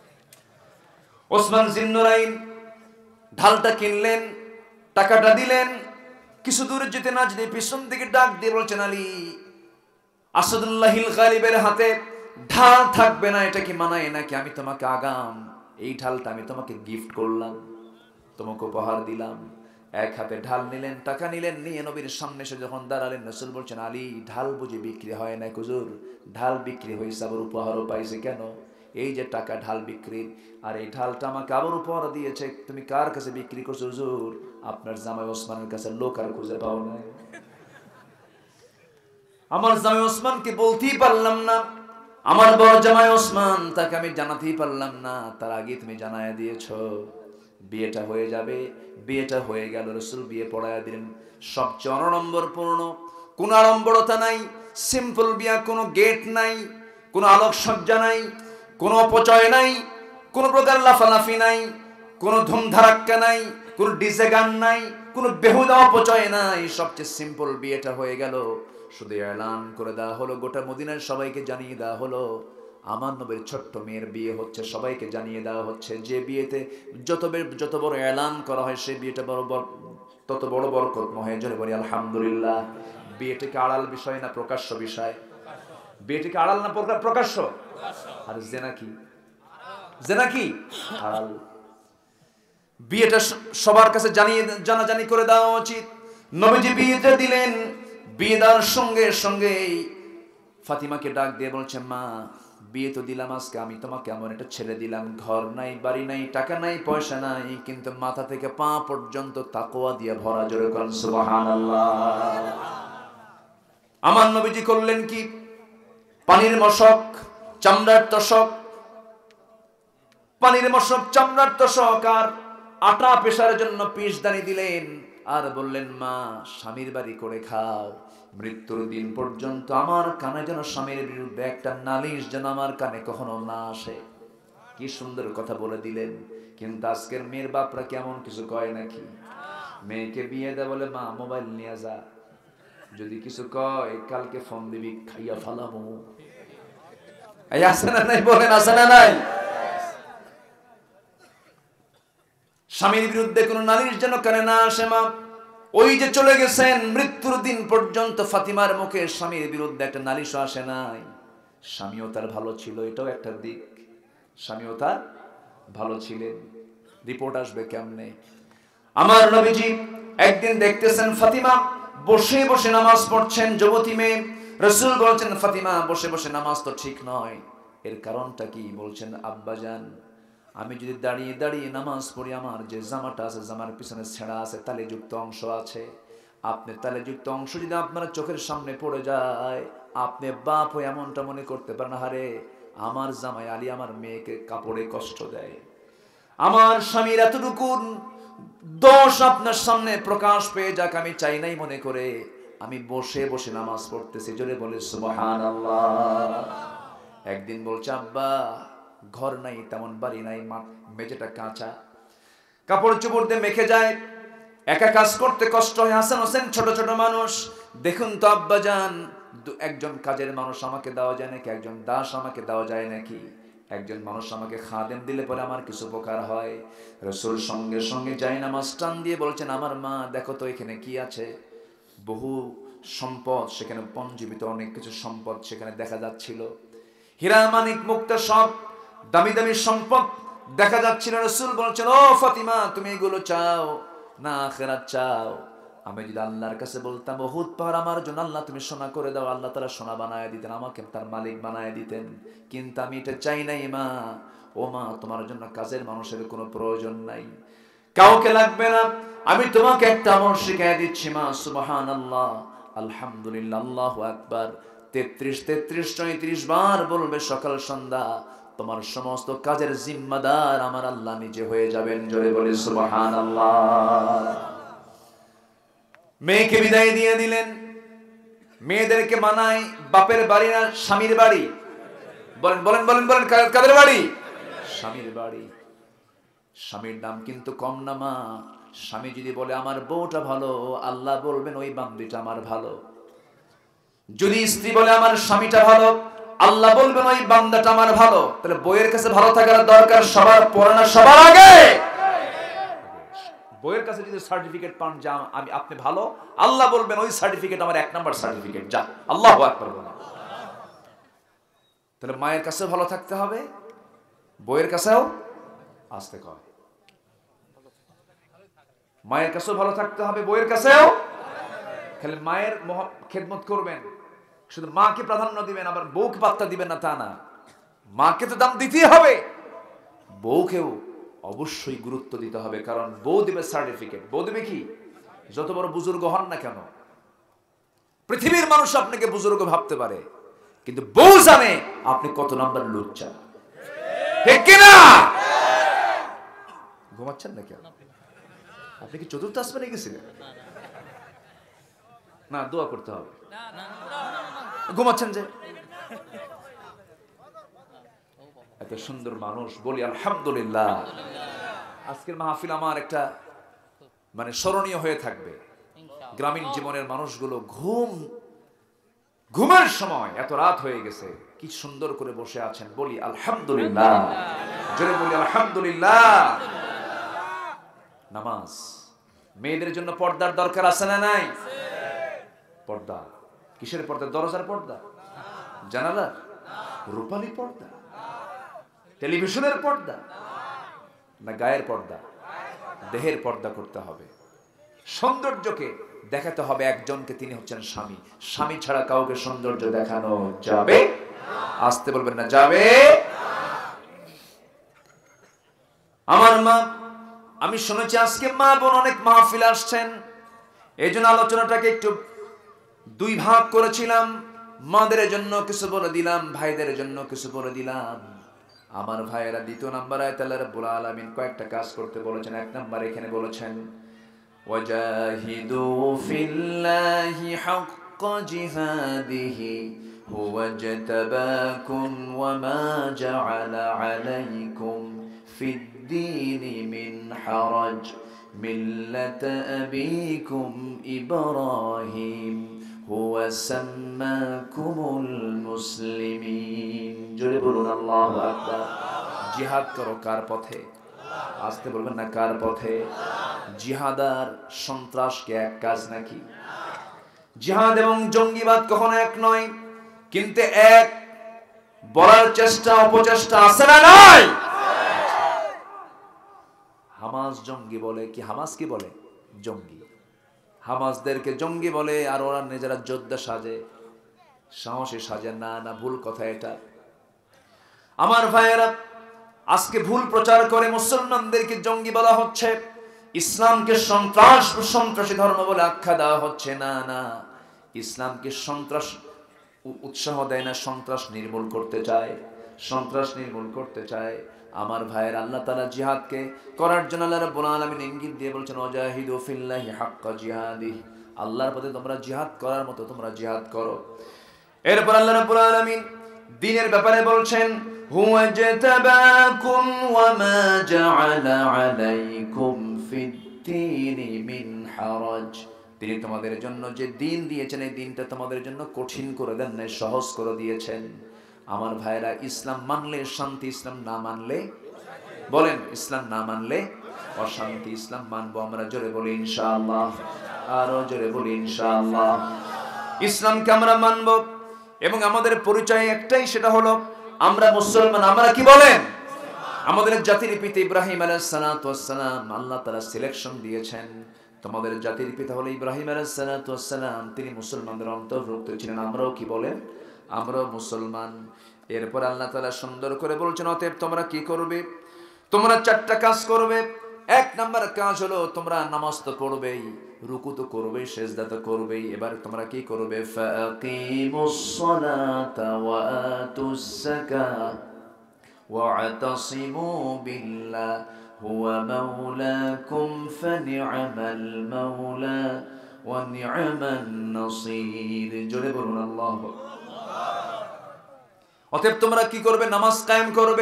ওসমান জিন্নুরাইন ঢালটা কিনলেন, টাকাটা দিলেন। কিছু দূর যেতে না যেতে পিছন থেকে ডাক দিয়ে বলছেন, আলী আসাদুল্লাহিল গালিবের হাতে ঢাল থাকবে না, এটা কি মানায় নাকি? আমি তোমাকে আগাম এই ঢালটা আমি তোমাকে গিফট করলাম, তোমাকে উপহার দিলাম। এক হাতে ঢাল নিলেন, টাকা নিলেন, নিয়ে নবীর সামনে এসে যখন দাঁড়ালেন, রাসূল বলছেন, আলী ঢাল বুঝি বিক্রি হয় না? হুজুর ঢাল বিক্রি হয়েছে, আবার উপহারও পাইছে। কেন? এই যে টাকা ঢাল বিক্রি, আর এই ঢালটা আমাকে আবার উপহার দিয়েছে। তুমি কার কাছে বিক্রি করছো? হুজুর আপনার জামাই ওসমানের কাছে। লোক আর খুঁজে পাও না? আমার জামাই ওসমানকে বলতেই পারলাম না, আমার বড় জামাই ওসমান, তাকে আমি জানাতেই পারলাম না। তার আগে তুমি জানায় দিয়েছো। বিয়েটা হয়ে যাবে। বিয়েটা হয়ে গেল, রাসূল বিয়ে পড়ায়া দিলেন। সবচেয়ে অনড়ম্বরপূর্ণ, কোনো আড়ম্বরতা নাই, সিম্পল বিয়া, কোনো গেট নাই, কোনো আলোকসজ্জা নাই, কোনো অপচয় নাই, কোনো প্রকার লাফালাফি নাই, কোনো ধুমধারাক্কা নাই, কোনো ডিজে গান নাই, কোনো বেহুদা অপচয় নাই। সবচেয়ে সিম্পল বিয়েটা হয়ে গেল। শুধু এলান করে দেওয়া হলো, গোটা মদিনার সবাইকে জানিয়ে দেওয়া হলো আমার নবীর ছোট্ট মেয়ের বিয়ে হচ্ছে। সবাইকে জানিয়ে দেওয়া হচ্ছে। যে বিয়েতে যত বড় এলান করা হয়, সেই বিয়েটা তত বড় বরকতময়। জোরে বলি আলহামদুলিল্লাহ। বিয়েটাকে আড়াল বিষয় না প্রকাশ্য বিষয়? বিয়েটাকে আড়াল না প্রকাশ্য? আর জেনা কি? জেনা কি? আড়াল। বিয়েটা সবার কাছে জানাজানি করে দেওয়া উচিত। নবীজি বিয়েটা দিলেন। বিয়ে দেওয়ার সঙ্গে সঙ্গে ফাতিমাকে ডাক দিয়ে বলছেন, মা বিয়ে তো দিলাম আজকে, আমি তোমাকে এমন একটা ছেলে দিলাম, ঘর নাই, বাড়ি নাই, টাকা নাই, পয়সা নাই, কিন্তু মাথা থেকে পা পর্যন্ত তাকওয়া দিয়ে ভরা। জোরে বলেন সুবহানাল্লাহ। আমার নবীজি করলেন কি? পানির মশক, চামড়ার তোশক, পানির মশক, চামড়ার তোষক, আটা পেশার জন্য পিসদানি দিলেন, আর বললেন মা স্বামীর বাড়ি করে খাও, মৃত্যুর দিন পর্যন্ত আমার কানে যেন স্বামীর বিরুদ্ধে একটা নালিশ যেন আমার কানে কখনো না আসে। কি সুন্দর কথা বলে দিলেন। কিন্তু আজকের মেয়ের বাপরা কেমন কিছু কয় নাকি? মেয়েকে বিয়ে দেয় বলে মা মোবাইল নিয়ে যা, যদি কিছু কয় কালকে ফোন দিবি খাইয়া ফালাবো। এই আছে না নাই? বলেন আছে না নাই? স্বামীর বিরুদ্ধে কোনো নালিশ যেন কানে না আসে মা। ওই যে চলে গেছেন, মৃত্যুর দিন পর্যন্ত ফাতিমার মুখে স্বামীর বিরুদ্ধে একটা নালিশও আসে নাই। স্বামীও তার ভালো ছিল, এটাও একটা দিক। স্বামীও তার ভালো ছিলেন। রিপোর্ট আসবে কেমনে? আমার নবীজি একদিন দেখতেছেন ফাতিমা বসে বসে নামাজ পড়ছেন, যুবতী মেয়ে। রাসূল বলছেন ফাতিমা বসে বসে নামাজ তো ঠিক নয়, এর কারণটা কি? বলছেন আব্বাজান, আমি যদি দাঁড়িয়ে দাঁড়িয়ে নামাজ পড়ি, আমার যে জামাটা আছে, জামার পিছনে ছেঁড়া আছে, তালেযুক্ত অংশ আছে, আপনি তালেযুক্ত অংশ যদি আপনার চোখের সামনে পড়ে যায়, আপনি বাপ হয়ে এমনটা মনে করতে পারেন, হারে আমার জামাই আলী আমার মেয়েকে কাপড়ে কষ্ট দেয়। আমার স্বামীর এতটুকু দোষ আপনার সামনে প্রকাশ পেয়ে যাক, আমি চাই নাই মনে করে আমি বসে বসে নামাজ পড়তেছি। জোরে বলে সুবহানাল্লাহ। একদিন বলছে আব্বা ঘর নাই, তেমন বাড়ি নাই, মেঝেটা কাঁচা, কাপড় চোপড় দিয়ে মেখে যায়, একা কাজ করতে কষ্ট হয়। হাসান হোসেন ছোট ছোট মানুষ, দেখুন তো আব্বাজান, একজন কাজের মানুষ আমাকে দেওয়া যায় নাকি? একজন দাস আমাকে দেওয়া যায় নাকি? একজন মানুষ আমাকে খাদেম দিলে পরে আমার কিছু উপকার হয়। রাসূল সঙ্গে সঙ্গে যায় নামাজ টান দিয়ে বলছেন আমার মা দেখো তো এখানে কি আছে। বহু সম্পদ সেখানে, পঞ্জীবিত অনেক কিছু সম্পদ সেখানে দেখা যাচ্ছিল, হীরা মানিক মুক্তা সব দামি দামি সম্পদ দেখা যাচ্ছিল। রাসূল বলছেন ও ফাতিমা তুমি এগুলো চাও না আখিরাত চাও? আমি যদি আল্লাহর কাছে বলতাম উহুদ পাহাড় আমার জন্য আল্লাহ তুমি সোনা করে দাও, আল্লাহ তাআলা সোনা বানায় দিতেন, আমাকে তার মালিক বানায় দিতেন। কিন্তু আমি এটা চাই নাই মা। ও মা তোমার জন্য কাজের মানুষের কোনো প্রয়োজন নাই, কাউকে লাগবে না, আমি তোমাকে একটা আমল শিখিয়ে দিচ্ছি মা। সুবহানাল্লাহ, আলহামদুলিল্লাহ, আল্লাহু আকবার 33 33 বার বলবে সকাল সন্ধ্যা, তোমার সমস্ত কাজের জিম্মাদার আমার আল্লাহ নিজে হয়ে যাবেন। জোরে বলে সুবহানাল্লাহ। মেয়েকে বিদায় দিয়ে দিলেন। মেয়েদেরকে মানায় বাপের বাড়ি না স্বামীর বাড়ি? বলেন বলেন বলেন বলেন, কাদের বাড়ি? স্বামীর বাড়ি। স্বামীর দাম কিন্তু কম না মা। স্বামী যদি বলে আমার বউটা ভালো, আল্লাহ বলবেন ওই বান্দিটা আমার ভালো। যদি স্ত্রী বলে আমার স্বামীটা ভালো, আল্লাহ বলবেন ওই বান্দাটা আমার ভালো। তাহলে বইয়ের কাছে ভালো থাকার দরকার সবার পরে না সবার আগে? বইয়ের কাছে যদি সার্টিফিকেট পান যা আমি আপনি ভালো, আল্লাহ বলবেন ওই সার্টিফিকেট আমার 1 নাম্বার সার্টিফিকেট, যা আল্লাহু আকবার বলেন। তাহলে মায়ের কাছে ভালো থাকতে হবে, বইয়ের কাছেও আসতে কয়, মায়ের কাছেও ভালো থাকতে হবে, বইয়ের কাছেও। খালি মায়ের খেদমত করবেন, শুধু মাকে প্রাধান্য দিবেন, আবার বউকে পাত্তা দিবেন না তা না। মাকে তো দাম দিতেই হবে, বউকেও অবশ্যই গুরুত্ব দিতে হবে, কারণ বউ দিবে সার্টিফিকেট। বউ দিবে কি? যত বড় বুজুর্গ হন না কেন, পৃথিবীর মানুষ আপনাকে বুজুর্গ ভাবতে পারে, কিন্তু বউ জানে আপনি কত নাম্বার লুচ্চা। ঠিক কিনা? ঘুমাচ্ছেন না কেন? আপনি কি চতুর্থ আসমানে গেছিলেন? না, দোয়া করতে হবে। ঘুমাচ্ছেন যে? এত সুন্দর মানুষ, বলি আলহামদুলিল্লাহ। আজকের মাহফিল আমার একটা মানে স্মরণীয় হয়ে থাকবে। গ্রামীণ জীবনের মানুষগুলো ঘুমের সময় এত রাত হয়ে গেছে, কি সুন্দর করে বসে আছেন, বলি আলহামদুলিল্লাহ। জোরে বলি আলহামদুলিল্লাহ। নামাজ, মেয়েদের জন্য পর্দার দরকার আছে না নাই? পর্দা কিসের পর্দা? দরজার পর্দা, জানালার, রূপালী পর্দা, টেলিভিশনের পর্দা, না গায়ের পর্দা? দেহের পর্দা করতে হবে। সৌন্দর্যকে দেখাতে হবে একজনকে, তিনি হচ্ছেন স্বামী। স্বামী ছাড়া কাউকে সৌন্দর্য দেখানো যাবে? আসতে বলবেন না, যাবে? আমার মা, আমি শুনেছি আজকে মা বোন অনেক মাহফিল আসছেন, এই জন্য আলোচনাটাকে একটু 2 ভাগ করেছিলাম। মাদের জন্য কিছু বলে দিলাম, ভাইদের জন্য কিছু বলে দিলাম। আমার ভাইয়েরা, দ্বিতীয় নাম্বার আয়াতে আল্লাহ রাব্বুল আলামিন কয়েকটা কাজ করতে বলেছেন। এক নাম্বার এখানে বলেছেন ওয়াজাহিদু ফিল্লাহি হাক্কা জিহাদিহি হুয়া জাতাবাকুম ওয়া মা জাআলা আলাইকুম ফিদ-দীনি মিন হারাজ মিল্লাতা আবিকুম ইব্রাহিম হুয়া সাম্মাকুমুল মুসলিমিন। জোরে বলুন আল্লাহু আকবার। জিহাদ করো কার পথে? আসতে বলবেন না, কার পথে? জিহাদ আর সন্ত্রাস কি এক কাজ নাকি? জিহাদ এবং জঙ্গিবাদ কখনো এক নয়, কিন্তু এক বলার চেষ্টা অপচেষ্টা আছে না নাই? হামাস জঙ্গি বলে কি? হামাস কি বলে? জঙ্গি। হামাসদেরকে জঙ্গি বলে, আর ওরা নিজেরা যোদ্ধা সাজে, সাহসী সাজে না। না, ভুল কথা এটা। আমার ভাইয়েরা, আজকে ভুল প্রচার করে মুসলমানদেরকে জঙ্গি বলা হচ্ছে, ইসলামকে সন্ত্রাসী ধর্ম বলে আখ্যা দেওয়া হচ্ছে। না না, ইসলামকে সন্ত্রাস উৎসাহ দেয় না, সন্ত্রাস নির্মূল করতে চায়, সন্ত্রাস নির্মূল করতে চায়। আমার ভাইয়ের, আল্লাহ তাআলা জিহাদকে করার জন্য আল্লাহ রাব্বুল আলামিন ইঙ্গিত দিয়ে বলছেন ওয়াজাহিদু ফিল্লাহি হাক্কা জিহাদিহি, আল্লাহর পথে তোমরা জিহাদ করার মতো তোমরা জিহাদ করো। এরপর আল্লাহ রাব্বুল আলামিন দ্বীনের ব্যাপারে বলছেন হুয়া জাতাবাকুম ওয়া মা জাআলা আলাইকুম ফিদ-দীনি মিন হারাজ, তিনি তোমাদের জন্য যে দ্বীন দিয়েছেন এই দ্বীনটা তোমাদের জন্য কঠিন করে দেন নাই, সহজ করে দিয়েছেন। আমার ভাইরা, ইসলাম মানলে শান্তি, ইসলাম না মানলে, বলেন, ইসলাম না মানলে অশান্তি। ইসলাম মানবো আমরা, জোরে বলি ইনশাআল্লাহ, আরো জোরে বলি ইনশাআল্লাহ। ইসলামকে আমরা মানবো এবং আমাদের পরিচয় একটাই, সেটা হলো আমরা মুসলমান। আমরা কি বলেন? আমাদের জাতির পিতা ইব্রাহিম আলাইহিস সালাতু ওয়াস সালাম, আল্লাহ তাআলা সিলেকশন দিয়েছেন। তোমাদের জাতির পিতা হলো ইব্রাহিম আলাইহিস সালাতু ওয়াস সালাম, তিনি মুসলমানদের অন্তর্ভুক্ত ছিলেন। আমরাও কি বলেন? আমরাও মুসলমান। এরপর আল্লাহ তাআলা সুন্দর করে বলছেন অতএব তোমরা কি করবে? তোমরা চারটা কাজ করবে। এক নাম্বার কাজ হলো তোমরা নামাজ তো পড়বেই, রুকু তো করবেই, সেজদা তো করবেই। এবার তোমরা কি করবে? ফাকিমুস সালাতা ওয়া আতুস যাকাত ওয়া'তাসিমু বিল্লাহ হুয়া মাওলাকুম ফানি'মাল মাওলা ওয়া নি'মান নাসীর। জোরে বলুন আল্লাহু আকবার। অতএব তোমরা কি করবে? নামাজ কায়েম করবে।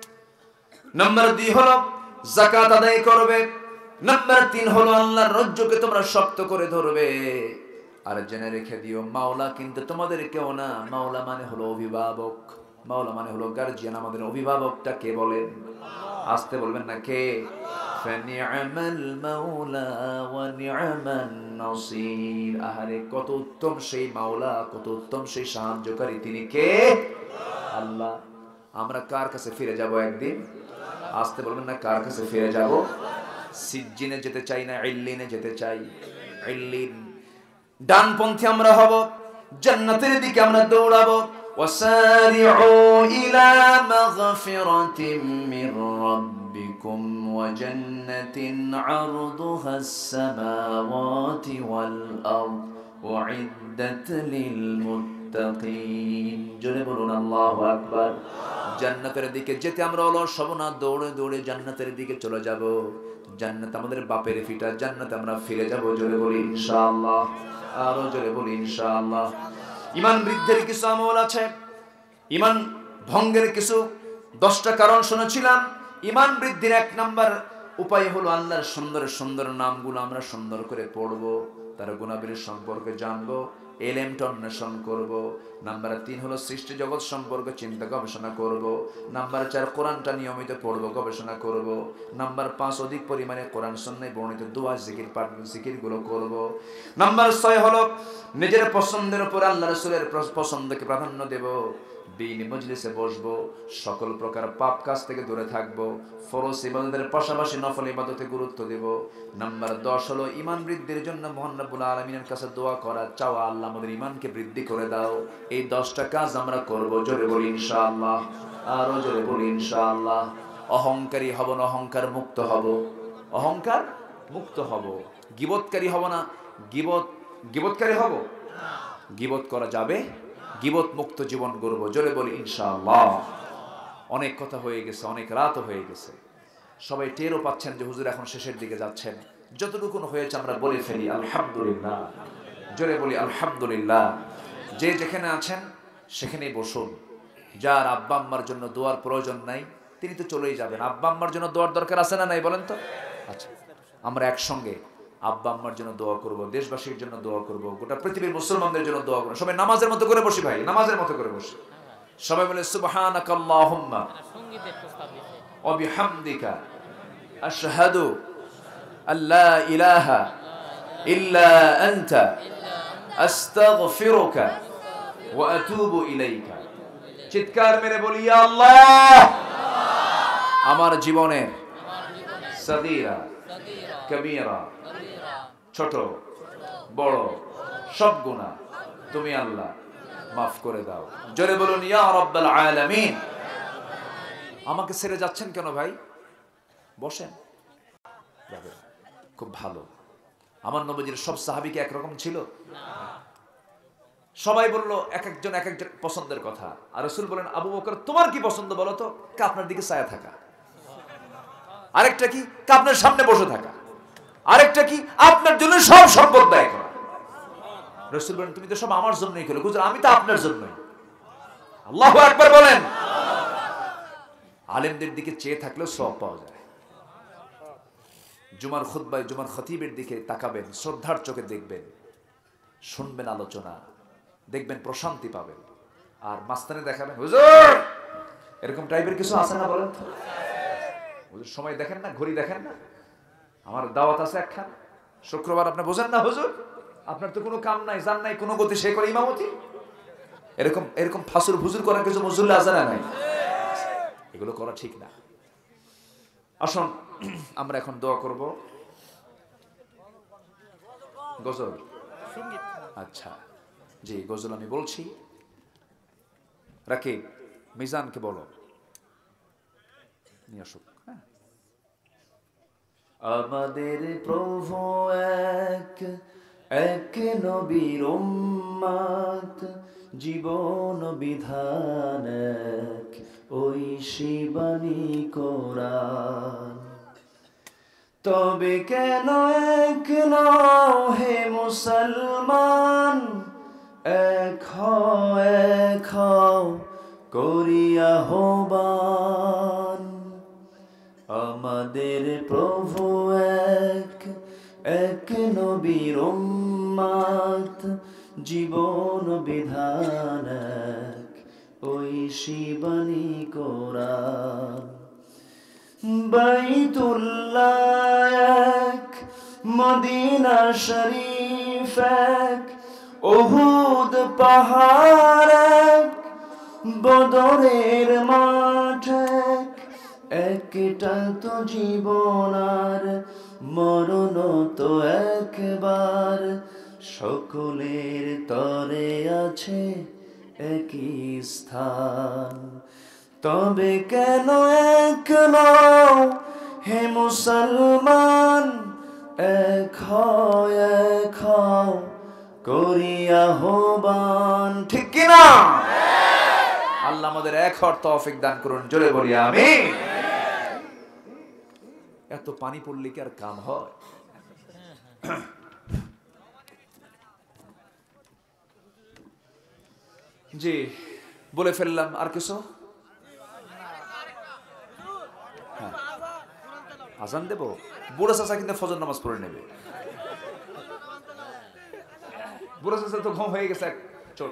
নাম্বার 2 হলো যাকাত আদায় করবে। নাম্বার 3 হলো আল্লাহর রজ্জুকে তোমরা শক্ত করে ধরবে। আর জেনে রেখে দিও, মাওলা কিন্তু তোমাদের কেউ না, মাওলা মানে হলো অভিভাবক, মাওলা মানে হলো গার্জিয়ান। আমাদের অভিভাবকটা কে বলেন? আসতে বলবেন না, কে? ফানি'মাল মাওলা ওয়া নি'মান নাসীর। আহারে, কত উত্তম সেই মাওলা, কত উত্তম সেই সাহায্যকারী, তিনি কে? আল্লাহ। আমরা কার কাছে ফিরে যাব একদিন? আসতে বলবেন না, কার কাছে ফিরে যাব? সিজ্জিনে যেতে চাই না ইল্লিনে যেতে চাই? ইল্লিন ডানপন্থী আমরা হব, জান্নাতের দিকে আমরা দৌড়াবো। ওয়াসারিউ ইলা মাগফিরাতিম মির রাব্বিকুম ওয়া জান্নাতিন আরদুহাস সামাওয়াতি ওয়াল আরদ উইদ্দাত লিল মুত্তাকিন। জোরে বলুন আল্লাহু আকবার। জান্নাতের দিকে যেতে আমরা অলস হব না, দৌড়ে দৌড়ে জান্নাতের দিকে চলে যাব। জান্নাত আমাদের বাপের ফিটা, জান্নাতে আমরা ফিরে যাব। জোরে বলি ইনশাআল্লাহ, আরো জোরে বলি ইনশাআল্লাহ। ঈমান বৃদ্ধির কিছু আমল আছে, ঈমান ভঙ্গের কিছু 10টা কারণ শুনেছিলাম। ঈমান বৃদ্ধির 1 নাম্বার উপায় হলো আল্লাহর সুন্দর সুন্দর নামগুলো আমরা সুন্দর করে পড়ব, তার গুণাবলীর সম্পর্কে জানবো, এলেমটা অন্বেষণ করব। নাম্বার 3 হলো সৃষ্টি জগৎ সম্পর্কে চিন্তা গবেষণা করব। নাম্বার 4 কোরআনটা নিয়মিত পড়ব, গবেষণা করব। নাম্বার 5 অধিক পরিমাণে কোরআন সুন্নাহয় বর্ণিত দোয়া জিকির পাঠ জিকিরগুলো করব। নাম্বার 6 হলো নিজের পছন্দের উপর আল্লাহ রাসূলের পছন্দকে প্রাধান্য দেব। দ্বীনি মজলিসে বসবো, সকল প্রকার পাপ কাজ থেকে দূরে থাকবো, ফরজ ইবাদতের পাশাপাশি নফল ইবাদতে গুরুত্ব দেব। নাম্বার 10 হলো ঈমান বৃদ্ধির জন্য মহান রব্বুল আলামিনের কাছে দোয়া করা, চাওয়া, আল্লাহ আমাদের ঈমানকে বৃদ্ধি করে দাও। এই 10টা কাজ আমরা করব। জোরে বলি ইনশাআল্লাহ, আরো জোরে বলি ইনশাআল্লাহ। অহংকারী হব না, অহংকার মুক্ত হব, অহংকার মুক্ত হব। গীবতকারী হব না, গীবতকারী হব, গীবত করা যাবে, গীবত মুক্ত জীবন গড়ব। জোরে বলি ইনশাআল্লাহ। অনেক কথা হয়ে গেছে, অনেক রাতও হয়ে গেছে, সবাই টেরও পাচ্ছেন যে হুজুর এখন শেষের দিকে যাচ্ছেন। যতটুকুন হয়েছে আমরা বলে ফেলি আলহামদুলিল্লাহ, জোরে বলি আলহামদুলিল্লাহ। যে যেখানে আছেন সেখানেই বসুন। যার আব্বা আম্মার জন্য দোয়ার প্রয়োজন নাই তিনি তো চলেই যাবেন। আব্বা আম্মার জন্য দোয়ার দরকার আছে না নাই বলেন তো? আচ্ছা, আমরা একসঙ্গে আব্বা আম্মার জন্য দোয়া করব, দেশবাসীর জন্য দোয়া করব, গোটা পৃথিবীর মুসলমানদের জন্য দোয়া করব। সবাই নামাজের মতো করে বসি ভাই, নামাজের মতো করে বসি। সবাই বলে সুবহানাকাল্লাহুম্মা সঙ্গীতের প্রস্তাব দিতে ওয়া বিহামদিকা আশহাদু আল্লা ইলাহা ইল্লা আনতা আস্তাগফিরুকা ওয়া আতুবু ইলাইকা। চিৎকার মেরে বলি ইয়া আল্লাহ, আমার জীবনের সাগীরা কবীরা, ছোট বড় সব গুনাহ তুমি আল্লাহ মাফ করে দাও। জোরে বলুন ইয়া রাব্বাল আলামিন। আমাকে ছেড়ে যাচ্ছেন কেন ভাই? বসেন। খুব ভালো। আমার নবীজির সব সাহাবী কি একরকম ছিল? সবাই বলল এক একজন এক একজন পছন্দের কথা। আর রাসূল বলেন আবু বকর তোমার কি পছন্দ বলো তো? আপনার দিকে ছায়া থাকা। আরেকটা কি? আপনার সামনে বসে থাকা। আরেকটা কি? আপনার জন্য সব সম্পদ ব্যয় করা। রাসূল বলেন তুমি তো সব আমার জন্যই করলে। হুজুর আমি তো আপনার জন্যই। আল্লাহু আকবার বলেন। আলেমদের দিকে চেয়ে থাকলেও সওয়াব পাওয়া যায়। জুমার খুতবায় জুমার খতিবের দিকে তাকাবেন, শ্রদ্ধার চোখে দেখবেন, শুনবেন আলোচনা, দেখবেন প্রশান্তি পাবেন। আর মাস্তানি দেখাবেন হুজুর, এরকম টাইপের কিছু আছে না বলেন তো? হুজুর সময় দেখেন না, ঘড়ি দেখেন না? আমার দাওয়াত আছে একখান শুক্রবার, আপনি বোঝেন না হুজুর? আপনার তো কোনো কাম নাই, জান নাই, কোনো গতি, সে করে ইমামতি। এরকম এরকম ফাসুর ফুজুর করার কিছু মজুল্লা আছে না নাই? এগুলো করা ঠিক না। আসুন আমরা এখন দোয়া করব। গজল? আচ্ছা জি, গজল আমি বলছি। রাকিব মিজানকে বলো নিয়ে আসুক। হ্যাঁ। আমাদের প্রভু এক, এক নবীর উম্মত, জীবন বিধান এক, ওই শিবানী কোরআন। তবে কেন এক নও হে মুসলমান, এক হও এক হও করিয়া আহ্বান। আমাদের প্রভু এক, এক নবীর উম্মত, জীবন বিধান এক, ওই শিবানী কোরআন। বাইতুল্লাহ এক, মদিনা শরীফ এক, উহুদ পাহাড় এক, বদরের মাঠ এক, একটা তো জীবন আর মরণ তো একবার, সকলের তরে আছে একই স্থান। তবে কেন এক নও হে মুসলমান, এক হও এক হও করিয়া আহ্বান। ঠিক কিনা? আল্লাহ আমাদের এক হওয়ার তৌফিক দান করুন। জোরে বলি আমিন। এত পানি পড়লে কি আর কাম হয়? জি বলে ফেললাম। আর কিছু? হ্যাঁ, আজান দেব। বুড়া চাচা কিন্তু ফজর নামাজ পড়ে নেবে। বুড়া চাচা তো ঘুম হয়ে গেছে। চল।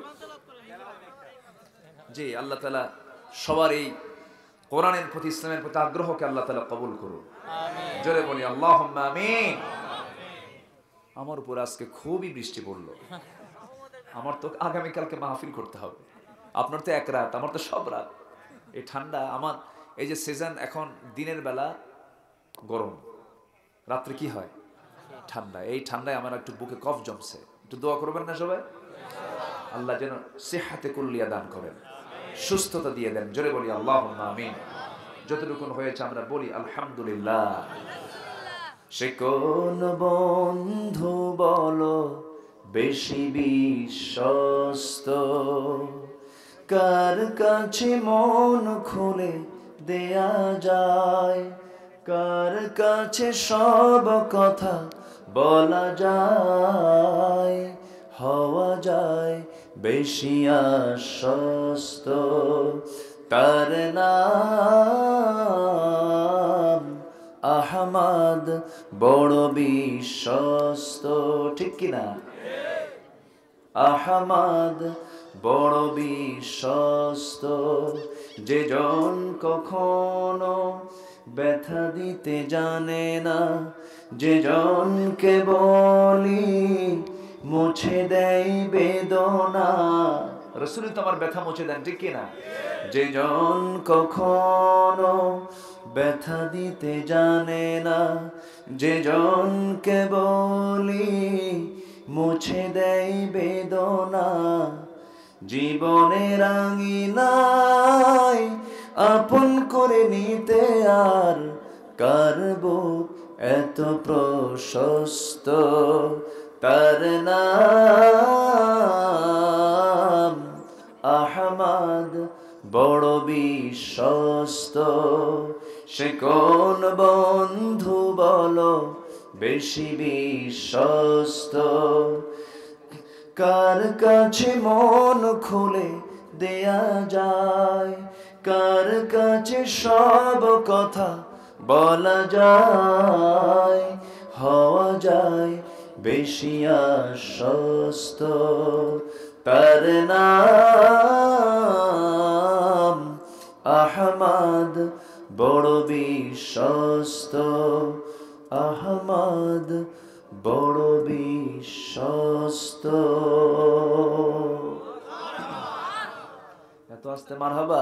জি আল্লাহ তাআলা সবার এই কোরআনের প্রতি, ইসলামের প্রতি আগ্রহকে আল্লাহ তাআলা কবুল করুন। জোরে বলি আল্লাহুম্মা আমিন। আমার উপর আজকে খুবই বৃষ্টি পড়লো। আমার তো আগামীকালকে মাহফিল করতে হবে। আপনার তো এক রাত, আমার তো সব রাত। এই ঠান্ডা, আমার এই যে সিজন, এখন দিনের বেলা গরম, রাত্রে কি হয় ঠান্ডা। এই ঠান্ডায় আমার একটু বুকে কফ জমছে। একটু দোয়া করবেন না সবাই? আল্লাহ যেন সিহাতে কুল্লিয়া দান করেন, সুস্থতা দিয়ে দেন। জোরে বলি আল্লাহুম্মা আমিন। যতটুকুন হয়েছে আমরা বলি আলহামদুলিল্লাহ। সে কোন বন্ধু বলো বেশি বিশ্বস্ত, কার কাছে মন খুলে দেয়া যায়, কার কাছে সব কথা বলা যায়, হওয়া যায় বেশি আশ্বস্ত, তার নাম আহমদ বড় বিশ্বস্ত। ঠিক কিনা? আহমদ বড় বিশ্বস্ত, যে জন কখনো ব্যথা দিতে জানে না, যে জনকে বলি মুছে দেয় বেদনা। রাসূল তো আমার ব্যথা মুছে দেন, ঠিক কিনা? যে জন কখনো ব্যথা দিতে জানে না, যে জনকে বলি মুছে দেয় বেদনা, জীবনের আঙিনায় আপন করে নিতে আর কার বুক এত প্রশস্ত, তার নাম আহমদ বড় বিশ্বস্ত। সে কোন বন্ধু বলো বেশি বিশ্বস্ত, কার কাছে মন খুলে দেয়া যায়, কার কাছে সব কথা বলা যায়, হওয়া যায় বেশি আশ্বস্ত, তার নাম আহমদ বড় বিশ্বস্ত, আহমদ বড় বিশ্বস্ত। এত আস্তে মারহাবা।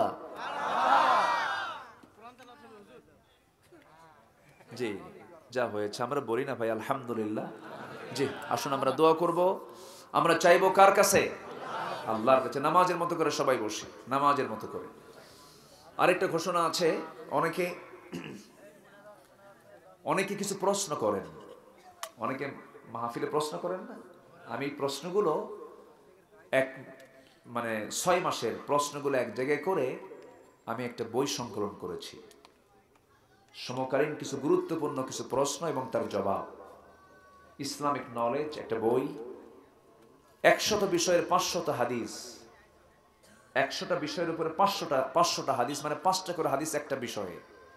জি, যা হয়েছে আমরা বলি না ভাই, আলহামদুলিল্লাহ। জি, আসুন আমরা দোয়া করব। আমরা চাইবো কার কাছে? আল্লাহর কাছে। নামাজের মতো করে সবাই বসে, নামাজের মতো করে। আরেকটা ঘোষণা আছে, অনেকে কিছু প্রশ্ন করেন, অনেকে মাহফিলে প্রশ্ন করেন না। আমি প্রশ্নগুলো 6 মাসের প্রশ্নগুলো এক জায়গায় করে আমি একটা বই সংকলন করেছি। সমকালীন কিছু গুরুত্বপূর্ণ কিছু প্রশ্ন এবং তার জবাব, ইসলামিক নলেজ একটা বই। 100 বিষয়ের 500 হাদিস, 100টা বিষয়ের উপরে 500টা হাদিস, মানে 5টা করে হাদিস একটা বিষয়ে।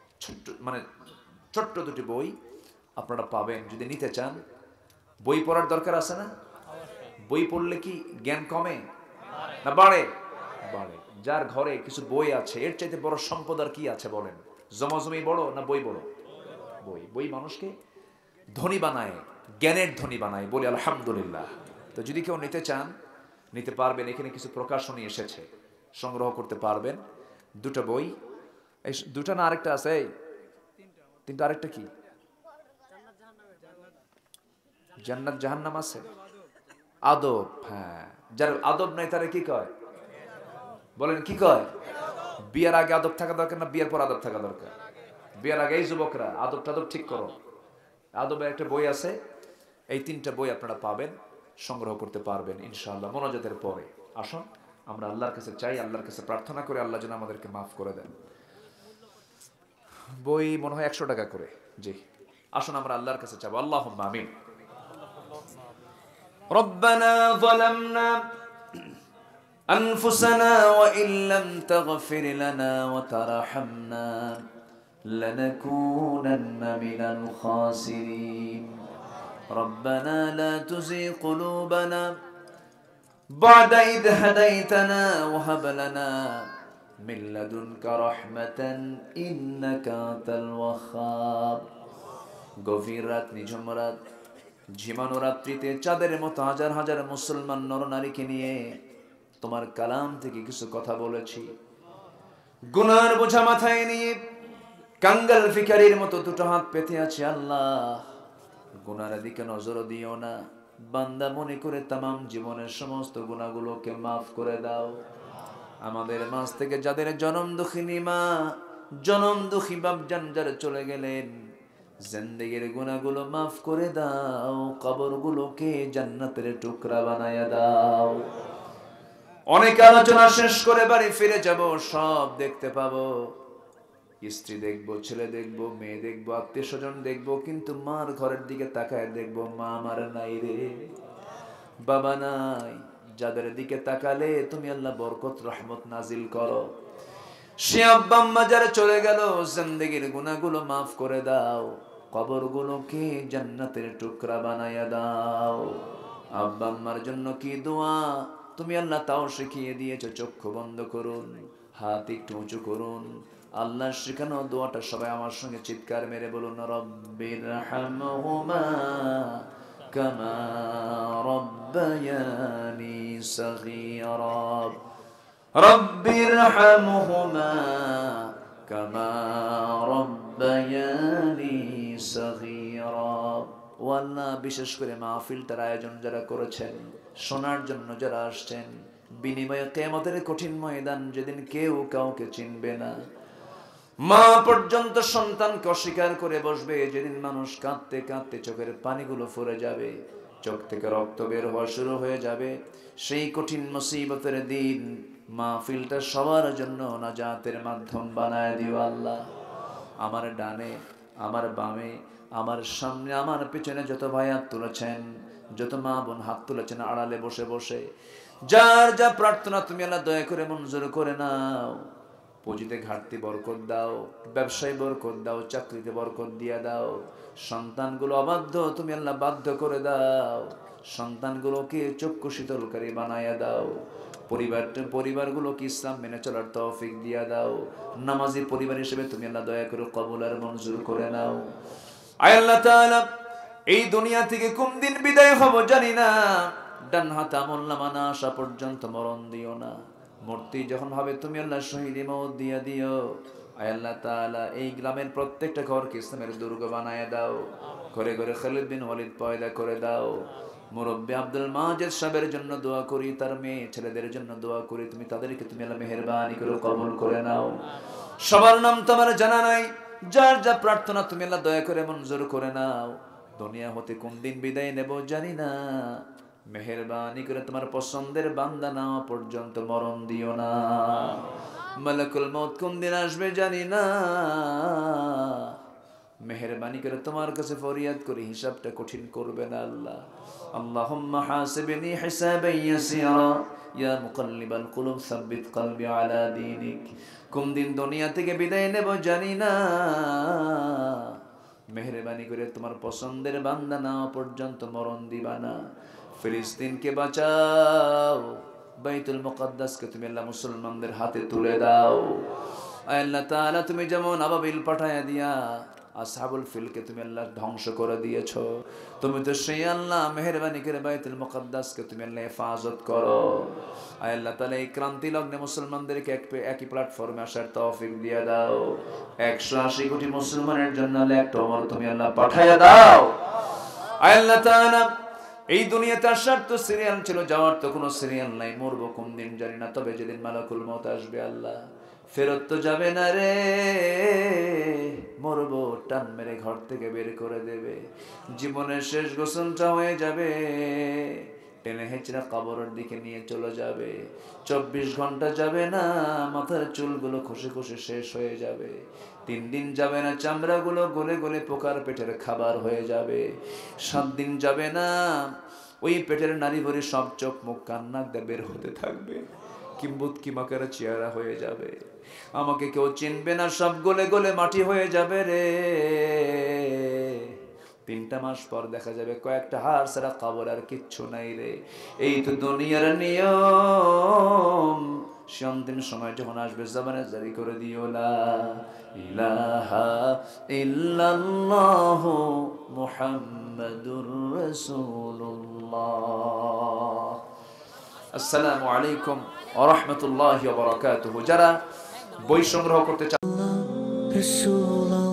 ছোট্ট দুটি বই আপনারা পাবেন যদি নিতে চান। বই পড়ার দরকার আছে না? বই পড়লে কি জ্ঞান কমে না বাড়ে? বাড়ে। যার ঘরে কিছু বই আছে, এর চাইতে বড় সম্পদ আর কি আছে বলেন? জমাজমি বড় না বই বড়? বই। বই মানুষকে ধনী বানায়, জ্ঞানের ধনী বানায়, বলি আলহামদুলিল্লাহ। তো যদি কেউ নিতে চান নিতে পারবেন। এখানে কিছু প্রকাশনী এসেছে, সংগ্রহ করতে পারবেন। 2টা বই, এই 2টা না আরেকটা আছে, এই 3টা, আরেকটা কি? জান্নাত জাহান্নাম আছে, আদব। হ্যাঁ, যার আদব নাই তারা কি কয়? বলেন কি কয়? বিয়ের আগে আদব থাকা দরকার না বিয়ের পর আদব থাকা দরকার? বিয়ের আগে। এই যুবকরা আদব টাদব ঠিক করো। আদবের একটা বই আছে। এই 3টা বই আপনারা পাবেন, সংগ্রহ করতে পারবেন ইনশাআল্লাহ মোনাজাতের পরে। আসুন আমরা আল্লাহর কাছে চাই, আল্লাহর কাছে প্রার্থনা করে আল্লাহ যেন আমাদেরকে মাফ করে দেন। বই মনে হয় 100 টাকা করে। জি, আসুন আমরা আল্লাহর কাছে চাবো। আল্লাহুম্মা আমিন। রব্বানা যালামনা أنفسنا وإن لم تغفر لنا وترحمنا لنكونن من الخاسرين ربنا لا تزغ قلوبنا بعد إذ هديتنا وهب لنا من لدنك رحمة إنك أنت الوهاب। গভীর রাত, নিঝুম রাত, ঝিমানো রাত্রিতে চাঁদের মতো হাজার হাজার মুসলমান নরনারীকে নিয়ে তোমার কালাম থেকে কিছু কথা বলেছি। গুনার বোঝা মাথায় নিয়ে কাঙ্গাল ফিকারির মতো 2টো হাত পেতে আছি। আল্লাহ, গুনার দিকে নজর দিও না। বান্দা মনে করে তামাম জীবনের সমস্ত গুনাহগুলোকে মাফ করে দাও। আমাদের মাঝ থেকে যাদের জনম দুঃখিনী মা, জনম দুঃখী বাপজান যারা চলে গেলেন, জিন্দেগীর গুনাহগুলো মাফ করে দাও। কবরগুলোকে জান্নাতের টুকরা বানায়া দাও। অনেক আলোচনা শেষ করে বাড়ি ফিরে যাব, সব দেখতে পাবো, স্ত্রী দেখবো, ছেলে দেখবো, মেয়ে দেখবো, আত্মীয় স্বজন দেখবো, কিন্তু মার ঘরের দিকে তাকায় দেখবো মা আমার নাই রে, বাবা নাই। যাদের দিকে তাকালে তুমি আল্লাহ বরকত রহমত নাজিল করো, সে আব্বা আম্মা যারা চলে গেল, জিন্দেগির গুনাহগুলো মাফ করে দাও, কবরগুলোকে জান্নাতের টুকরা বানায়া দাও। আব্বা আম্মার জন্য কি দোয়া তুমি আল্লাহ তাও শিখিয়ে দিয়েছো। চক্ষু বন্ধ করুন, হাত একটু উঁচু করুন, আল্লাহ শেখানো দোয়াটা সবাই আমার সঙ্গে চিৎকার মেরে বলুন, রব্বিরহামহুমা কামা রব্বায়ানি সগীরা, রব্বিরহামহুমা কামা রব্বায়ানি সগীরা। ও আল্লাহ, বিশেষ করে মাহফিলটার আয়োজন যারা করেছেন, শোনার জন্য যারা আসছেন, বিনিময়ে কিয়ামতের কঠিন ময়দান যেদিন কেউ কাউকে চিনবে না, মা পর্যন্ত সন্তানকে অস্বীকার করে বসবে, যেদিন মানুষ কাঁদতে কাঁদতে চোখের পানিগুলো ফুরে যাবে, চোখ থেকে রক্ত বের হওয়া শুরু হয়ে যাবে, সেই কঠিন মুসিবতের দিন মাহফিলটা সবার জন্য নাজাতের মাধ্যম বানায় দিও আল্লাহ। আমার ডানে, আমার বামে, আমার সামনে, আমার পেছনে যত ভাই হাত তুলেছেন, যত মা বোন হাত তুলেছেন আড়ালে বসে বসে, যার যা প্রার্থনা তুমি আল্লাহ দয়া করে মঞ্জুর করে নাও। পুঁজিতে ঘাটতি বরকত দাও, ব্যবসায় বরকত দাও, চাকরিতে বরকত দিয়ে দাও, সন্তানগুলো অবাধ্য তুমি আল্লাহ বাধ্য করে দাও, সন্তানগুলোকে চক্ষু শীতলকারী বানায়া দাও, পরিবারগুলোকে ইসলাম মেনে চলার তৌফিক দিয়া দাও, নামাজি পরিবার হিসেবে তুমি আল্লাহ দয়া করে কবুল আর মঞ্জুর করে নাও। আয় আল্লাহ তাআলা, এই দুনিয়া থেকে কোন দিন বিদায় হব জানি না, ডান হাত আমল নামা না আসা পর্যন্ত মরণ দিও না, মূর্তি যখন হবে তুমি আল্লাহ শহীদ মওত দিয়া দিও। আয় আল্লাহ তাআলা, এই গ্রামের প্রত্যেকটা ঘরকে ইসলামের দুর্গ বানায় দাও, ঘরে ঘরে খালিদ বিন ওয়ালিদ পয়দা করে দাও। মুরব্বী আব্দুল মাজেদ সাহেবের জন্য দোয়া করি, তার মেয়ে ছেলেদের জন্য দোয়া করি, তুমি তাদেরকে তুমি আল্লাহ মেহেরবানি করে কবুল করে নাও। সবার নাম তো আমার জানা নাই, যার যা প্রার্থনা তুমি আল্লাহ দয়া করে মঞ্জুর করে নাও। দুনিয়া হতে কোন দিন বিদায় নেব জানি না, মেহেরবানি করে তোমার পছন্দের বান্দা নাও পর্যন্ত মরণ দিও না। মালাকুল মউত কোন দিন আসবে জানি না, মেহেরবানি করে তোমার কাছে ফরিয়াদ করি, হিসাবটা কঠিন করবে না আল্লাহ। আল্লাহুম্মা হাসিবনি হিসাবান ইয়াসীরা ইয়া মুকাল্লিবাল কুলুব সাব্বিত কলবি আলা দীনিক। কোন দিন দুনিয়া থেকে বিদায় নেব জানি না, মেহেরবানি করে তোমার পছন্দের বান্দা নাও পর্যন্ত মরণ দিবা না। ফিলিস্তিনকে বাঁচাও, বাইতুল মুকাদ্দাসকে তুমি আল্লাহ মুসলমানদের হাতে তুলে দাও। আয় আল্লাহ তাআলা, তুমি যেমন আবাবিল পাঠায়া দিয়া আসহাবুল ফিলকে তুমি আল্লাহ ধ্বংস করে দিয়েছো, তুমি তো সেই আল্লাহ, মেহেরবানি করে বাইতুল মুকাদ্দাসকে তুমি আল্লাহ হেফাজত করো। আয় আল্লাহ তাআলা, এই ক্রান্তি লগ্নে মুসলমানদেরকে একই প্ল্যাটফর্মে আসার তৌফিক দিয়ে দাও। 180 কোটি মুসলমানের জন্য একটা ওমর তুমি আল্লাহ পাঠায়া দাও। আয় আল্লাহ তাআলা, এই দুনিয়াতে আসার তো সিরিয়াল ছিল, যাওয়ার তো কোনো সিরিয়াল নাই, মরবো কোন দিন জানি না, তবে যেদিন মালাকুল মউত আসবে আল্লাহ ফেরত তো যাবে না রে, মরবো টান মেরে ঘর থেকে বের করে দেবে, জীবনের শেষ গোসলটা হয়ে যাবে, টেনে হেঁচড়া কবরের দিকে নিয়ে চলে যাবে। 24 ঘন্টা যাবে না, মাথার চুলগুলো খসে খসে শেষ হয়ে যাবে। 3 দিন যাবে না, চামড়াগুলো গলে গলে পোকার পেটের খাবার হয়ে যাবে। 7 দিন যাবে না, ওই পেটের নারী ভরে সব চোখ মুখ কান্না দিয়ে বের হতে থাকবে, কিম্বুত কিমাকার চেহারা হয়ে যাবে, আমাকে কেউ চিনবে না, সব গলে গলে মাটি হয়ে যাবে রে। 3টা মাস পর দেখা যাবে কয়েকটা হাড় ছাড়া কবর আর কিচ্ছু নাই রে। এই তো দুনিয়ার নিয়ম। সে অন্তিম সময় যখন আসবে জবানে জারি করে দিও লা ইলাহা ইল্লাল্লাহু মুহাম্মাদুর রাসূলুল্লাহ। আসসালামু আলাইকুম ওয়া রাহমাতুল্লাহি ওয়া বারাকাতুহু। যারা বই সংগ্রহ করতে চান